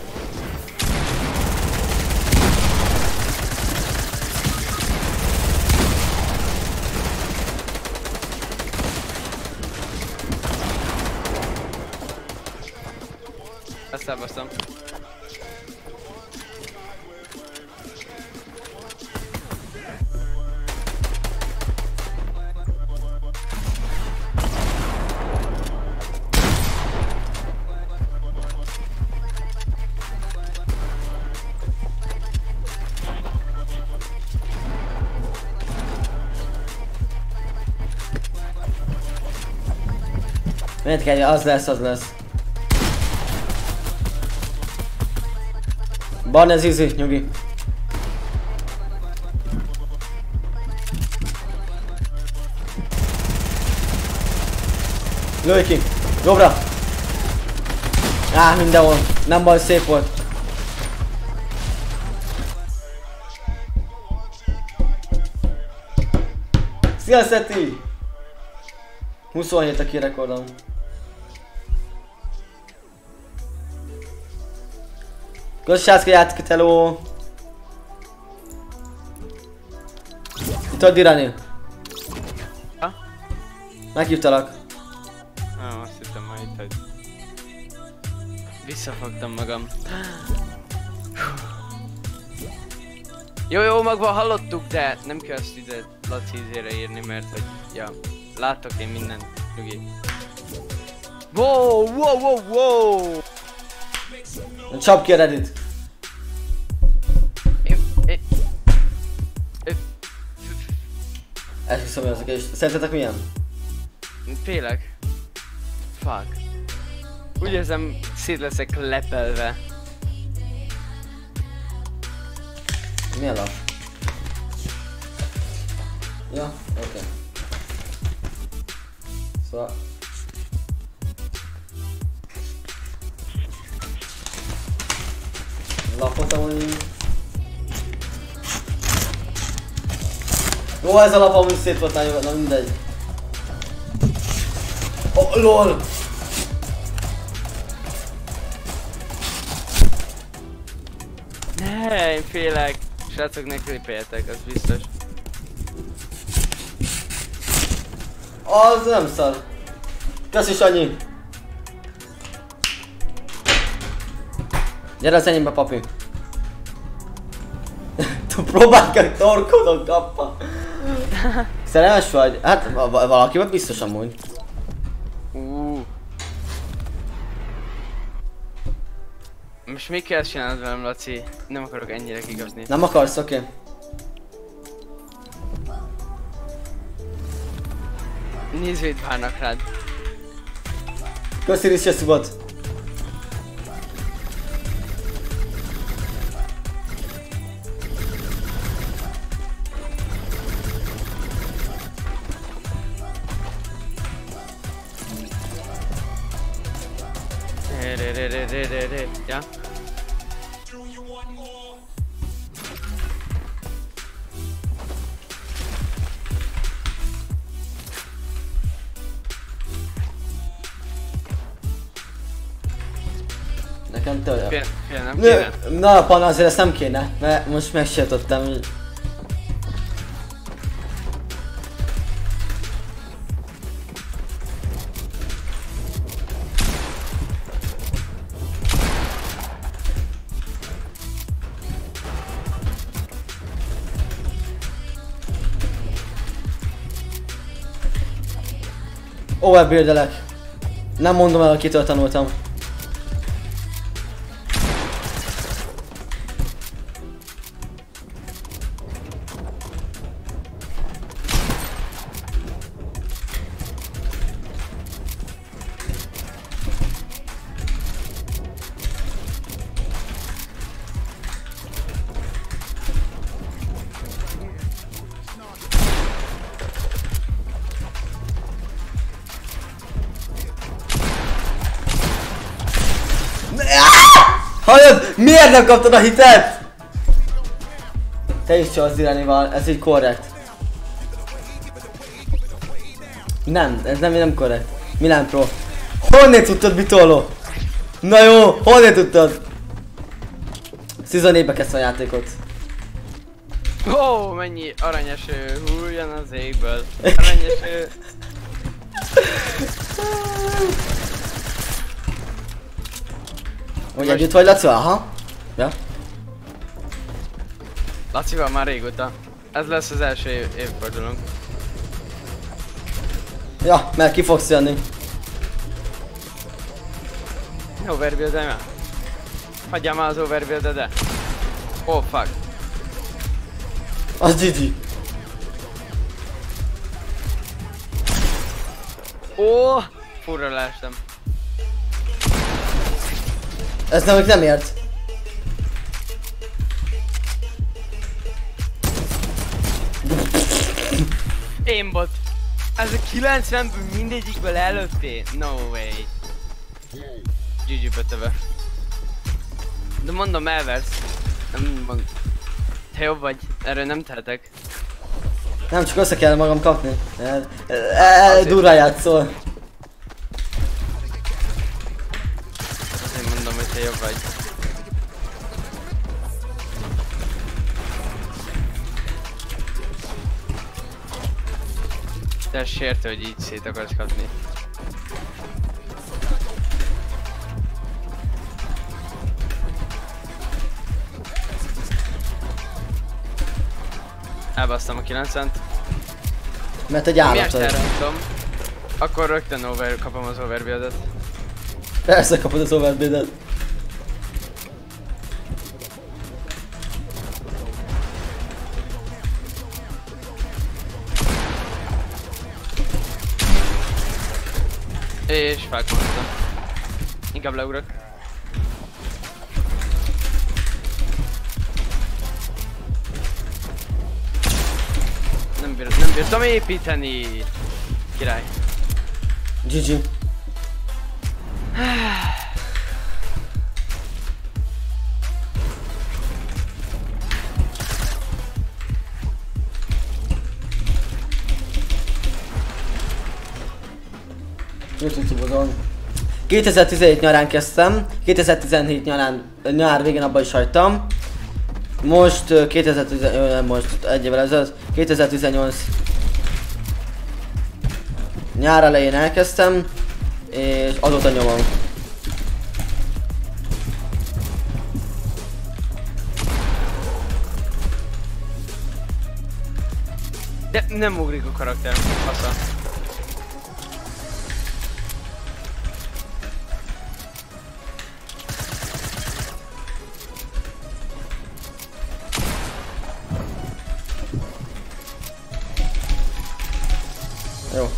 Ezt elbasztam. Miért kell, az lesz, az lesz. Barna ez easy, nyugi. Lőj ki! Jobbra! Mindenhol. Nem baj, szép volt. Szia, Szeti! 27 a kirekordom. Köszönjük, játszik, hello! Itt a Dirani. Ha? Meghívtalak. Azt hittem már itt, hogy... Visszafogtam magam. Jó, magban hallottuk, de nem kell azt ide Laci izére írni, mert hogy... Ja, látok én mindent, nyugi. Wow! Csap ki a Reddit. Esküszöm, hogy azok és szerintetek milyen? Tényleg? Fuck. Úgy érzem, szét leszek lepelve. Milyen lap? Ja, oké. Szóval... Lapot amúgy... Jó, ez a lap amúgy szét volt nagyon, na mindegy. Oh, LOL! Ne, én félek. Srácok, ne klipeljetek, az biztos. Az nem szar. Köszi, Sanyi! Gyere az enyémbe, papi! Próbálj, torkodok, kappa! Szerelmes vagy? Hát valakivel biztos amúgy. Most mi kell csinálnod velem, Laci? Nem akarok ennyire kikapni. Nem akarsz, oké. Nézvéd várnak rád. Köszi, Rizse szubot! Ja. nekem tőle. Fél nem kéne? Na, Pana, azért ezt nem kéne, mert most megsértottam. Overbuildelek. Nem mondom el, kitől tanultam. Hallod? Miért nem kaptad a hitet? Te is csalsz Diranival, ez így korrekt. Nem, ez nem korrekt. Milán Pro. Honnan tudtad, Bitollo? Na jó, honnan tudtad? Season 4-be kezdtem a játékot. Ó, mennyi aranyeső hulljon az égből. Aranyeső. Hogy együtt vagy, Laci? Aha. Ja. Lacival már régóta. Ez lesz az első évfordulónk. Ja, mert ki fogsz jönni. Overbuild-elj már. Hagyjál már az overbuild-ede. Oh fuck. Az GG. Ó, furra leestem. Ez nem ért. Én bot. Ez a 90-ből mindegyikből előttél? No way. GG beteve. De mondom, elversz. Nem mond... Te jobb vagy, erről nem tehetek. Nem, csak össze kell magam kapni. Durrá játszol. Azért mondom, hogy te jobb vagy. Te sértő, hogy így szét akarsz kapni. Elbasztam a 90-t. Mert egy Mi állat este vagy. elrontom, akkor rögtön kapom az overbuild-et. Persze kapod az overbuild-et. És felkonoztam. Inkább leugrok. Nem bírtam építeni! Király. GG. YouTube-on. 2017 nyarán kezdtem, 2017 nyár végén abba is hagytam. Most most egy évvel ezelőtt, 2018 nyár elején elkezdtem, és azóta nyomom. De nem ugrik a karakterem, fasza. Jó.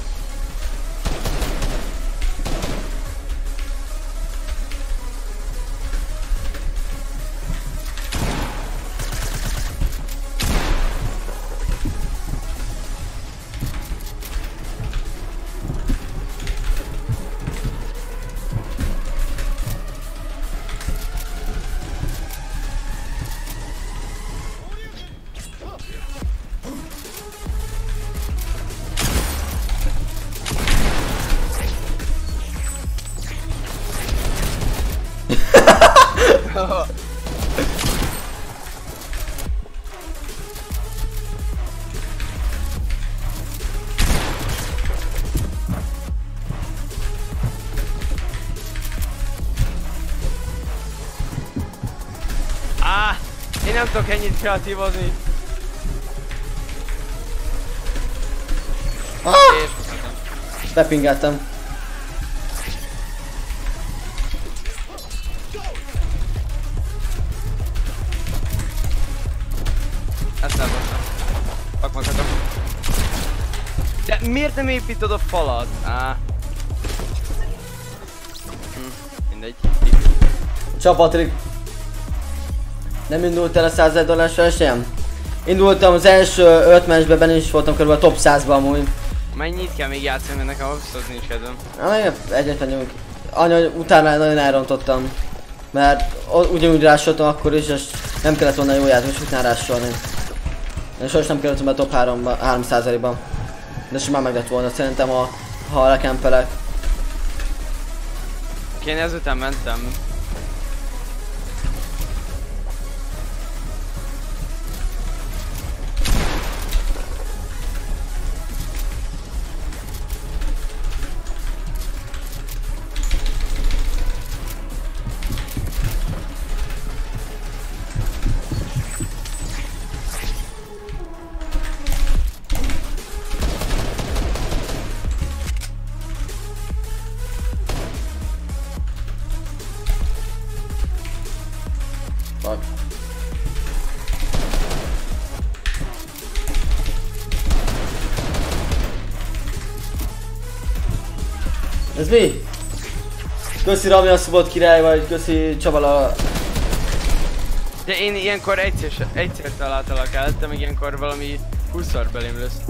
Én nem tudok ennyit kreatívozni. Bepingeltem. Ezt elbasztam. Pakmakatom. De miért nem építed a falat? Mindegy. Csapatrik. Nem indult el a 100 000 dolláros versenyem? Indultam az első 5 meccsbe, benne is voltam körülbelül a top 100-ban amúgy. Mennyit kell még játszani, mert nekem abszolút nincs kedvem. Egyet nyomjuk. Utána nagyon elrontottam. Mert ugyanúgy rásoltam akkor is, és nem kellett volna jó játékos után rásolni. És sajnos nem kellett volna a top 3%-ban. De simán meg lett volna szerintem, ha lekempelek. Én ezután mentem. Fuck. Ez mi? Köszi Rami a szubot király vagy, köszi Csavala. De én ilyenkor egyszer találtalak el, te meg ilyenkor valami 20-szor belém lesz.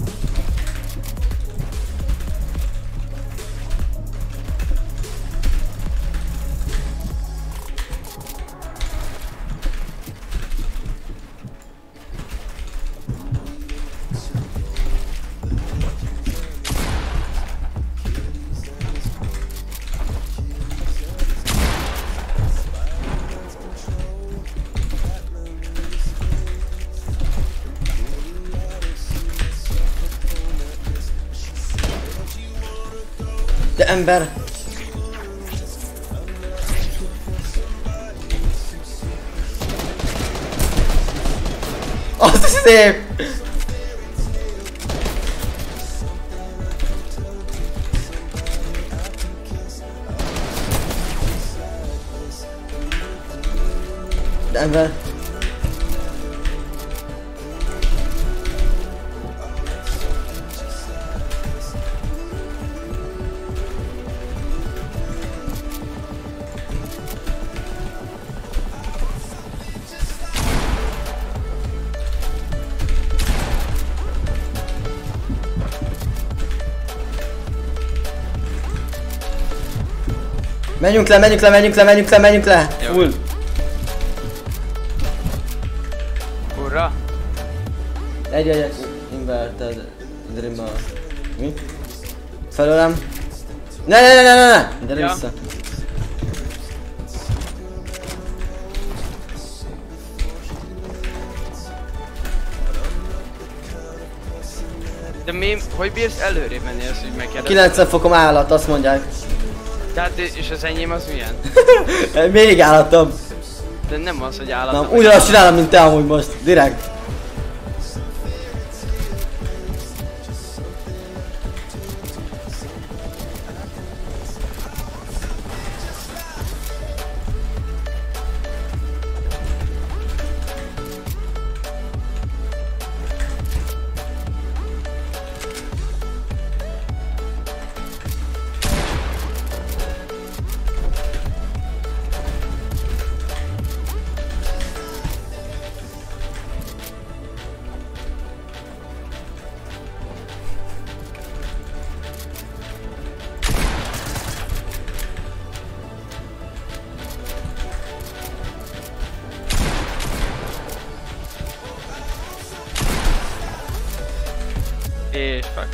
De ember! Az szép! De ember! Menjünk le! Jó. Full! Urra! Egy, inverted, dribble. Mi? Felőlem. Ne! Gyere Ja. vissza. De hogy bírsz előrébb menni ezt, hogy megkérdezem? 90 fokom állat, azt mondják. Tehát és az enyém az milyen? Még állatom. De nem az, hogy Na, állat. ugyanazt csinálom, mint te amúgy most. Direkt. És fuck.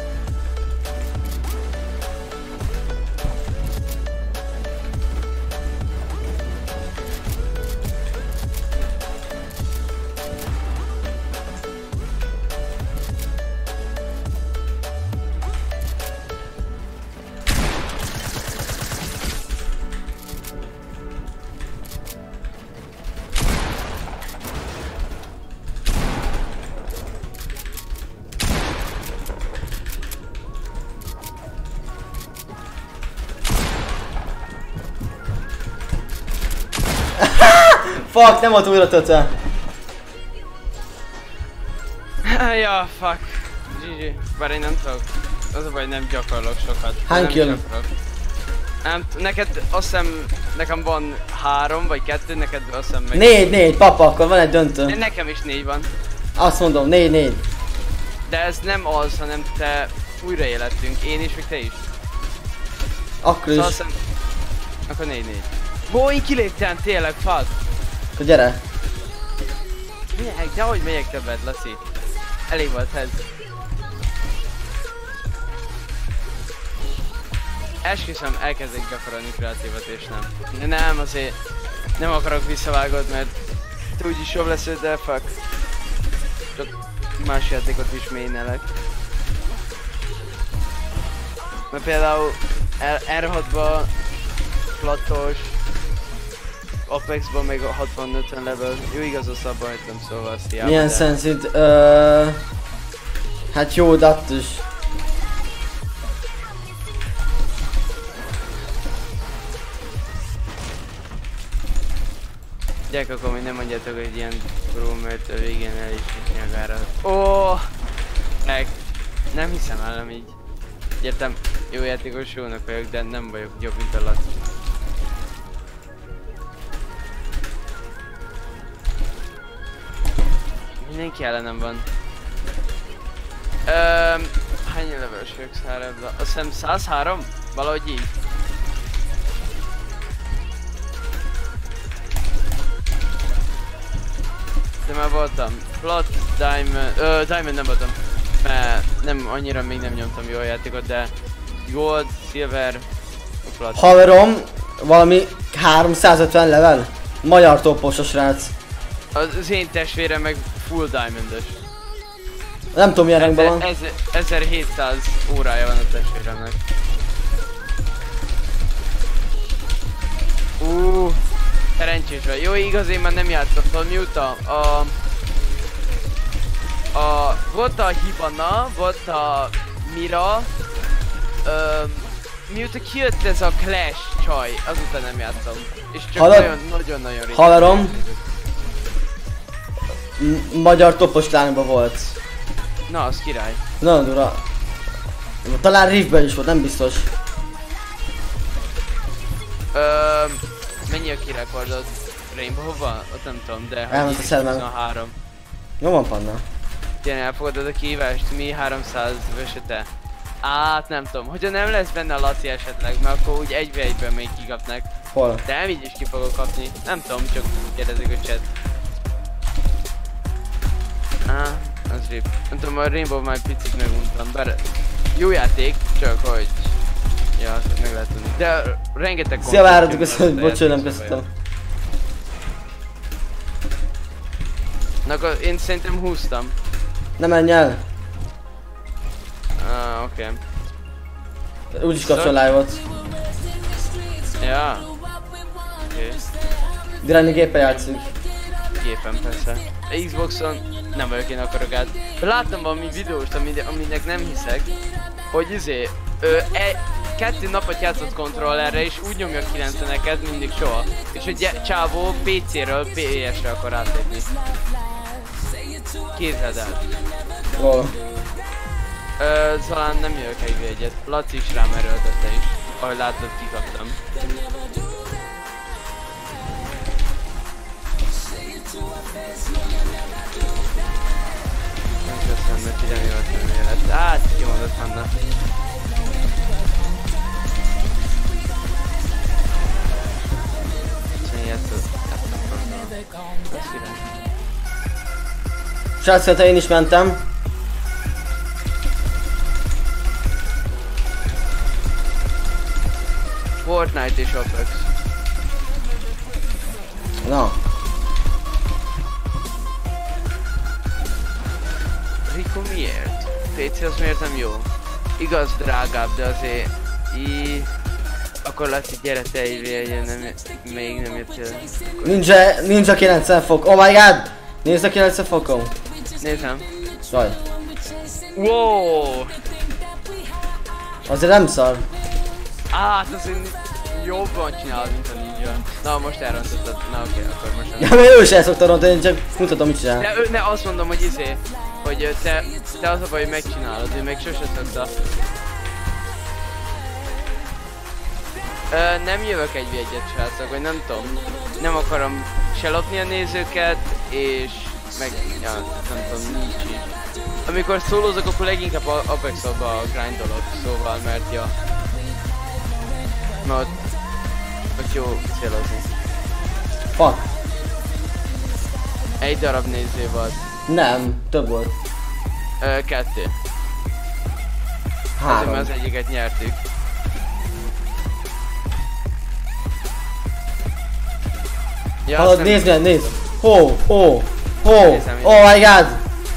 Fuck, nem volt újra töltve. Ja, fuck. GG. Bár én nem tudok. Az a baj, nem gyakorlok sokat. Hány kill? Neked azt hiszem, nekem van 3 vagy 2, neked azt hiszem meg... 4, papa, akkor van egy döntő. Nekem is 4 van. Azt mondom, 4. De ez nem az, hanem te újraélettünk. Én is, meg te is. Akkor Szóval is. azt hiszem... Akkor 4-4. Bó, én kiléptem, tényleg, fuck. Akkor gyere. Megyek, de hogy megyek többet, Laci? Elég volt ez. Esküszöm, elkezdek gyakorolni kreatívat és nem. Nem, azért nem akarok visszavágod, mert te úgyis jobb lesz, de fuck. Csak más játékot is mainelek. Mert például R6-ba platós, Apexban meg a 60-50 level. Jó, igaz, azt abban hagytam, szóval azt hiába. Milyen szenzit? Hát jó, de attól is. Gyerek, akkor még nem mondjátok, hogy ilyen pro, mert a végén el is nyagára. Óóóó! Meg nem hiszem el, nem így. Értem, jó játékos, jónak vagyok, de nem vagyok jobb, mint a Laci. Mindenki ellenem van. Hány leveles vagyok szállásban? Azt hiszem 103? Valahogy így. De már voltam. Plat, Diamond... Diamond nem voltam. Mert nem, annyira még nem nyomtam jó játékot, de... Gold, Silver... Plat. Haverom, valami 350 level. Magyar toppos a srác. Az én testvérem meg full diamondos. Nem tudom milyen rangban van. 1700 órája van a testvéremnek. Szerencsés vagy. Jó, igaz, én már nem játszottam, mióta volt a Hibana, volt a Mira, mióta kijött ez a Clash csaj, azután nem játszom. És csak nagyon-nagyon régen. Haverom, magyar toppos lányban volt. Na, az király. Nagyon dura. Talán Riftben is volt, nem biztos. Mennyi a kirekordod? Rainbow-ban? Ott nem tudom, de... Elment a szellem. 23. Jó van, Panna. Tényleg elfogadod a kihívást, mi 300 vösete? Hát nem tudom, hogyha nem lesz benne a Laci esetleg, mert akkor úgy 1v1-ben még kikapnak. Hol? De nem így is ki fogok kapni. Nem tudom, csak kérdezik a chat. Az rip. Nem tudom, a Rainbow már picit meguntam, bár jó játék, csak hogy... Ja, azt meg lehet tudni. De rengeteg... Szia, várhatok, köszönöm, bocs, nem köszönöm. Na akkor én szerintem húztam. Ne menj el! Oké. Úgyis kapcsol live-ot. Ja. Oké. Dirányi géppel játszunk. Gépen persze. Xboxon nem vagyok én akarogát. Láttam valami videóst, aminek nem hiszek, hogy 2 napot játszott kontrollerre és úgy nyomja 90-eket mindig soha. És hogy csávó PC-ről PS-re akar átlépni. Képzeld el. Hol? Talán nem jövök egy. Laci is rám erőltette is. Ahogy látod, kikaptam. Nem köszönöm, hogy nem jött nem élet. Hát, kimondott Hanna. Srácok, én is mentem. Fortnite és Apex. Na. Rico miért? PC az miért nem jó? Igaz drágább, de azért akkor Laci, gyere te ide, még nem jöttél. Ninja 90 fok, oh my god! Nézd a 90 fokon! Nézem. Jaj. Wow! Azért nem szar. Hát azért jobban csinálod, mint a ninja. Na, most elrontottad. Na, oké, akkor most nem. Ja, mert ő is el szokta rontani, én csak mutatom, mit csinál. De ne, azt mondom, hogy hogy te az a baj, hogy megcsinálod, ő még sose szokta. Nem jövök egy V1-et, srácok, vagy nem tudom. Nem akarom se lopni a nézőket, és meg, ja, nem tudom, nincs így. Amikor szólózok, akkor leginkább Apex-olba a grindolok, szóval, mert ja. Na, ott jó célozni. Fuck. Egy darab néző volt. Nem, több volt. 2. Azért, 3. mert az egyiket nyertük. Ja, Hallod, nézd! Ho! Oh my god!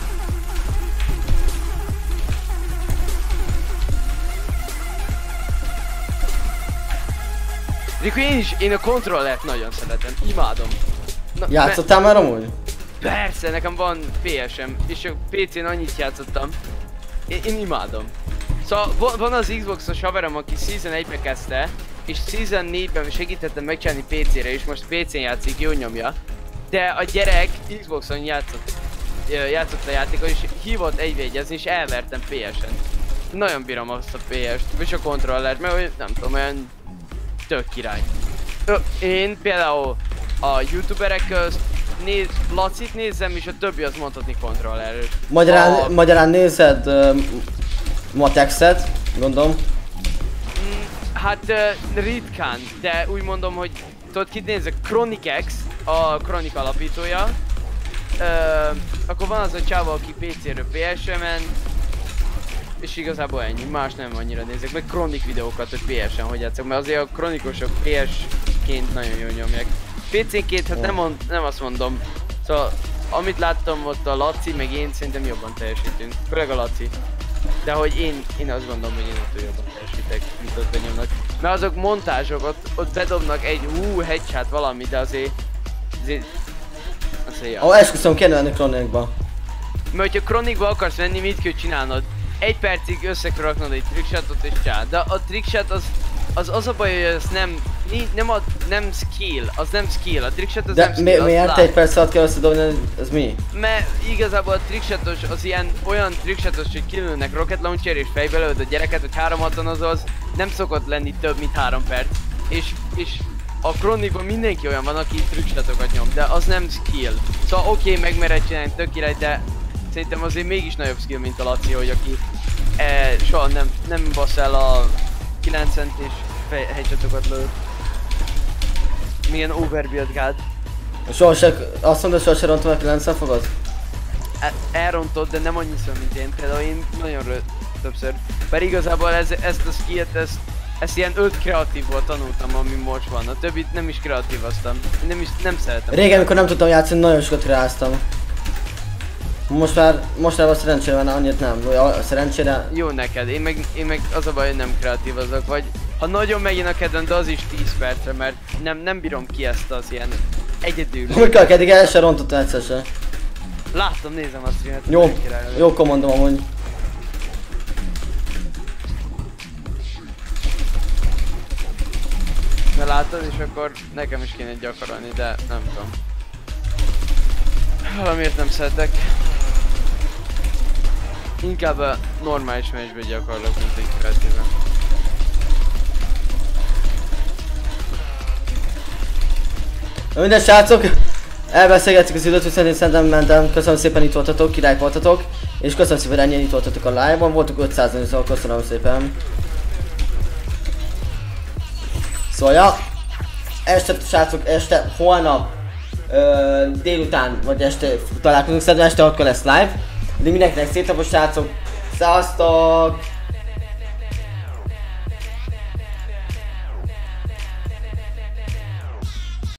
Riku, én a kontrollert nagyon szeretem, imádom. Játszottál már amúgy? Persze, nekem van PS-em, és a PC-n annyit játszottam. Én imádom. Szóval van az Xbox-os haverom, aki Season 1-be kezdte, és Season 4-ben segítettem megcsinálni PC-re, és most PC-n játszik, jó nyomja. De a gyerek Xbox-on játszott a játékot, és hívott egyvédjezni, és elvertem PS-en. Nagyon bírom azt a PS-t, és a kontrollert, mert nem tudom, olyan tök király. Én például a youtuberek közt Lacit nézem, és a többi az mondhatni kontrollerről. Magyarán nézed Matexet, gondolom. Hát ritkán, de úgy mondom, hogy tudod, kit nézek, Chronix, a Chronic alapítója. Akkor van az a csáva, aki PC-ről PS-re ment, és igazából ennyi, más nem annyira nézek, meg Chronic videókat, hogy PS-en hogy játszok, mert azért a Chronicosok PS-ként nagyon jól nyomják. PC-ként, hát nem azt mondom, szóval amit láttam ott a Laci, meg én szerintem jobban teljesítünk, főleg a Laci. De hogy én azt gondolom, hogy én ott jobban teljesítek, mint ott benyomnak. Mert azok montázsok, ott bedobnak egy headshot valami, de azért ja. Esküszöm, kéne venni Chronicba. Mert hogyha Chronicba akarsz venni, mit kell csinálnod? 1 percig össze kell raknod egy trickshotot és csá. De a trickshot az a baj, hogy az nem skill, az nem skill, a trickshot az nem skill. De miért 1 perc alatt kell összedobni, ez mi? Mert igazából a trickshotos az olyan trickshotos, hogy kilőnek rocket launcher és fejbe lőd a gyereket, hogy 360 az nem szokott lenni több mint 3 perc. És a Chronicban mindenki olyan van, aki trickshotokat nyom, de az nem skill. Szóval oké, megmered csinálni, tök király, de szerintem azért mégis nagyobb skill, mint a Laci, hogy aki soha nem bassz el a 9 centis headshotokat lő. Milyen overbuild gád. Azt mondod, soha se rontom el 9-en fogod? Elrontod, de nem annyiszor, mint én. Például én nagyon többször. Pedig igazából ezt a skillt, ezt ilyen 5 kreatívból tanultam, ami most van. A többit nem is kreatívaztam. Nem szeretem. Régen, amikor nem tudtam játszani, nagyon sokat kreáztam. Mostanában szerencsére van, annyit nem. A szerencsére... Jó neked, én meg az a baj, hogy nem kreatívazok, vagy ha nagyon megjön a kedvem, de az is 10 percre, mert nem bírom ki ezt az ilyen egyedül. Amikor eddig el sem rontottam egyszer se. Láttam, nézem a streamet. Jó kommandom amúgy. De látod, és akkor nekem is kéne gyakorolni, de nem tudom. Valamiért nem szeretek. Inkább a normális meccsben gyakorlok, mint egy kreatíven. Minden srácok, elbeszélgettük az időt, hogy szerintem mentem. Köszönöm szépen, itt voltatok, királyok voltatok. És köszönöm szépen, ennyien itt voltatok a live-ban. Voltunk 500 szóval köszönöm szépen. Szóval ja, este srácok, holnap délután vagy este találkozunk, szerintem este 6-kor lesz live. De mindenkinek szép napot srácok, szevasztok!